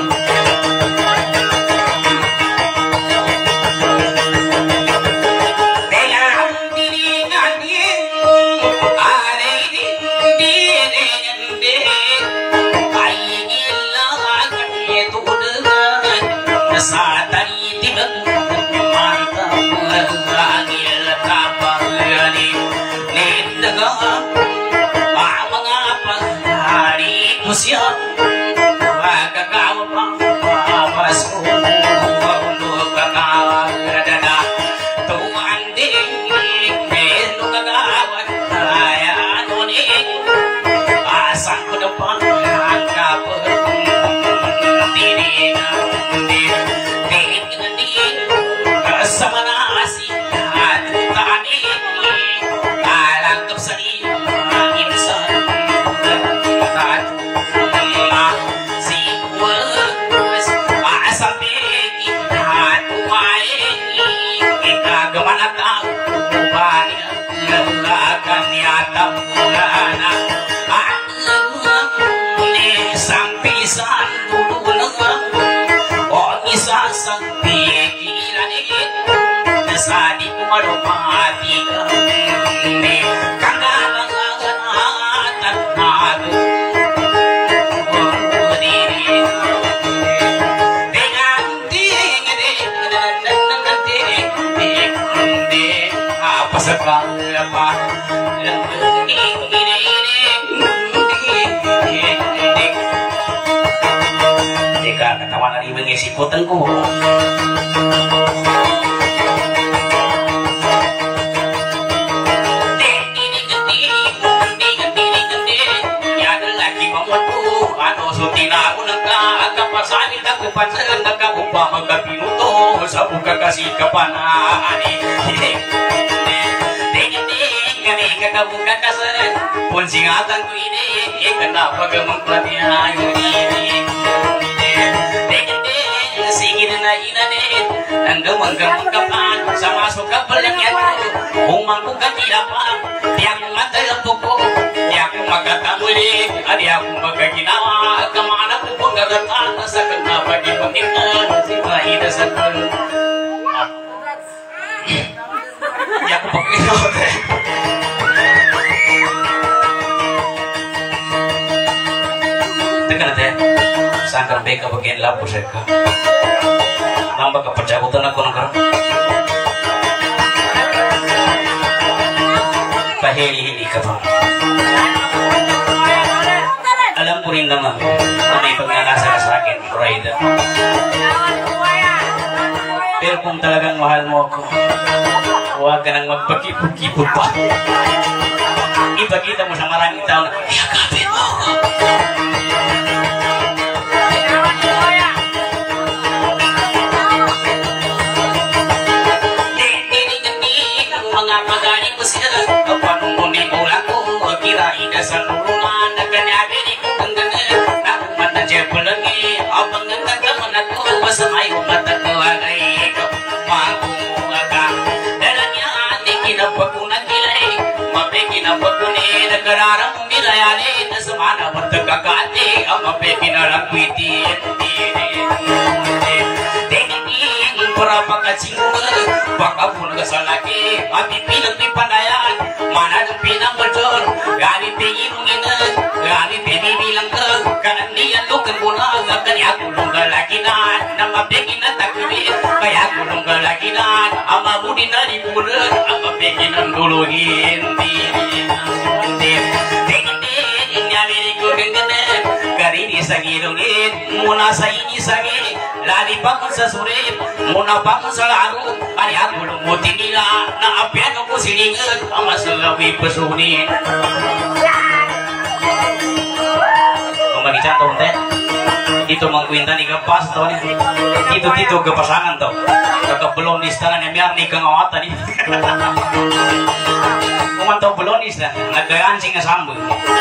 Satari tibang mantap langil kapagani nindaga mangapa hari musya wakagawa papasko untuk kakadana tuan ding melu kagawat ayah noning asang ke depan angka sama nasi hatukan ini alang kersani insan tatuma si kuas sampai hatu ini kita kemana tahu banyak akan nyata mulana ini sampai sandu oh bisa sampai sadi kumarupati kami kangangan aku diri dengan apa sekali apa jika ketawa dari mengisi kotengku sutina unangka kapasani kakupansan nakakupa magapinuto sa kasih kapanani ngani kakabuka kasan pun singatan ko ini kenapa gemeng pelatihan ini sigit na inane ang gamang kapan sama suka pelengyan umang ko katila pa tiang matalap ko tiang makatamuli adi aku magaginawa kamana ko pagdaratan sa kanapa di panginoon si Mahida sa kan ya ko pagkinawa tekan teh sangkar beka bagian lapu seka nambah kepercabutan aku nangkar paheli kapal alam ko rin naman na may pagnanasa sa akin Raida pero kung talagang mahal mo ako huwag ka nang magpakipot-kipot pa ipakita mo sa maraming tao na yakapin mo ako mga pagani ko sila kapanungunin ulang ko kirain sa lulungan na kanyabini ko ang ganyan na kumata dyan po lagi abang nagkakaman ako basta may umatagawa ay magpunga ka dalagyan di kinapag ko nagkilay mapikinampag ko ni nagkararang nilayali na sumana matagkakati ang mapikinalanggwitin para pagkasingungan baka po nagasalaki abi pinagpipanayan mana ng pinambador gani pinginunginan gani pinibilang ka kanan niyan lukan muna ang kanya kulong galakinan na mapigin na takwibin kaya kulong galakinan ang mabunin na lipunan ang mapigin ang dulugin Garini sa gilungin muna sa inisangin lali pa kung sa surit muna pa kung sa laro ay ang gulumutin nila na apyan ko silingan ang masalawi pasunin lagi cantum teh. Itu mengkuintan iga pas tau nih. Itu ke pasangan tau. Kakak belum di istana nyamiar nih ke ngawatan nih. Mantau belum di istana. Nggak anjing ngesambung.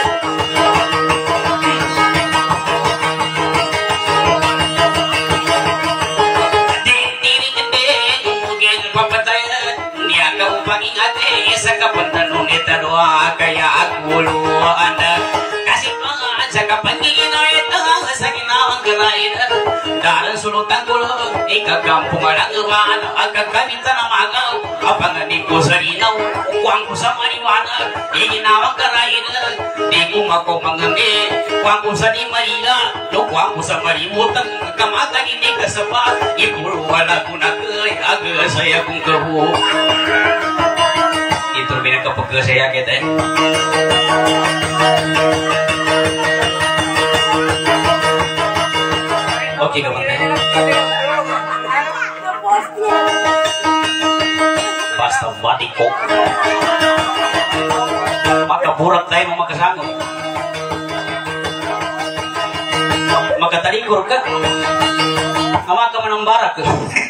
Saka pentanun eta doa kayak aku lu anda kasih aja kapangin eta sakinawang kelain dan sulutan kulo ika kampung ada ngewan agak kami tanah magal apa ngadi ku sarinau kuangku sama di mana iginawang kelain di kumako mangenge kuangku sadi marila lo kuangku sama di mutang kamata ini kesepat ibu wala kunake aga saya kung kebu itu bina kepeke saya kita. Oke kawan. Basta batik kok. Maka burak tayo maka sanggup. Maka talingkur ka. Maka menambarak ka.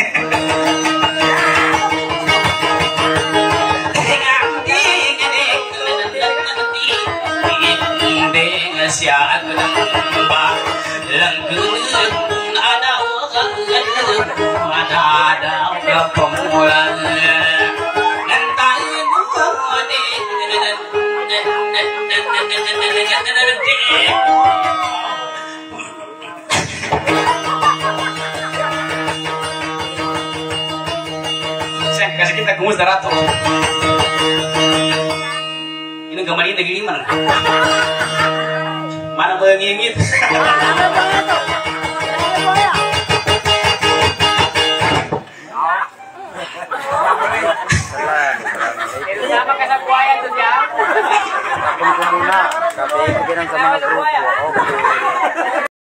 Siap nembak lengkung ada kepemulan entah saya kasih kita kumus darato ini gambar ini lagi gimana? Mana mengingit? Sama kasa buaya tuh ya. Kapun kumuna, kape bikinan sa mga